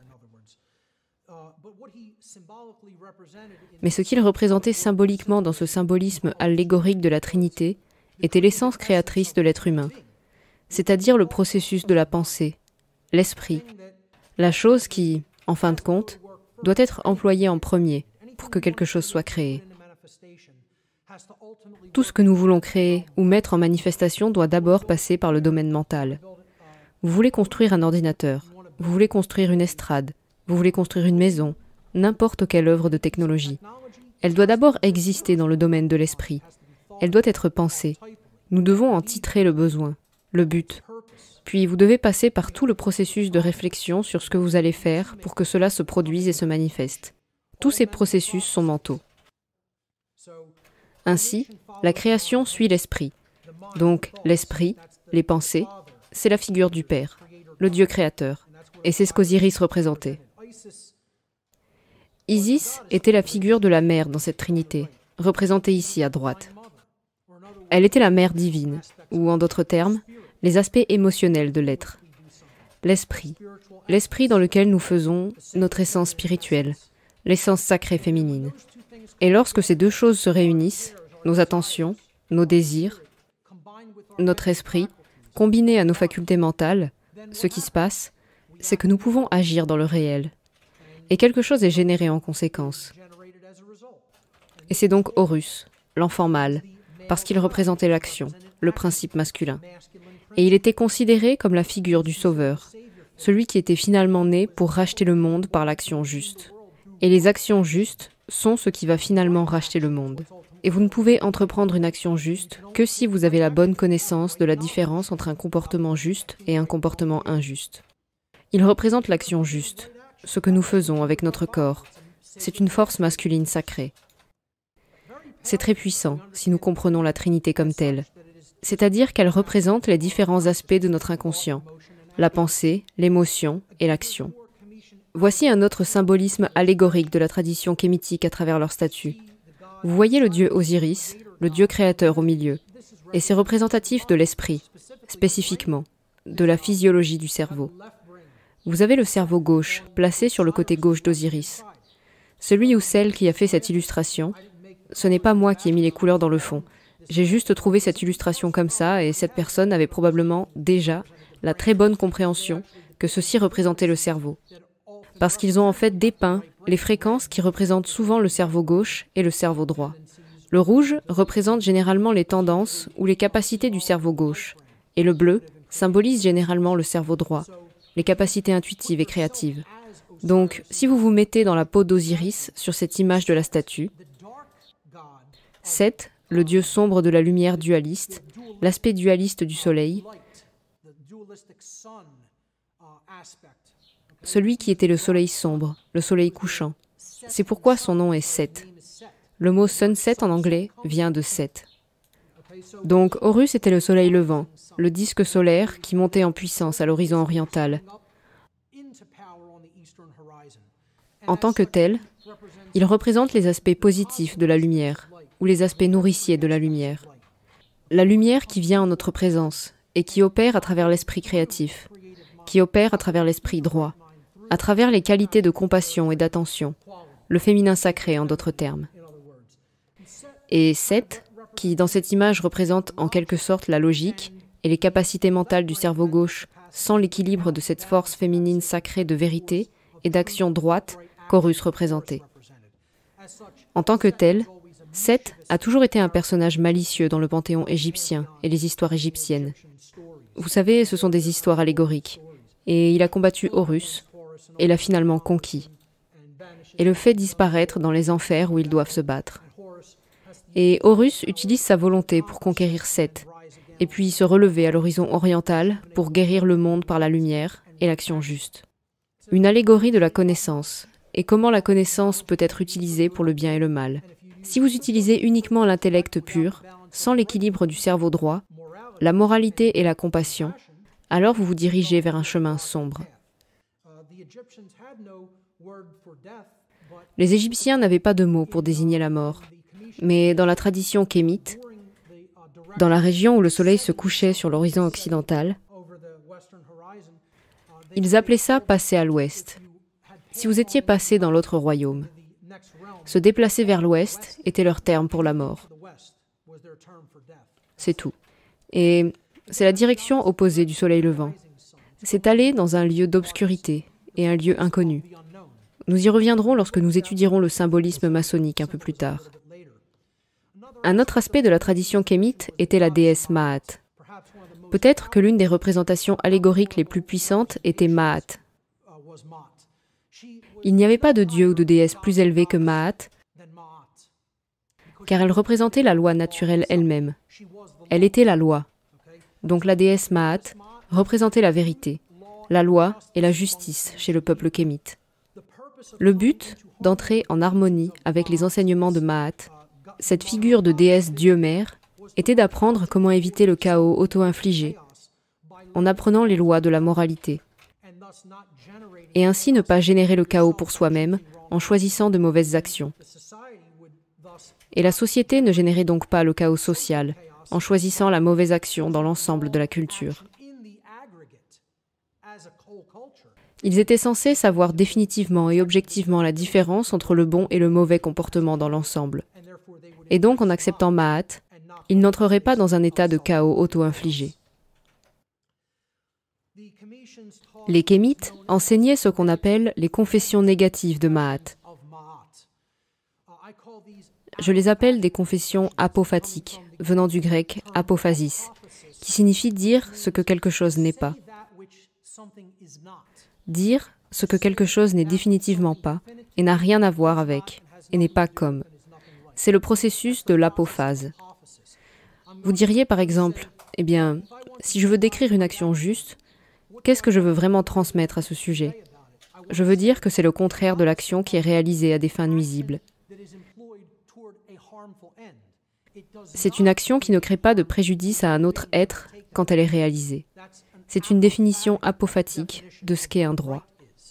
Mais ce qu'il représentait symboliquement dans ce symbolisme allégorique de la Trinité était l'essence créatrice de l'être humain, c'est-à-dire le processus de la pensée, l'esprit, la chose qui, en fin de compte, doit être employée en premier pour que quelque chose soit créé. Tout ce que nous voulons créer ou mettre en manifestation doit d'abord passer par le domaine mental. Vous voulez construire un ordinateur, vous voulez construire une estrade, vous voulez construire une maison, n'importe quelle œuvre de technologie. Elle doit d'abord exister dans le domaine de l'esprit. Elle doit être pensée. Nous devons en titrer le besoin, le but. Puis vous devez passer par tout le processus de réflexion sur ce que vous allez faire pour que cela se produise et se manifeste. Tous ces processus sont mentaux. Ainsi, la création suit l'esprit. Donc l'esprit, les pensées, c'est la figure du Père, le Dieu créateur. Et c'est ce qu'Osiris représentait. Isis était la figure de la mère dans cette trinité, représentée ici à droite. Elle était la mère divine, ou en d'autres termes, les aspects émotionnels de l'être. L'esprit, l'esprit dans lequel nous faisons notre essence spirituelle, l'essence sacrée féminine. Et lorsque ces deux choses se réunissent, nos attentions, nos désirs, notre esprit, combinés à nos facultés mentales, ce qui se passe, c'est que nous pouvons agir dans le réel. Et quelque chose est généré en conséquence. Et c'est donc Horus, l'enfant mâle, parce qu'il représentait l'action, le principe masculin. Et il était considéré comme la figure du Sauveur, celui qui était finalement né pour racheter le monde par l'action juste. Et les actions justes sont ce qui va finalement racheter le monde. Et vous ne pouvez entreprendre une action juste que si vous avez la bonne connaissance de la différence entre un comportement juste et un comportement injuste. Il représente l'action juste, ce que nous faisons avec notre corps. C'est une force masculine sacrée. C'est très puissant si nous comprenons la Trinité comme telle, c'est-à-dire qu'elle représente les différents aspects de notre inconscient, la pensée, l'émotion et l'action. Voici un autre symbolisme allégorique de la tradition kémitique à travers leur statut. Vous voyez le dieu Osiris, le dieu créateur au milieu, et c'est représentatif de l'esprit, spécifiquement, de la physiologie du cerveau. Vous avez le cerveau gauche, placé sur le côté gauche d'Osiris. Celui ou celle qui a fait cette illustration, ce n'est pas moi qui ai mis les couleurs dans le fond. J'ai juste trouvé cette illustration comme ça, et cette personne avait probablement déjà la très bonne compréhension que ceci représentait le cerveau. Parce qu'ils ont en fait dépeint les fréquences qui représentent souvent le cerveau gauche et le cerveau droit. Le rouge représente généralement les tendances ou les capacités du cerveau gauche, et le bleu symbolise généralement le cerveau droit, les capacités intuitives et créatives. Donc, si vous vous mettez dans la peau d'Osiris sur cette image de la statue, Seth, le dieu sombre de la lumière dualiste, l'aspect dualiste du soleil, celui qui était le soleil sombre, le soleil couchant. C'est pourquoi son nom est Seth. Le mot sunset en anglais vient de Seth. Donc Horus était le soleil levant, le disque solaire qui montait en puissance à l'horizon oriental. En tant que tel, il représente les aspects positifs de la lumière, ou les aspects nourriciers de la lumière. La lumière qui vient en notre présence et qui opère à travers l'esprit créatif, qui opère à travers l'esprit droit, à travers les qualités de compassion et d'attention, le féminin sacré en d'autres termes. Et Seth, qui dans cette image représente en quelque sorte la logique et les capacités mentales du cerveau gauche sans l'équilibre de cette force féminine sacrée de vérité et d'action droite qu'Horus représentait. En tant que tel, Seth a toujours été un personnage malicieux dans le panthéon égyptien et les histoires égyptiennes. Vous savez, ce sont des histoires allégoriques. Et il a combattu Horus et l'a finalement conquis. Et le fait disparaître dans les enfers où ils doivent se battre. Et Horus utilise sa volonté pour conquérir Seth, et puis se relever à l'horizon oriental pour guérir le monde par la lumière et l'action juste. Une allégorie de la connaissance, et comment la connaissance peut être utilisée pour le bien et le mal. Si vous utilisez uniquement l'intellect pur, sans l'équilibre du cerveau droit, la moralité et la compassion, alors vous vous dirigez vers un chemin sombre. Les Égyptiens n'avaient pas de mots pour désigner la mort, mais dans la tradition kémite, dans la région où le soleil se couchait sur l'horizon occidental, ils appelaient ça « passer à l'ouest ». Si vous étiez passé dans l'autre royaume, se déplacer vers l'ouest était leur terme pour la mort. C'est tout. Et c'est la direction opposée du soleil levant. C'est aller dans un lieu d'obscurité et un lieu inconnu. Nous y reviendrons lorsque nous étudierons le symbolisme maçonnique un peu plus tard. Un autre aspect de la tradition kémite était la déesse Maat. Peut-être que l'une des représentations allégoriques les plus puissantes était Maat. Il n'y avait pas de dieu ou de déesse plus élevé que Maat, car elle représentait la loi naturelle elle-même. Elle était la loi. Donc la déesse Maat représentait la vérité, la loi et la justice chez le peuple kémite. Le but, d'entrer en harmonie avec les enseignements de Maat, cette figure de déesse Dieu-Mère, était d'apprendre comment éviter le chaos auto-infligé, en apprenant les lois de la moralité, et ainsi ne pas générer le chaos pour soi-même en choisissant de mauvaises actions. Et la société ne générait donc pas le chaos social en choisissant la mauvaise action dans l'ensemble de la culture. Ils étaient censés savoir définitivement et objectivement la différence entre le bon et le mauvais comportement dans l'ensemble. Et donc, en acceptant Ma'at, ils n'entreraient pas dans un état de chaos auto-infligé. Les kémites enseignaient ce qu'on appelle les confessions négatives de Ma'at. Je les appelle des confessions apophatiques, venant du grec apophasis, qui signifie dire ce que quelque chose n'est pas. Dire ce que quelque chose n'est définitivement pas et n'a rien à voir avec, et n'est pas comme. C'est le processus de l'apophase. Vous diriez par exemple, eh bien, si je veux décrire une action juste, qu'est-ce que je veux vraiment transmettre à ce sujet? Je veux dire que c'est le contraire de l'action qui est réalisée à des fins nuisibles. C'est une action qui ne crée pas de préjudice à un autre être quand elle est réalisée. C'est une définition apophatique de ce qu'est un droit.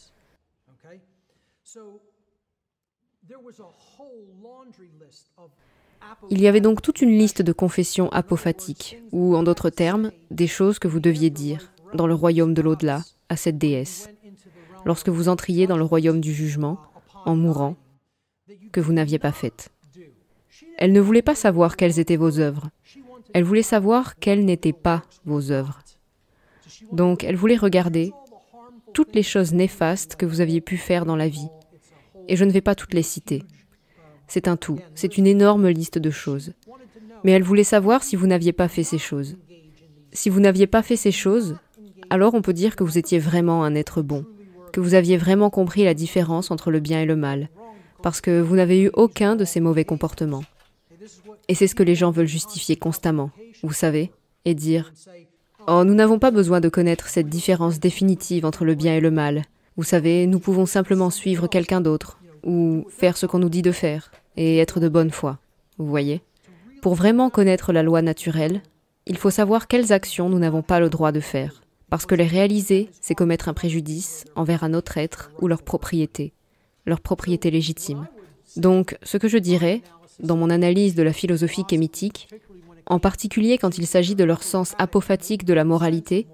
Il y avait donc toute une liste de confessions apophatiques, ou en d'autres termes, des choses que vous deviez dire dans le royaume de l'au-delà à cette déesse, lorsque vous entriez dans le royaume du jugement, en mourant, que vous n'aviez pas faites. Elle ne voulait pas savoir quelles étaient vos œuvres. Elle voulait savoir quelles n'étaient pas vos œuvres. Donc, elle voulait regarder toutes les choses néfastes que vous aviez pu faire dans la vie. Et je ne vais pas toutes les citer. C'est un tout, c'est une énorme liste de choses. Mais elle voulait savoir si vous n'aviez pas fait ces choses. Si vous n'aviez pas fait ces choses, alors on peut dire que vous étiez vraiment un être bon, que vous aviez vraiment compris la différence entre le bien et le mal, parce que vous n'avez eu aucun de ces mauvais comportements. Et c'est ce que les gens veulent justifier constamment, vous savez, et dire « Oh, nous n'avons pas besoin de connaître cette différence définitive entre le bien et le mal. Vous savez, nous pouvons simplement suivre quelqu'un d'autre, ou faire ce qu'on nous dit de faire, et être de bonne foi. » Vous voyez? Pour vraiment connaître la loi naturelle, il faut savoir quelles actions nous n'avons pas le droit de faire, parce que les réaliser, c'est commettre un préjudice envers un autre être ou leur propriété, leur propriété légitime. Donc, ce que je dirais, dans mon analyse de la philosophie kémitique, en particulier quand il s'agit de leur sens apophatique de la moralité,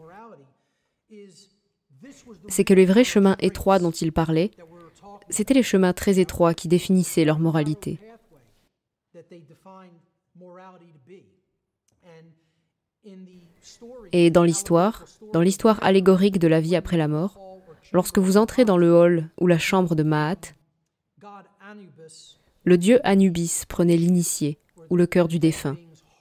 c'est que les vrais chemins étroits dont ils parlaient, c'étaient les chemins très étroits qui définissaient leur moralité. Et dans l'histoire, dans l'histoire allégorique de la vie après la mort, lorsque vous entrez dans le hall ou la chambre de Ma'at, le dieu Anubis prenait l'initié, ou le cœur du défunt,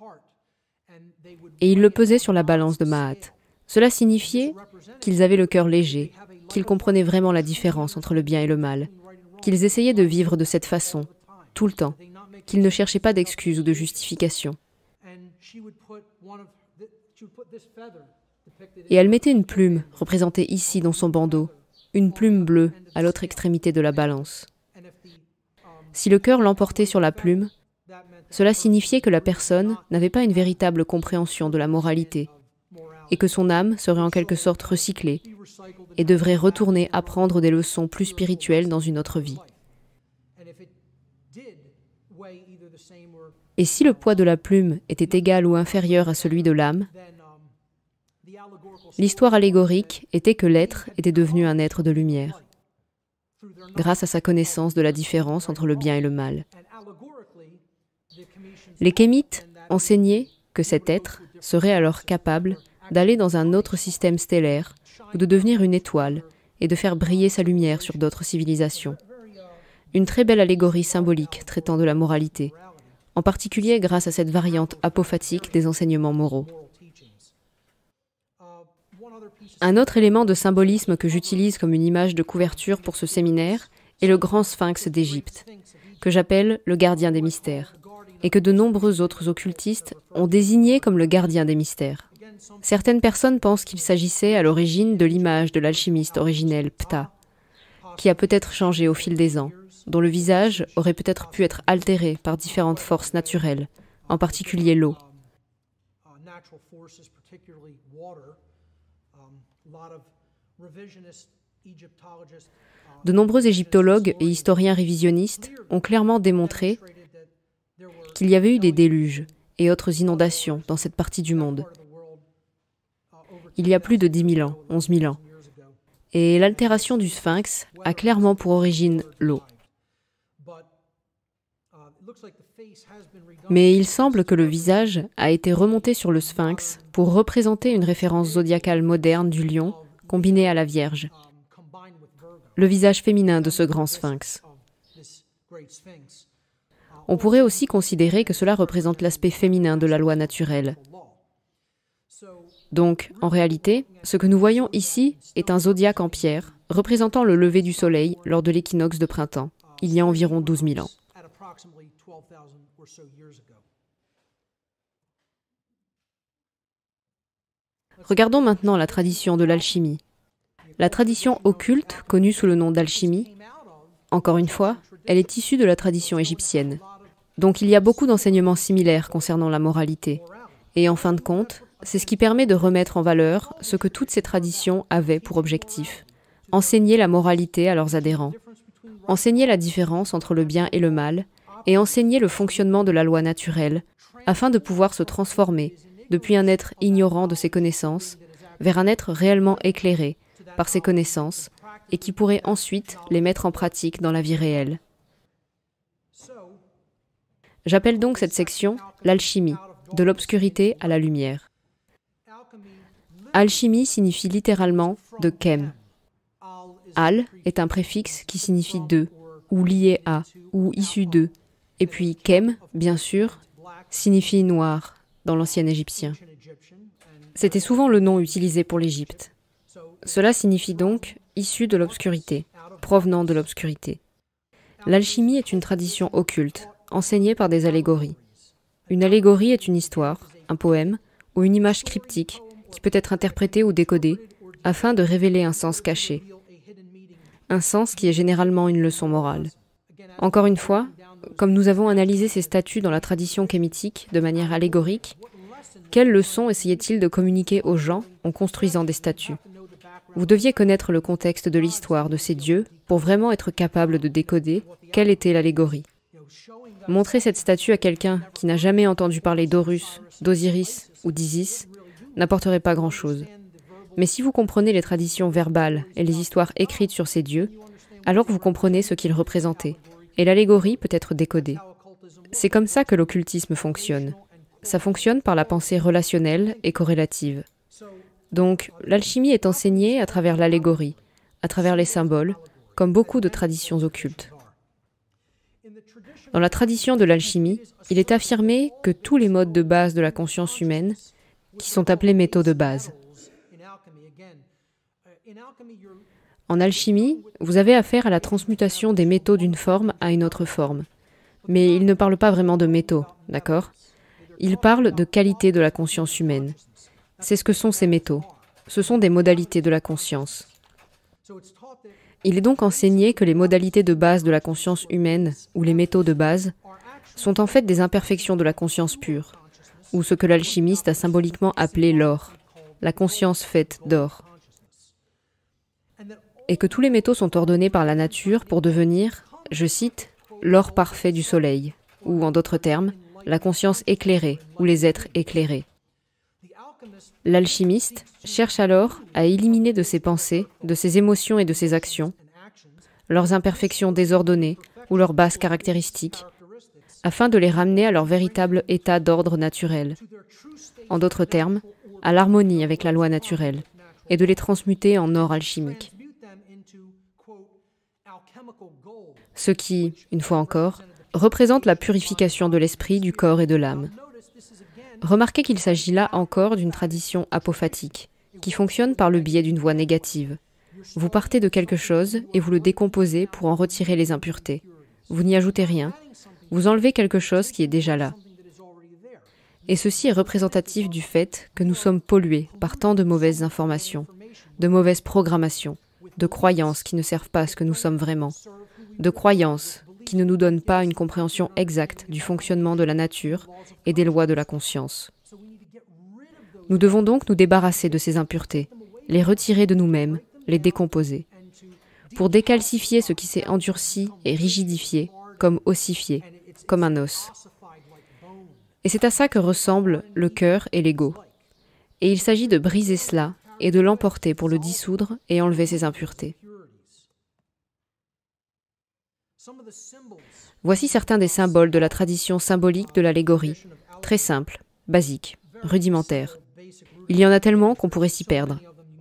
et il le pesait sur la balance de Ma'at. Cela signifiait qu'ils avaient le cœur léger, qu'ils comprenaient vraiment la différence entre le bien et le mal, qu'ils essayaient de vivre de cette façon, tout le temps, qu'ils ne cherchaient pas d'excuses ou de justifications. Et elle mettait une plume, représentée ici dans son bandeau, une plume bleue à l'autre extrémité de la balance. Si le cœur l'emportait sur la plume, cela signifiait que la personne n'avait pas une véritable compréhension de la moralité et que son âme serait en quelque sorte recyclée et devrait retourner apprendre des leçons plus spirituelles dans une autre vie. Et si le poids de la plume était égal ou inférieur à celui de l'âme, l'histoire allégorique était que l'être était devenu un être de lumière, grâce à sa connaissance de la différence entre le bien et le mal. Les kémites enseignaient que cet être serait alors capable d'aller dans un autre système stellaire ou de devenir une étoile et de faire briller sa lumière sur d'autres civilisations. Une très belle allégorie symbolique traitant de la moralité, en particulier grâce à cette variante apophatique des enseignements moraux. Un autre élément de symbolisme que j'utilise comme une image de couverture pour ce séminaire est le grand sphinx d'Égypte, que j'appelle le gardien des mystères, et que de nombreux autres occultistes ont désigné comme le gardien des mystères. Certaines personnes pensent qu'il s'agissait à l'origine de l'image de l'alchimiste originel Ptah, qui a peut-être changé au fil des ans, dont le visage aurait peut-être pu être altéré par différentes forces naturelles, en particulier l'eau. De nombreux égyptologues et historiens révisionnistes ont clairement démontré qu'il y avait eu des déluges et autres inondations dans cette partie du monde. Il y a plus de dix mille ans, onze mille ans. Et l'altération du sphinx a clairement pour origine l'eau. Mais il semble que le visage a été remonté sur le sphinx pour représenter une référence zodiacale moderne du lion combinée à la Vierge. Le visage féminin de ce grand sphinx. On pourrait aussi considérer que cela représente l'aspect féminin de la loi naturelle. Donc, en réalité, ce que nous voyons ici est un zodiaque en pierre, représentant le lever du soleil lors de l'équinoxe de printemps, il y a environ douze mille ans. Regardons maintenant la tradition de l'alchimie. La tradition occulte, connue sous le nom d'alchimie, encore une fois, elle est issue de la tradition égyptienne. Donc il y a beaucoup d'enseignements similaires concernant la moralité. Et en fin de compte, c'est ce qui permet de remettre en valeur ce que toutes ces traditions avaient pour objectif. Enseigner la moralité à leurs adhérents. Enseigner la différence entre le bien et le mal, et enseigner le fonctionnement de la loi naturelle, afin de pouvoir se transformer depuis un être ignorant de ses connaissances vers un être réellement éclairé par ses connaissances et qui pourrait ensuite les mettre en pratique dans la vie réelle. J'appelle donc cette section l'alchimie, de l'obscurité à la lumière. Alchimie signifie littéralement de chem. Al est un préfixe qui signifie de, ou lié à, ou issu de. Et puis chem, bien sûr, signifie noir dans l'ancien égyptien. C'était souvent le nom utilisé pour l'Égypte. Cela signifie donc issu de l'obscurité, provenant de l'obscurité. L'alchimie est une tradition occulte, enseignée par des allégories. Une allégorie est une histoire, un poème, ou une image cryptique qui peut être interprétée ou décodée afin de révéler un sens caché. Un sens qui est généralement une leçon morale. Encore une fois, comme nous avons analysé ces statues dans la tradition kémitique de manière allégorique, quelle leçon essayait-il de communiquer aux gens en construisant des statues? Vous deviez connaître le contexte de l'histoire de ces dieux pour vraiment être capable de décoder quelle était l'allégorie. Montrer cette statue à quelqu'un qui n'a jamais entendu parler d'Horus, d'Osiris ou d'Isis n'apporterait pas grand-chose. Mais si vous comprenez les traditions verbales et les histoires écrites sur ces dieux, alors vous comprenez ce qu'ils représentaient, et l'allégorie peut être décodée. C'est comme ça que l'occultisme fonctionne. Ça fonctionne par la pensée relationnelle et corrélative. Donc, l'alchimie est enseignée à travers l'allégorie, à travers les symboles, comme beaucoup de traditions occultes. Dans la tradition de l'alchimie, il est affirmé que tous les modes de base de la conscience humaine, qui sont appelés métaux de base. En alchimie, vous avez affaire à la transmutation des métaux d'une forme à une autre forme. Mais il ne parle pas vraiment de métaux, d'accord? Il parle de qualité de la conscience humaine. C'est ce que sont ces métaux. Ce sont des modalités de la conscience. Il est donc enseigné que les modalités de base de la conscience humaine, ou les métaux de base, sont en fait des imperfections de la conscience pure, ou ce que l'alchimiste a symboliquement appelé l'or, la conscience faite d'or. Et que tous les métaux sont ordonnés par la nature pour devenir, je cite, l'or parfait du soleil, ou en d'autres termes, la conscience éclairée, ou les êtres éclairés. L'alchimiste cherche alors à éliminer de ses pensées, de ses émotions et de ses actions, leurs imperfections désordonnées ou leurs basses caractéristiques, afin de les ramener à leur véritable état d'ordre naturel, en d'autres termes, à l'harmonie avec la loi naturelle, et de les transmuter en or alchimique. Ce qui, une fois encore, représente la purification de l'esprit, du corps et de l'âme. Remarquez qu'il s'agit là encore d'une tradition apophatique, qui fonctionne par le biais d'une voie négative. Vous partez de quelque chose et vous le décomposez pour en retirer les impuretés. Vous n'y ajoutez rien, vous enlevez quelque chose qui est déjà là. Et ceci est représentatif du fait que nous sommes pollués par tant de mauvaises informations, de mauvaises programmations, de croyances qui ne servent pas à ce que nous sommes vraiment, de croyances qui ne nous donnent pas une compréhension exacte du fonctionnement de la nature et des lois de la conscience. Nous devons donc nous débarrasser de ces impuretés, les retirer de nous-mêmes, les décomposer, pour décalcifier ce qui s'est endurci et rigidifié, comme ossifié, comme un os. Et c'est à ça que ressemblent le cœur et l'ego. Et il s'agit de briser cela et de l'emporter pour le dissoudre et enlever ses impuretés. Voici certains des symboles de la tradition symbolique de l'allégorie, très simples, basiques, rudimentaires. Il y en a tellement qu'on pourrait s'y perdre.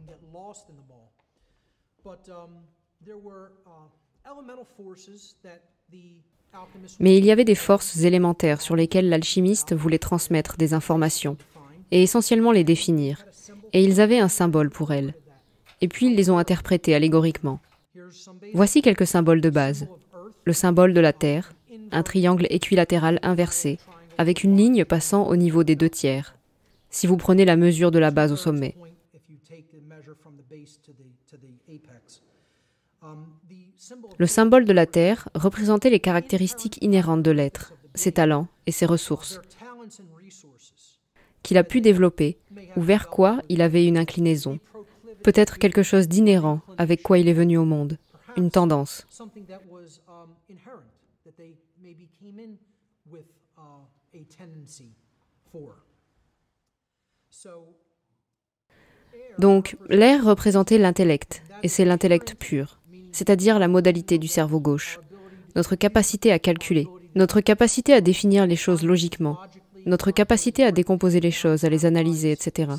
Mais il y avait des forces élémentaires sur lesquelles l'alchimiste voulait transmettre des informations, et essentiellement les définir, et ils avaient un symbole pour elles. Et puis ils les ont interprétés allégoriquement. Voici quelques symboles de base. Le symbole de la Terre, un triangle équilatéral inversé, avec une ligne passant au niveau des deux tiers, si vous prenez la mesure de la base au sommet. Le symbole de la Terre représentait les caractéristiques inhérentes de l'être, ses talents et ses ressources, qu'il a pu développer, ou vers quoi il avait une inclinaison, peut-être quelque chose d'inhérent avec quoi il est venu au monde, une tendance. Donc, l'air représentait l'intellect, et c'est l'intellect pur, c'est-à-dire la modalité du cerveau gauche, notre capacité à calculer, notre capacité à définir les choses logiquement, notre capacité à décomposer les choses, à les analyser, et cetera.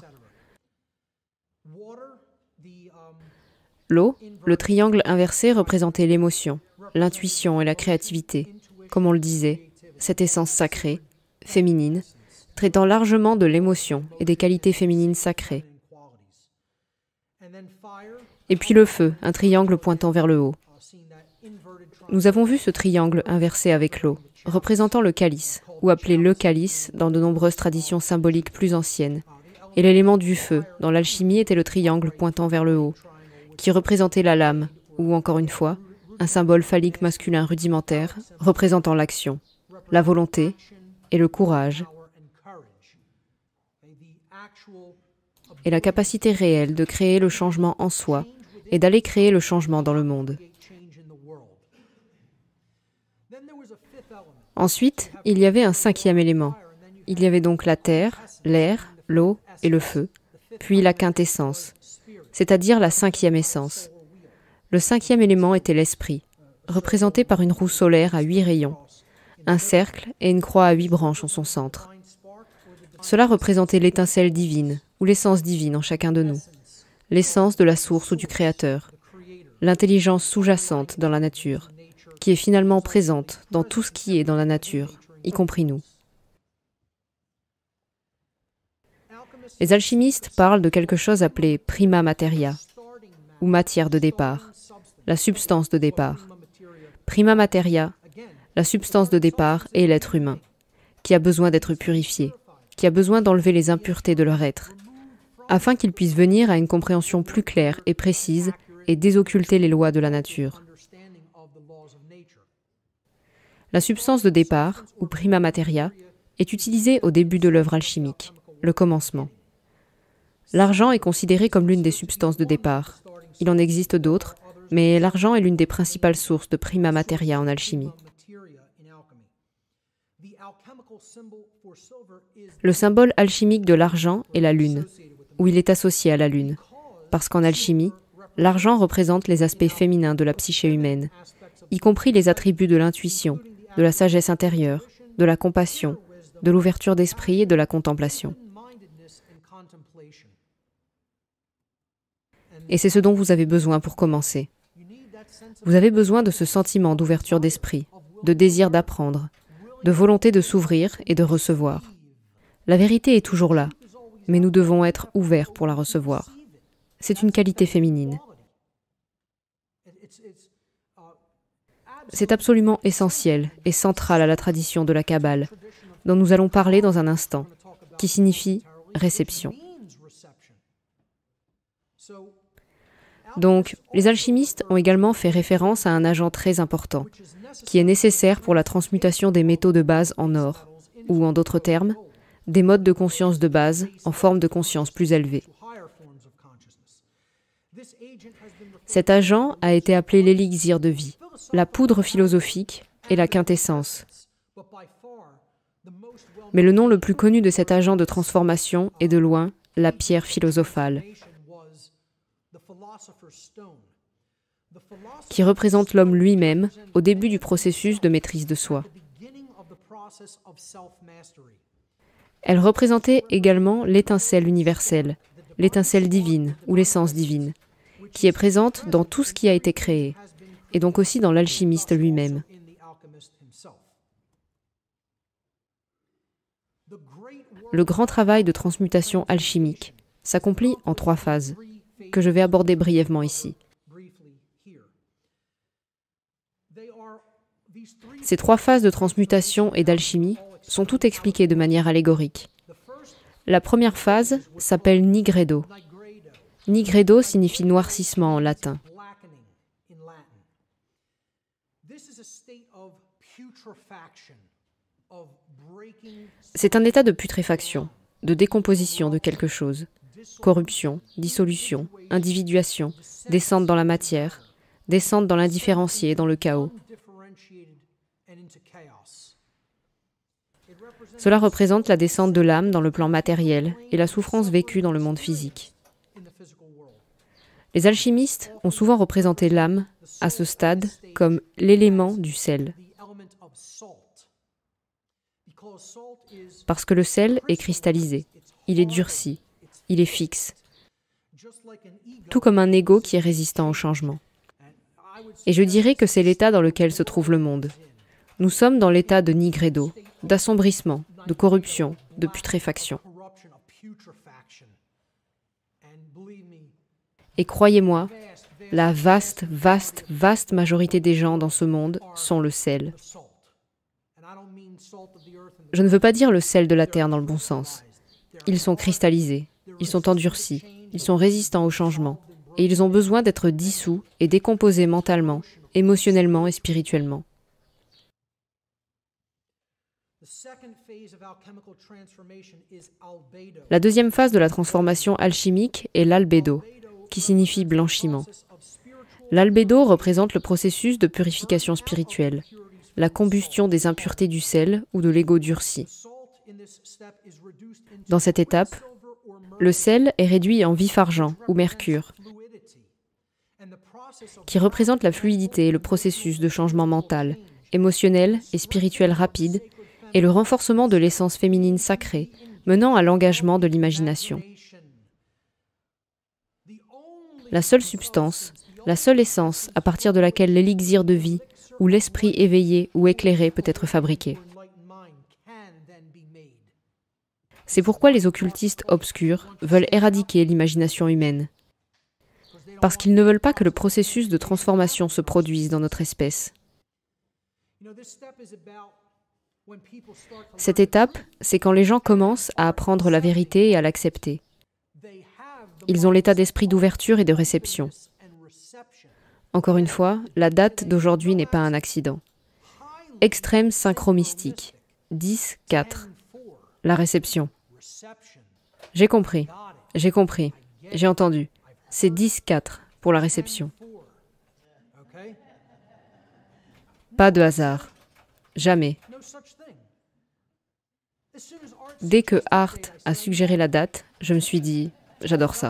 L'eau, le triangle inversé représentait l'émotion, l'intuition et la créativité, comme on le disait, cette essence sacrée, féminine, traitant largement de l'émotion et des qualités féminines sacrées. Et puis le feu, un triangle pointant vers le haut. Nous avons vu ce triangle inversé avec l'eau, représentant le calice, ou appelé le calice dans de nombreuses traditions symboliques plus anciennes. Et l'élément du feu, dans l'alchimie, était le triangle pointant vers le haut, qui représentait la lame, ou encore une fois, un symbole phallique masculin rudimentaire, représentant l'action, la volonté et le courage, et la capacité réelle de créer le changement en soi et d'aller créer le changement dans le monde. Ensuite, il y avait un cinquième élément. Il y avait donc la terre, l'air, l'eau et le feu, puis la quintessence, c'est-à-dire la cinquième essence. Le cinquième élément était l'esprit, représenté par une roue solaire à huit rayons, un cercle et une croix à huit branches en son centre. Cela représentait l'étincelle divine, ou l'essence divine en chacun de nous, l'essence de la source ou du Créateur, l'intelligence sous-jacente dans la nature, qui est finalement présente dans tout ce qui est dans la nature, y compris nous. Les alchimistes parlent de quelque chose appelé prima materia, ou matière de départ, la substance de départ. Prima materia, la substance de départ est l'être humain, qui a besoin d'être purifié, qui a besoin d'enlever les impuretés de leur être, afin qu'il puisse venir à une compréhension plus claire et précise et désocculter les lois de la nature. La substance de départ, ou prima materia, est utilisée au début de l'œuvre alchimique, le commencement. L'argent est considéré comme l'une des substances de départ. Il en existe d'autres, mais l'argent est l'une des principales sources de prima materia en alchimie. Le symbole alchimique de l'argent est la lune, ou il est associé à la lune, parce qu'en alchimie, l'argent représente les aspects féminins de la psyché humaine, y compris les attributs de l'intuition, de la sagesse intérieure, de la compassion, de l'ouverture d'esprit et de la contemplation. Et c'est ce dont vous avez besoin pour commencer. Vous avez besoin de ce sentiment d'ouverture d'esprit, de désir d'apprendre, de volonté de s'ouvrir et de recevoir. La vérité est toujours là, mais nous devons être ouverts pour la recevoir. C'est une qualité féminine. C'est absolument essentiel et central à la tradition de la Kabbale, dont nous allons parler dans un instant, qui signifie réception. Donc, les alchimistes ont également fait référence à un agent très important, qui est nécessaire pour la transmutation des métaux de base en or, ou en d'autres termes, des modes de conscience de base en forme de conscience plus élevée. Cet agent a été appelé l'élixir de vie, la poudre philosophique et la quintessence. Mais le nom le plus connu de cet agent de transformation est de loin la pierre philosophale, qui représente l'homme lui-même au début du processus de maîtrise de soi. Elle représentait également l'étincelle universelle, l'étincelle divine ou l'essence divine, qui est présente dans tout ce qui a été créé, et donc aussi dans l'alchimiste lui-même. Le grand travail de transmutation alchimique s'accomplit en trois phases, que je vais aborder brièvement ici. Ces trois phases de transmutation et d'alchimie sont toutes expliquées de manière allégorique. La première phase s'appelle nigredo. Nigredo signifie noircissement en latin. C'est un état de putréfaction, de décomposition de quelque chose, corruption, dissolution, individuation, descente dans la matière, descente dans l'indifférencié et dans le chaos. Cela représente la descente de l'âme dans le plan matériel et la souffrance vécue dans le monde physique. Les alchimistes ont souvent représenté l'âme, à ce stade, comme l'élément du sel. Parce que le sel est cristallisé, il est durci, il est fixe, tout comme un ego qui est résistant au changement. Et je dirais que c'est l'état dans lequel se trouve le monde. Nous sommes dans l'état de nigredo, d'assombrissement, de corruption, de putréfaction. Et croyez-moi, la vaste, vaste, vaste majorité des gens dans ce monde sont le sel. Je ne veux pas dire le sel de la terre dans le bon sens. Ils sont cristallisés, ils sont endurcis, ils sont résistants au changement, et ils ont besoin d'être dissous et décomposés mentalement, émotionnellement et spirituellement. La deuxième phase de la transformation alchimique est l'albédo, qui signifie blanchiment. L'albédo représente le processus de purification spirituelle, la combustion des impuretés du sel ou de l'ego durci. Dans cette étape, le sel est réduit en vif-argent ou mercure, qui représente la fluidité et le processus de changement mental, émotionnel et spirituel rapide, et le renforcement de l'essence féminine sacrée, menant à l'engagement de l'imagination. La seule substance, la seule essence à partir de laquelle l'élixir de vie ou l'esprit éveillé ou éclairé peut être fabriqué. C'est pourquoi les occultistes obscurs veulent éradiquer l'imagination humaine. Parce qu'ils ne veulent pas que le processus de transformation se produise dans notre espèce. Cette étape, c'est quand les gens commencent à apprendre la vérité et à l'accepter. Ils ont l'état d'esprit d'ouverture et de réception. Encore une fois, la date d'aujourd'hui n'est pas un accident. Extrême synchro-mystique, dix quatre. La réception. J'ai compris, j'ai compris, j'ai entendu. C'est dix quatre pour la réception. Pas de hasard. Jamais. Dès que Art a suggéré la date, je me suis dit, j'adore ça.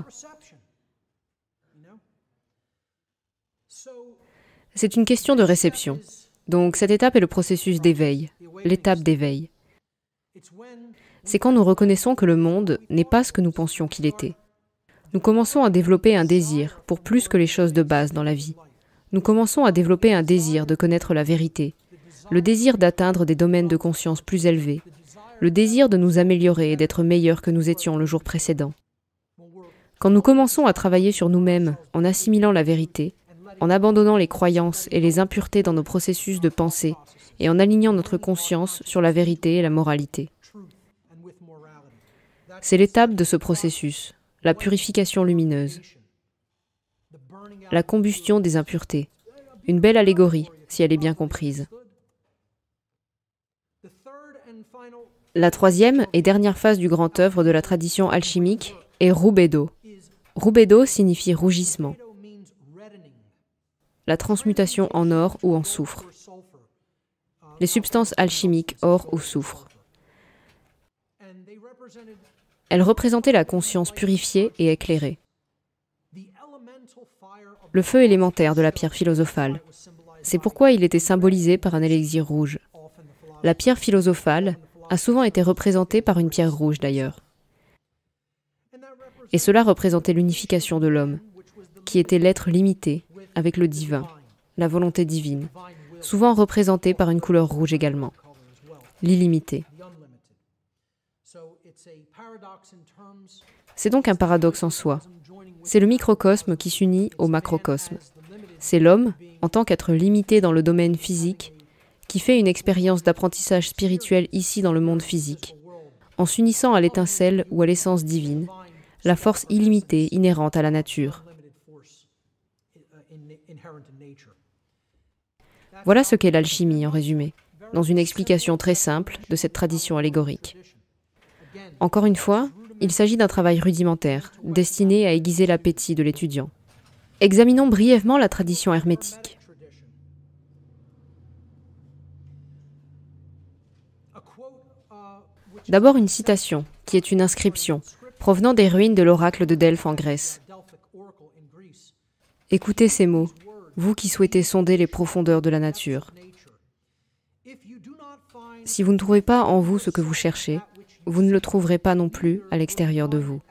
C'est une question de réception. Donc cette étape est le processus d'éveil, l'étape d'éveil. C'est quand nous reconnaissons que le monde n'est pas ce que nous pensions qu'il était. Nous commençons à développer un désir pour plus que les choses de base dans la vie. Nous commençons à développer un désir de connaître la vérité, le désir d'atteindre des domaines de conscience plus élevés, le désir de nous améliorer et d'être meilleurs que nous étions le jour précédent. Quand nous commençons à travailler sur nous-mêmes en assimilant la vérité, en abandonnant les croyances et les impuretés dans nos processus de pensée et en alignant notre conscience sur la vérité et la moralité. C'est l'étape de ce processus, la purification lumineuse, la combustion des impuretés, une belle allégorie si elle est bien comprise. La troisième et dernière phase du grand œuvre de la tradition alchimique est rubedo. Rubedo signifie rougissement, la transmutation en or ou en soufre, les substances alchimiques or ou soufre. Elles représentaient la conscience purifiée et éclairée. Le feu élémentaire de la pierre philosophale. C'est pourquoi il était symbolisé par un élixir rouge. La pierre philosophale a souvent été représentée par une pierre rouge d'ailleurs. Et cela représentait l'unification de l'homme, qui était l'être limité avec le divin, la volonté divine, souvent représentée par une couleur rouge également, l'illimité. C'est donc un paradoxe en soi. C'est le microcosme qui s'unit au macrocosme. C'est l'homme, en tant qu'être limité dans le domaine physique, qui fait une expérience d'apprentissage spirituel ici dans le monde physique, en s'unissant à l'étincelle ou à l'essence divine, la force illimitée inhérente à la nature. Voilà ce qu'est l'alchimie en résumé, dans une explication très simple de cette tradition allégorique. Encore une fois, il s'agit d'un travail rudimentaire, destiné à aiguiser l'appétit de l'étudiant. Examinons brièvement la tradition hermétique. D'abord une citation, qui est une inscription, provenant des ruines de l'oracle de Delphes en Grèce. Écoutez ces mots, vous qui souhaitez sonder les profondeurs de la nature. Si vous ne trouvez pas en vous ce que vous cherchez, vous ne le trouverez pas non plus à l'extérieur de vous.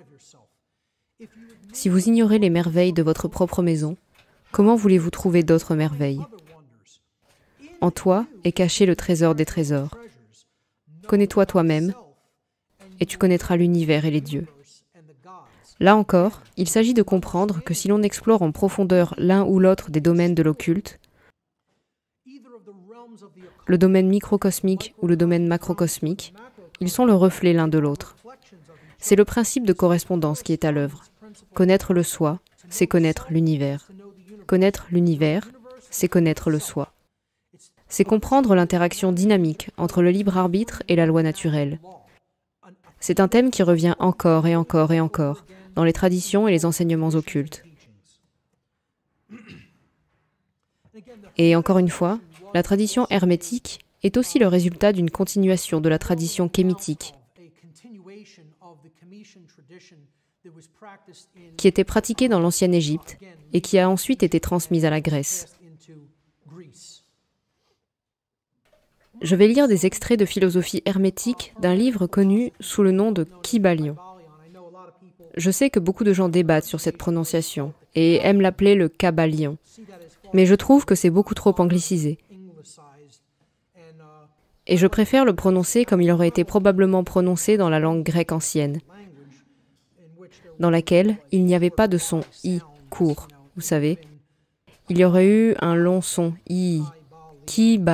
Si vous ignorez les merveilles de votre propre maison, comment voulez-vous trouver d'autres merveilles? En toi est caché le trésor des trésors. Connais-toi toi-même, et tu connaîtras l'univers et les dieux. Là encore, il s'agit de comprendre que si l'on explore en profondeur l'un ou l'autre des domaines de l'occulte, le domaine microcosmique ou le domaine macrocosmique, ils sont le reflet l'un de l'autre. C'est le principe de correspondance qui est à l'œuvre. Connaître le soi, c'est connaître l'univers. Connaître l'univers, c'est connaître le soi. C'est comprendre l'interaction dynamique entre le libre arbitre et la loi naturelle. C'est un thème qui revient encore et encore et encore dans les traditions et les enseignements occultes. Et encore une fois, la tradition hermétique est aussi le résultat d'une continuation de la tradition kémitique, qui était pratiquée dans l'ancienne Égypte et qui a ensuite été transmise à la Grèce. Je vais lire des extraits de philosophie hermétique d'un livre connu sous le nom de Kybalion. Je sais que beaucoup de gens débattent sur cette prononciation et aiment l'appeler le Kabbalion, mais je trouve que c'est beaucoup trop anglicisé. Et je préfère le prononcer comme il aurait été probablement prononcé dans la langue grecque ancienne, dans laquelle il n'y avait pas de son « i » court, vous savez. Il y aurait eu un long son « i », « Kybalion »,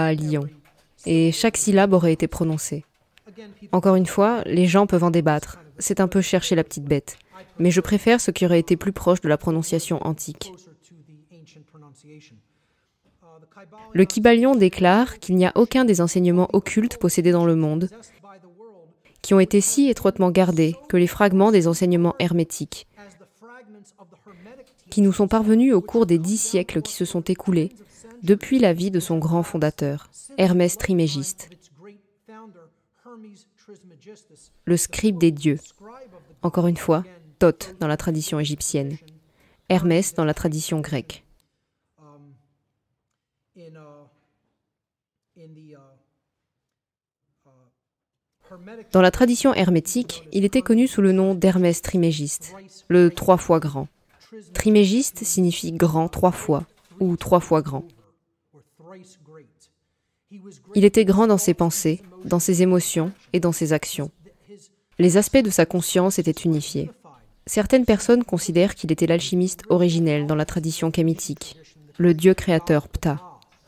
et chaque syllabe aurait été prononcée. Encore une fois, les gens peuvent en débattre, c'est un peu chercher la petite bête, mais je préfère ce qui aurait été plus proche de la prononciation antique. Le Kybalion déclare qu'il n'y a aucun des enseignements occultes possédés dans le monde qui ont été si étroitement gardés que les fragments des enseignements hermétiques, qui nous sont parvenus au cours des dix siècles qui se sont écoulés depuis la vie de son grand fondateur, Hermès Trismégiste, le scribe des dieux. Encore une fois, Thoth dans la tradition égyptienne, Hermès dans la tradition grecque. Dans la tradition hermétique, il était connu sous le nom d'Hermès Trismégiste, le trois fois grand. Trismégiste signifie grand trois fois, ou trois fois grand. Il était grand dans ses pensées, dans ses émotions et dans ses actions. Les aspects de sa conscience étaient unifiés. Certaines personnes considèrent qu'il était l'alchimiste originel dans la tradition kémitique, le dieu créateur Ptah.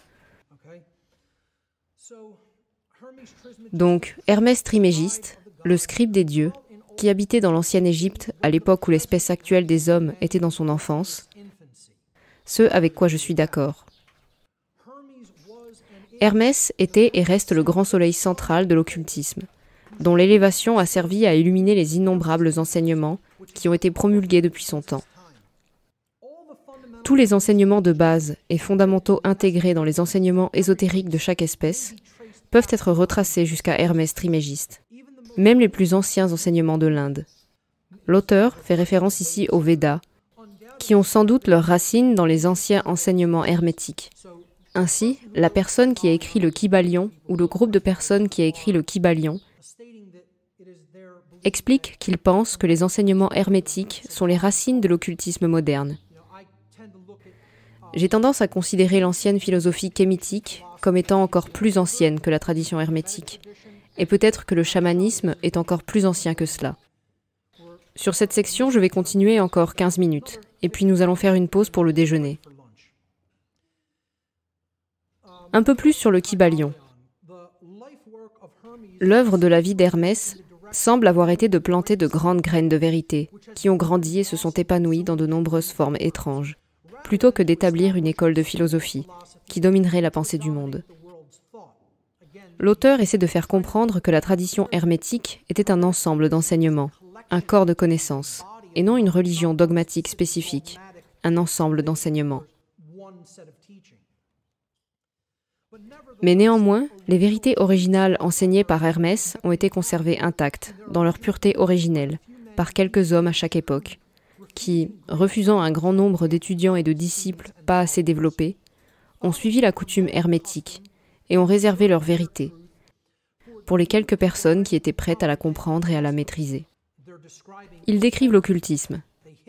Donc, Hermès Trismégiste, le scribe des dieux, qui habitait dans l'ancienne Égypte à l'époque où l'espèce actuelle des hommes était dans son enfance, ce avec quoi je suis d'accord. Hermès était et reste le grand soleil central de l'occultisme, dont l'élévation a servi à illuminer les innombrables enseignements qui ont été promulgués depuis son temps. Tous les enseignements de base et fondamentaux intégrés dans les enseignements ésotériques de chaque espèce peuvent être retracés jusqu'à Hermès Trismégiste, même les plus anciens enseignements de l'Inde. L'auteur fait référence ici aux Védas, qui ont sans doute leurs racines dans les anciens enseignements hermétiques. Ainsi, la personne qui a écrit le Kybalion, ou le groupe de personnes qui a écrit le Kybalion, explique qu'ils pensent que les enseignements hermétiques sont les racines de l'occultisme moderne. J'ai tendance à considérer l'ancienne philosophie kémitique comme étant encore plus ancienne que la tradition hermétique, et peut-être que le chamanisme est encore plus ancien que cela. Sur cette section, je vais continuer encore quinze minutes, et puis nous allons faire une pause pour le déjeuner. Un peu plus sur le Kybalion. L'œuvre de la vie d'Hermès semble avoir été de planter de grandes graines de vérité, qui ont grandi et se sont épanouies dans de nombreuses formes étranges, plutôt que d'établir une école de philosophie qui dominerait la pensée du monde. L'auteur essaie de faire comprendre que la tradition hermétique était un ensemble d'enseignements, un corps de connaissances, et non une religion dogmatique spécifique, un ensemble d'enseignements. Mais néanmoins, les vérités originales enseignées par Hermès ont été conservées intactes, dans leur pureté originelle, par quelques hommes à chaque époque, qui, refusant un grand nombre d'étudiants et de disciples pas assez développés, ont suivi la coutume hermétique et ont réservé leur vérité pour les quelques personnes qui étaient prêtes à la comprendre et à la maîtriser. Ils décrivent l'occultisme.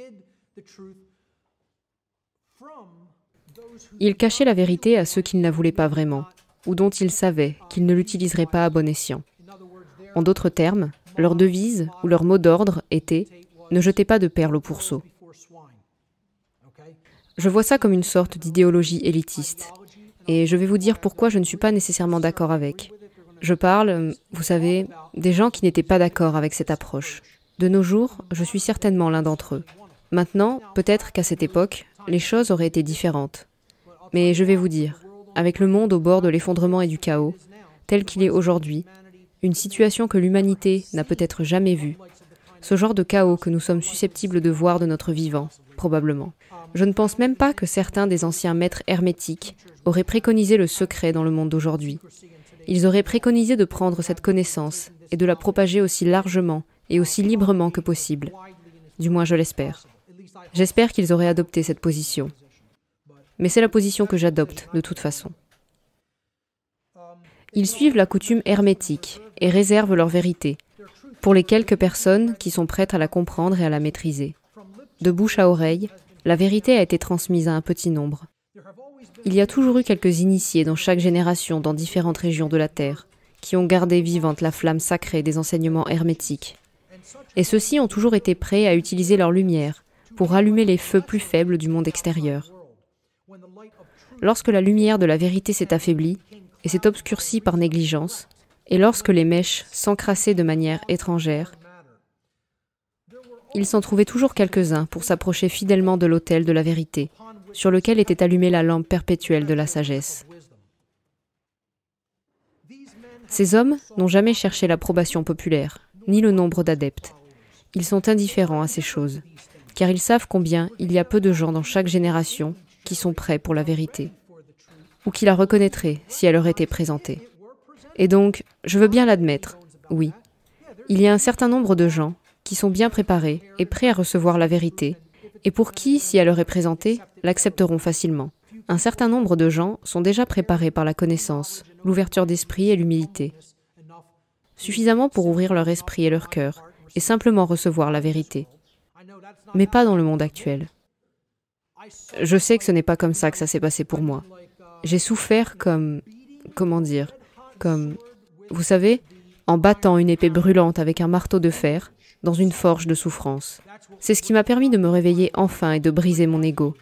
Ils cachaient la vérité à ceux qui ne la voulaient pas vraiment, ou dont ils savaient qu'ils ne l'utiliseraient pas à bon escient. En d'autres termes, leur devise ou leur mot d'ordre était « Ne jetez pas de perles au pourceau ». Je vois ça comme une sorte d'idéologie élitiste, et je vais vous dire pourquoi je ne suis pas nécessairement d'accord avec. Je parle, vous savez, des gens qui n'étaient pas d'accord avec cette approche. De nos jours, je suis certainement l'un d'entre eux. Maintenant, peut-être qu'à cette époque, les choses auraient été différentes. Mais je vais vous dire, avec le monde au bord de l'effondrement et du chaos, tel qu'il est aujourd'hui, une situation que l'humanité n'a peut-être jamais vue, ce genre de chaos que nous sommes susceptibles de voir de notre vivant, probablement. Je ne pense même pas que certains des anciens maîtres hermétiques auraient préconisé le secret dans le monde d'aujourd'hui. Ils auraient préconisé de prendre cette connaissance et de la propager aussi largement et aussi librement que possible. Du moins, je l'espère. J'espère qu'ils auraient adopté cette position. Mais c'est la position que j'adopte, de toute façon. Ils suivent la coutume hermétique et réservent leur vérité pour les quelques personnes qui sont prêtes à la comprendre et à la maîtriser. De bouche à oreille, la vérité a été transmise à un petit nombre. Il y a toujours eu quelques initiés dans chaque génération dans différentes régions de la Terre qui ont gardé vivante la flamme sacrée des enseignements hermétiques. Et ceux-ci ont toujours été prêts à utiliser leur lumière pour rallumer les feux plus faibles du monde extérieur. Lorsque la lumière de la vérité s'est affaiblie et s'est obscurcie par négligence, et lorsque les mèches s'encrassaient de manière étrangère, il s'en trouvait toujours quelques-uns pour s'approcher fidèlement de l'autel de la vérité, sur lequel était allumée la lampe perpétuelle de la sagesse. Ces hommes n'ont jamais cherché l'approbation populaire, ni le nombre d'adeptes. Ils sont indifférents à ces choses, car ils savent combien il y a peu de gens dans chaque génération qui sont prêts pour la vérité, ou qui la reconnaîtraient si elle leur était présentée. Et donc, je veux bien l'admettre, oui, il y a un certain nombre de gens qui sont bien préparés et prêts à recevoir la vérité, et pour qui, si elle leur est présentée, l'accepteront facilement. Un certain nombre de gens sont déjà préparés par la connaissance, l'ouverture d'esprit et l'humilité, suffisamment pour ouvrir leur esprit et leur cœur, et simplement recevoir la vérité. Mais pas dans le monde actuel. Je sais que ce n'est pas comme ça que ça s'est passé pour moi. J'ai souffert comme... comment dire, comme... Vous savez, en battant une épée brûlante avec un marteau de fer, dans une forge de souffrance. C'est ce qui m'a permis de me réveiller enfin et de briser mon ego.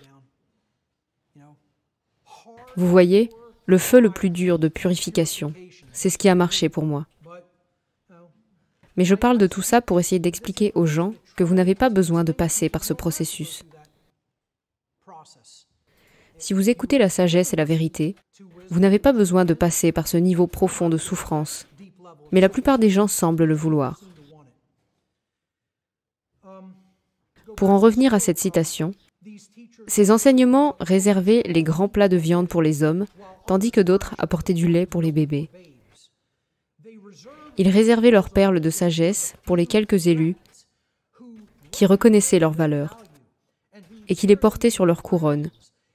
Vous voyez, le feu le plus dur de purification, c'est ce qui a marché pour moi. Mais je parle de tout ça pour essayer d'expliquer aux gens que vous n'avez pas besoin de passer par ce processus. Si vous écoutez la sagesse et la vérité, vous n'avez pas besoin de passer par ce niveau profond de souffrance mais la plupart des gens semblent le vouloir. Pour en revenir à cette citation, ces enseignements réservaient les grands plats de viande pour les hommes, tandis que d'autres apportaient du lait pour les bébés. Ils réservaient leurs perles de sagesse pour les quelques élus qui reconnaissaient leur valeur et qui les portaient sur leur couronne,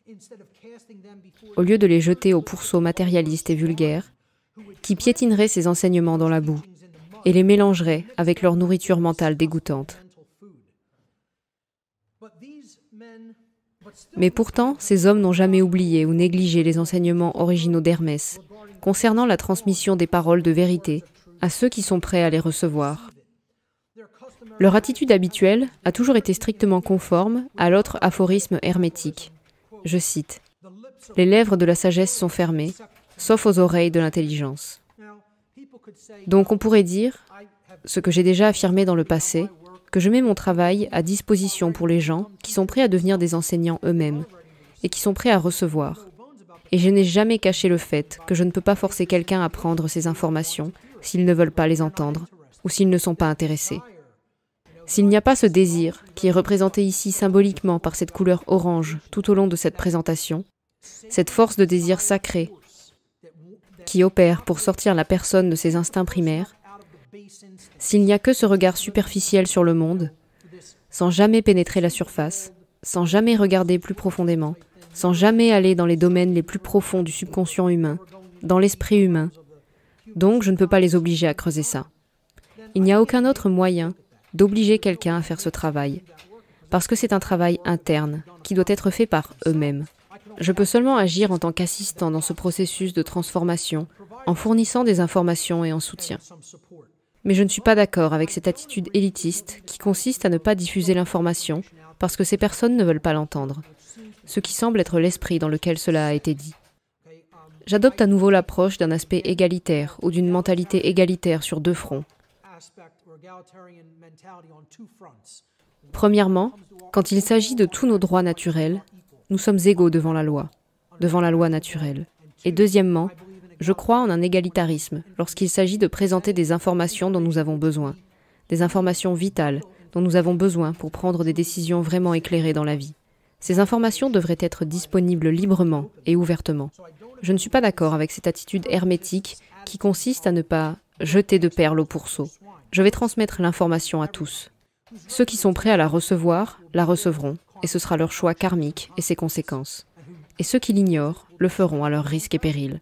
au lieu de les jeter aux pourceaux matérialistes et vulgaires, qui piétineraient ces enseignements dans la boue et les mélangeraient avec leur nourriture mentale dégoûtante. Mais pourtant, ces hommes n'ont jamais oublié ou négligé les enseignements originaux d'Hermès concernant la transmission des paroles de vérité à ceux qui sont prêts à les recevoir. Leur attitude habituelle a toujours été strictement conforme à l'autre aphorisme hermétique. Je cite, « Les lèvres de la sagesse sont fermées, sauf aux oreilles de l'intelligence. » Donc on pourrait dire, ce que j'ai déjà affirmé dans le passé, que je mets mon travail à disposition pour les gens qui sont prêts à devenir des enseignants eux-mêmes et qui sont prêts à recevoir. Et je n'ai jamais caché le fait que je ne peux pas forcer quelqu'un à prendre ces informations s'ils ne veulent pas les entendre ou s'ils ne sont pas intéressés. S'il n'y a pas ce désir, qui est représenté ici symboliquement par cette couleur orange tout au long de cette présentation, cette force de désir sacré qui opère pour sortir la personne de ses instincts primaires, s'il n'y a que ce regard superficiel sur le monde, sans jamais pénétrer la surface, sans jamais regarder plus profondément, sans jamais aller dans les domaines les plus profonds du subconscient humain, dans l'esprit humain, donc je ne peux pas les obliger à creuser ça. Il n'y a aucun autre moyen d'obliger quelqu'un à faire ce travail, parce que c'est un travail interne qui doit être fait par eux-mêmes. Je peux seulement agir en tant qu'assistant dans ce processus de transformation, en fournissant des informations et en soutien. Mais je ne suis pas d'accord avec cette attitude élitiste qui consiste à ne pas diffuser l'information parce que ces personnes ne veulent pas l'entendre, ce qui semble être l'esprit dans lequel cela a été dit. J'adopte à nouveau l'approche d'un aspect égalitaire ou d'une mentalité égalitaire sur deux fronts. Premièrement, quand il s'agit de tous nos droits naturels, nous sommes égaux devant la loi, devant la loi naturelle. Et deuxièmement, je crois en un égalitarisme lorsqu'il s'agit de présenter des informations dont nous avons besoin, des informations vitales dont nous avons besoin pour prendre des décisions vraiment éclairées dans la vie. Ces informations devraient être disponibles librement et ouvertement. Je ne suis pas d'accord avec cette attitude hermétique qui consiste à ne pas jeter de perles au pourceau. Je vais transmettre l'information à tous. Ceux qui sont prêts à la recevoir, la recevront, et ce sera leur choix karmique et ses conséquences. Et ceux qui l'ignorent, le feront à leur risque et péril.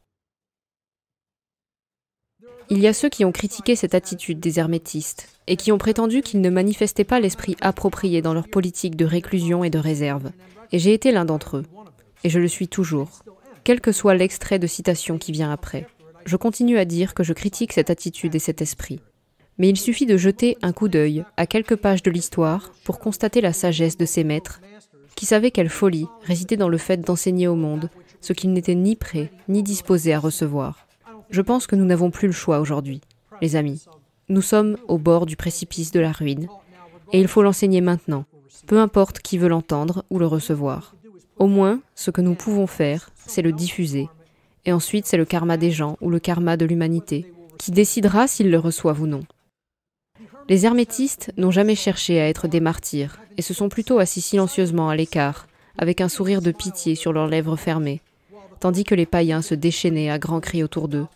Il y a ceux qui ont critiqué cette attitude des hermétistes et qui ont prétendu qu'ils ne manifestaient pas l'esprit approprié dans leur politique de réclusion et de réserve. Et j'ai été l'un d'entre eux. Et je le suis toujours. Quel que soit l'extrait de citation qui vient après, je continue à dire que je critique cette attitude et cet esprit. Mais il suffit de jeter un coup d'œil à quelques pages de l'histoire pour constater la sagesse de ces maîtres qui savaient quelle folie résidait dans le fait d'enseigner au monde ce qu'ils n'étaient ni prêts ni disposés à recevoir. Je pense que nous n'avons plus le choix aujourd'hui, les amis. Nous sommes au bord du précipice de la ruine et il faut l'enseigner maintenant, peu importe qui veut l'entendre ou le recevoir. Au moins, ce que nous pouvons faire, c'est le diffuser. Et ensuite, c'est le karma des gens ou le karma de l'humanité qui décidera s'ils le reçoivent ou non. Les hermétistes n'ont jamais cherché à être des martyrs et se sont plutôt assis silencieusement à l'écart, avec un sourire de pitié sur leurs lèvres fermées, tandis que les païens se déchaînaient à grands cris autour d'eux.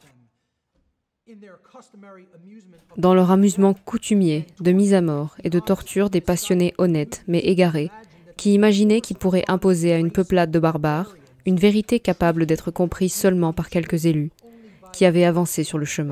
Dans leur amusement coutumier de mise à mort et de torture des passionnés honnêtes mais égarés, qui imaginaient qu'ils pourraient imposer à une peuplade de barbares une vérité capable d'être comprise seulement par quelques élus, qui avaient avancé sur le chemin.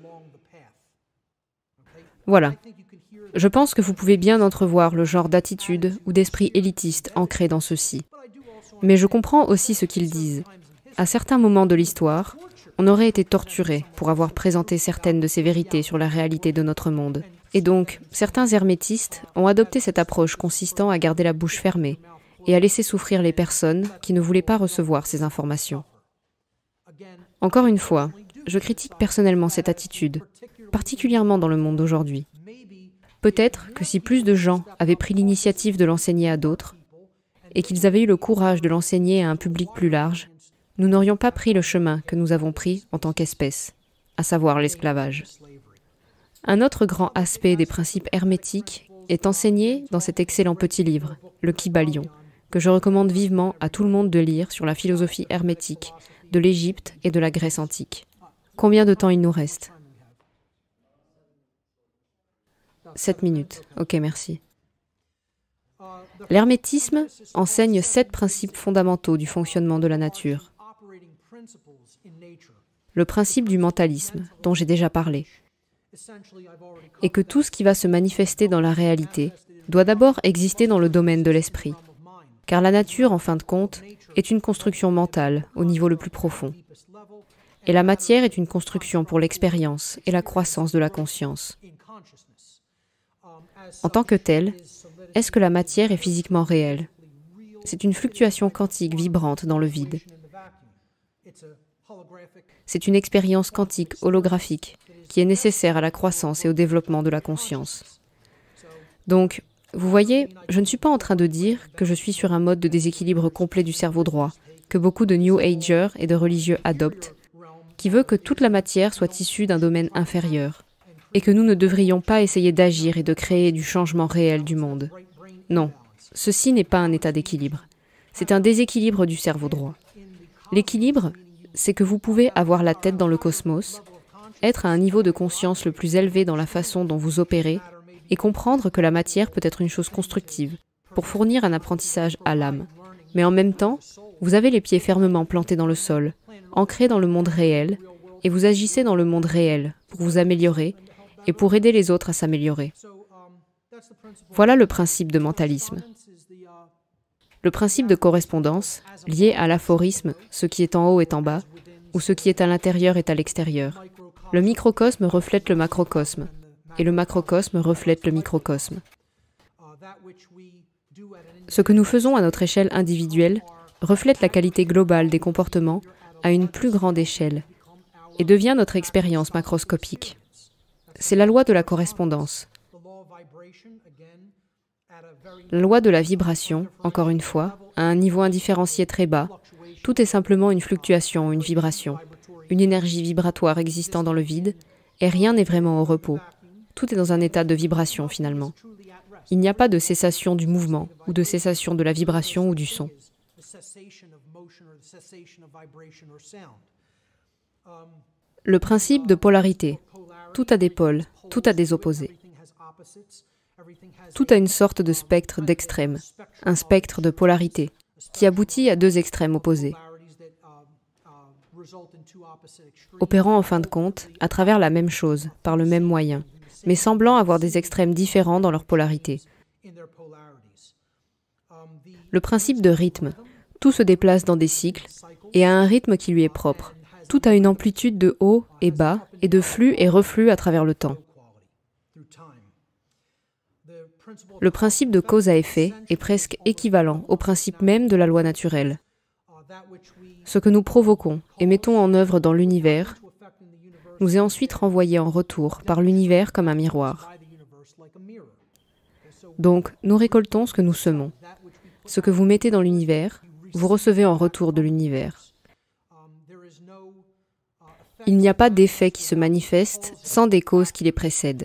Voilà. Je pense que vous pouvez bien entrevoir le genre d'attitude ou d'esprit élitiste ancré dans ceux-ci. Mais je comprends aussi ce qu'ils disent. À certains moments de l'histoire, on aurait été torturé pour avoir présenté certaines de ces vérités sur la réalité de notre monde. Et donc, certains hermétistes ont adopté cette approche consistant à garder la bouche fermée et à laisser souffrir les personnes qui ne voulaient pas recevoir ces informations. Encore une fois, je critique personnellement cette attitude, particulièrement dans le monde d'aujourd'hui. Peut-être que si plus de gens avaient pris l'initiative de l'enseigner à d'autres, et qu'ils avaient eu le courage de l'enseigner à un public plus large, nous n'aurions pas pris le chemin que nous avons pris en tant qu'espèce. à savoir l'esclavage. Un autre grand aspect des principes hermétiques est enseigné dans cet excellent petit livre, le Kybalion, que je recommande vivement à tout le monde de lire sur la philosophie hermétique de l'Égypte et de la Grèce antique. Combien de temps il nous reste? Sept minutes. Ok, merci. L'hermétisme enseigne sept principes fondamentaux du fonctionnement de la nature. Le principe du mentalisme, dont j'ai déjà parlé, et que tout ce qui va se manifester dans la réalité doit d'abord exister dans le domaine de l'esprit, car la nature, en fin de compte, est une construction mentale au niveau le plus profond, et la matière est une construction pour l'expérience et la croissance de la conscience. En tant que telle, est-ce que la matière est physiquement réelle? C'est une fluctuation quantique vibrante dans le vide. C'est une expérience quantique holographique qui est nécessaire à la croissance et au développement de la conscience. Donc, vous voyez, je ne suis pas en train de dire que je suis sur un mode de déséquilibre complet du cerveau droit, que beaucoup de New Agers et de religieux adoptent, qui veut que toute la matière soit issue d'un domaine inférieur, et que nous ne devrions pas essayer d'agir et de créer du changement réel du monde. Non, ceci n'est pas un état d'équilibre. C'est un déséquilibre du cerveau droit. L'équilibre, c'est que vous pouvez avoir la tête dans le cosmos, être à un niveau de conscience le plus élevé dans la façon dont vous opérez, et comprendre que la matière peut être une chose constructive, pour fournir un apprentissage à l'âme. Mais en même temps, vous avez les pieds fermement plantés dans le sol, ancrés dans le monde réel, et vous agissez dans le monde réel pour vous améliorer et pour aider les autres à s'améliorer. Voilà le principe de mentalisme. Le principe de correspondance, lié à l'aphorisme « ce qui est en haut est en bas » ou « ce qui est à l'intérieur est à l'extérieur ». Le microcosme reflète le macrocosme, et le macrocosme reflète le microcosme. Ce que nous faisons à notre échelle individuelle reflète la qualité globale des comportements à une plus grande échelle et devient notre expérience macroscopique. C'est la loi de la correspondance. La loi de la vibration, encore une fois, à un niveau indifférencié très bas, tout est simplement une fluctuation, une vibration, une énergie vibratoire existant dans le vide, et rien n'est vraiment au repos. Tout est dans un état de vibration finalement. Il n'y a pas de cessation du mouvement, ou de cessation de la vibration ou du son. Le principe de polarité. Tout a des pôles, tout a des opposés. Tout a une sorte de spectre d'extrême, un spectre de polarité, qui aboutit à deux extrêmes opposés, opérant en fin de compte à travers la même chose, par le même moyen, mais semblant avoir des extrêmes différents dans leur polarité. Le principe de rythme. Tout se déplace dans des cycles et a un rythme qui lui est propre. Tout a une amplitude de haut et bas et de flux et reflux à travers le temps. Le principe de cause à effet est presque équivalent au principe même de la loi naturelle. Ce que nous provoquons et mettons en œuvre dans l'univers nous est ensuite renvoyé en retour par l'univers comme un miroir. Donc, nous récoltons ce que nous semons. Ce que vous mettez dans l'univers, vous recevez en retour de l'univers. Il n'y a pas d'effet qui se manifeste sans des causes qui les précèdent.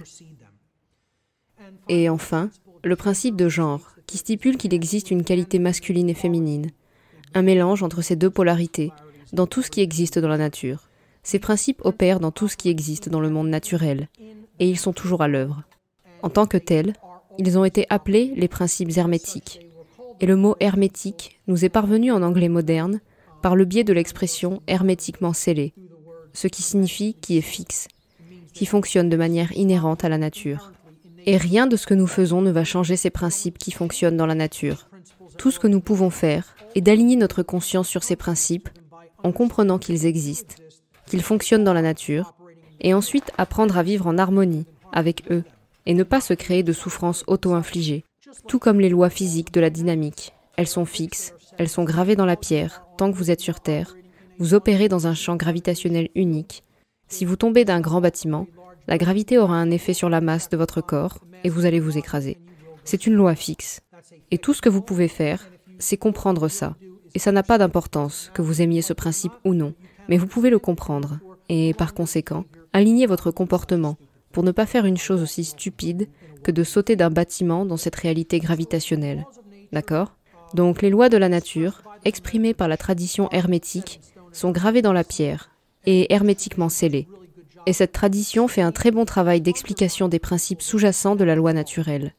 Et enfin, le principe de genre, qui stipule qu'il existe une qualité masculine et féminine, un mélange entre ces deux polarités, dans tout ce qui existe dans la nature. Ces principes opèrent dans tout ce qui existe dans le monde naturel, et ils sont toujours à l'œuvre. En tant que tels, ils ont été appelés les principes hermétiques, et le mot hermétique nous est parvenu en anglais moderne par le biais de l'expression hermétiquement scellé, ce qui signifie qui est fixe, qui fonctionne de manière inhérente à la nature. Et rien de ce que nous faisons ne va changer ces principes qui fonctionnent dans la nature. Tout ce que nous pouvons faire est d'aligner notre conscience sur ces principes en comprenant qu'ils existent, qu'ils fonctionnent dans la nature, et ensuite apprendre à vivre en harmonie avec eux et ne pas se créer de souffrances auto-infligées. Tout comme les lois physiques de la dynamique, elles sont fixes, elles sont gravées dans la pierre tant que vous êtes sur Terre, vous opérez dans un champ gravitationnel unique. Si vous tombez d'un grand bâtiment, la gravité aura un effet sur la masse de votre corps et vous allez vous écraser. C'est une loi fixe. Et tout ce que vous pouvez faire, c'est comprendre ça. Et ça n'a pas d'importance que vous aimiez ce principe ou non, mais vous pouvez le comprendre. Et par conséquent, Alignez votre comportement pour ne pas faire une chose aussi stupide que de sauter d'un bâtiment dans cette réalité gravitationnelle. D'accord? Donc les lois de la nature, exprimées par la tradition hermétique, sont gravées dans la pierre et hermétiquement scellées. Et cette tradition fait un très bon travail d'explication des principes sous-jacents de la loi naturelle.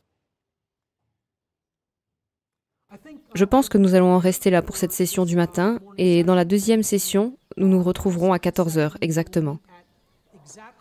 Je pense que nous allons en rester là pour cette session du matin, et dans la deuxième session, nous nous retrouverons à quatorze heures exactement.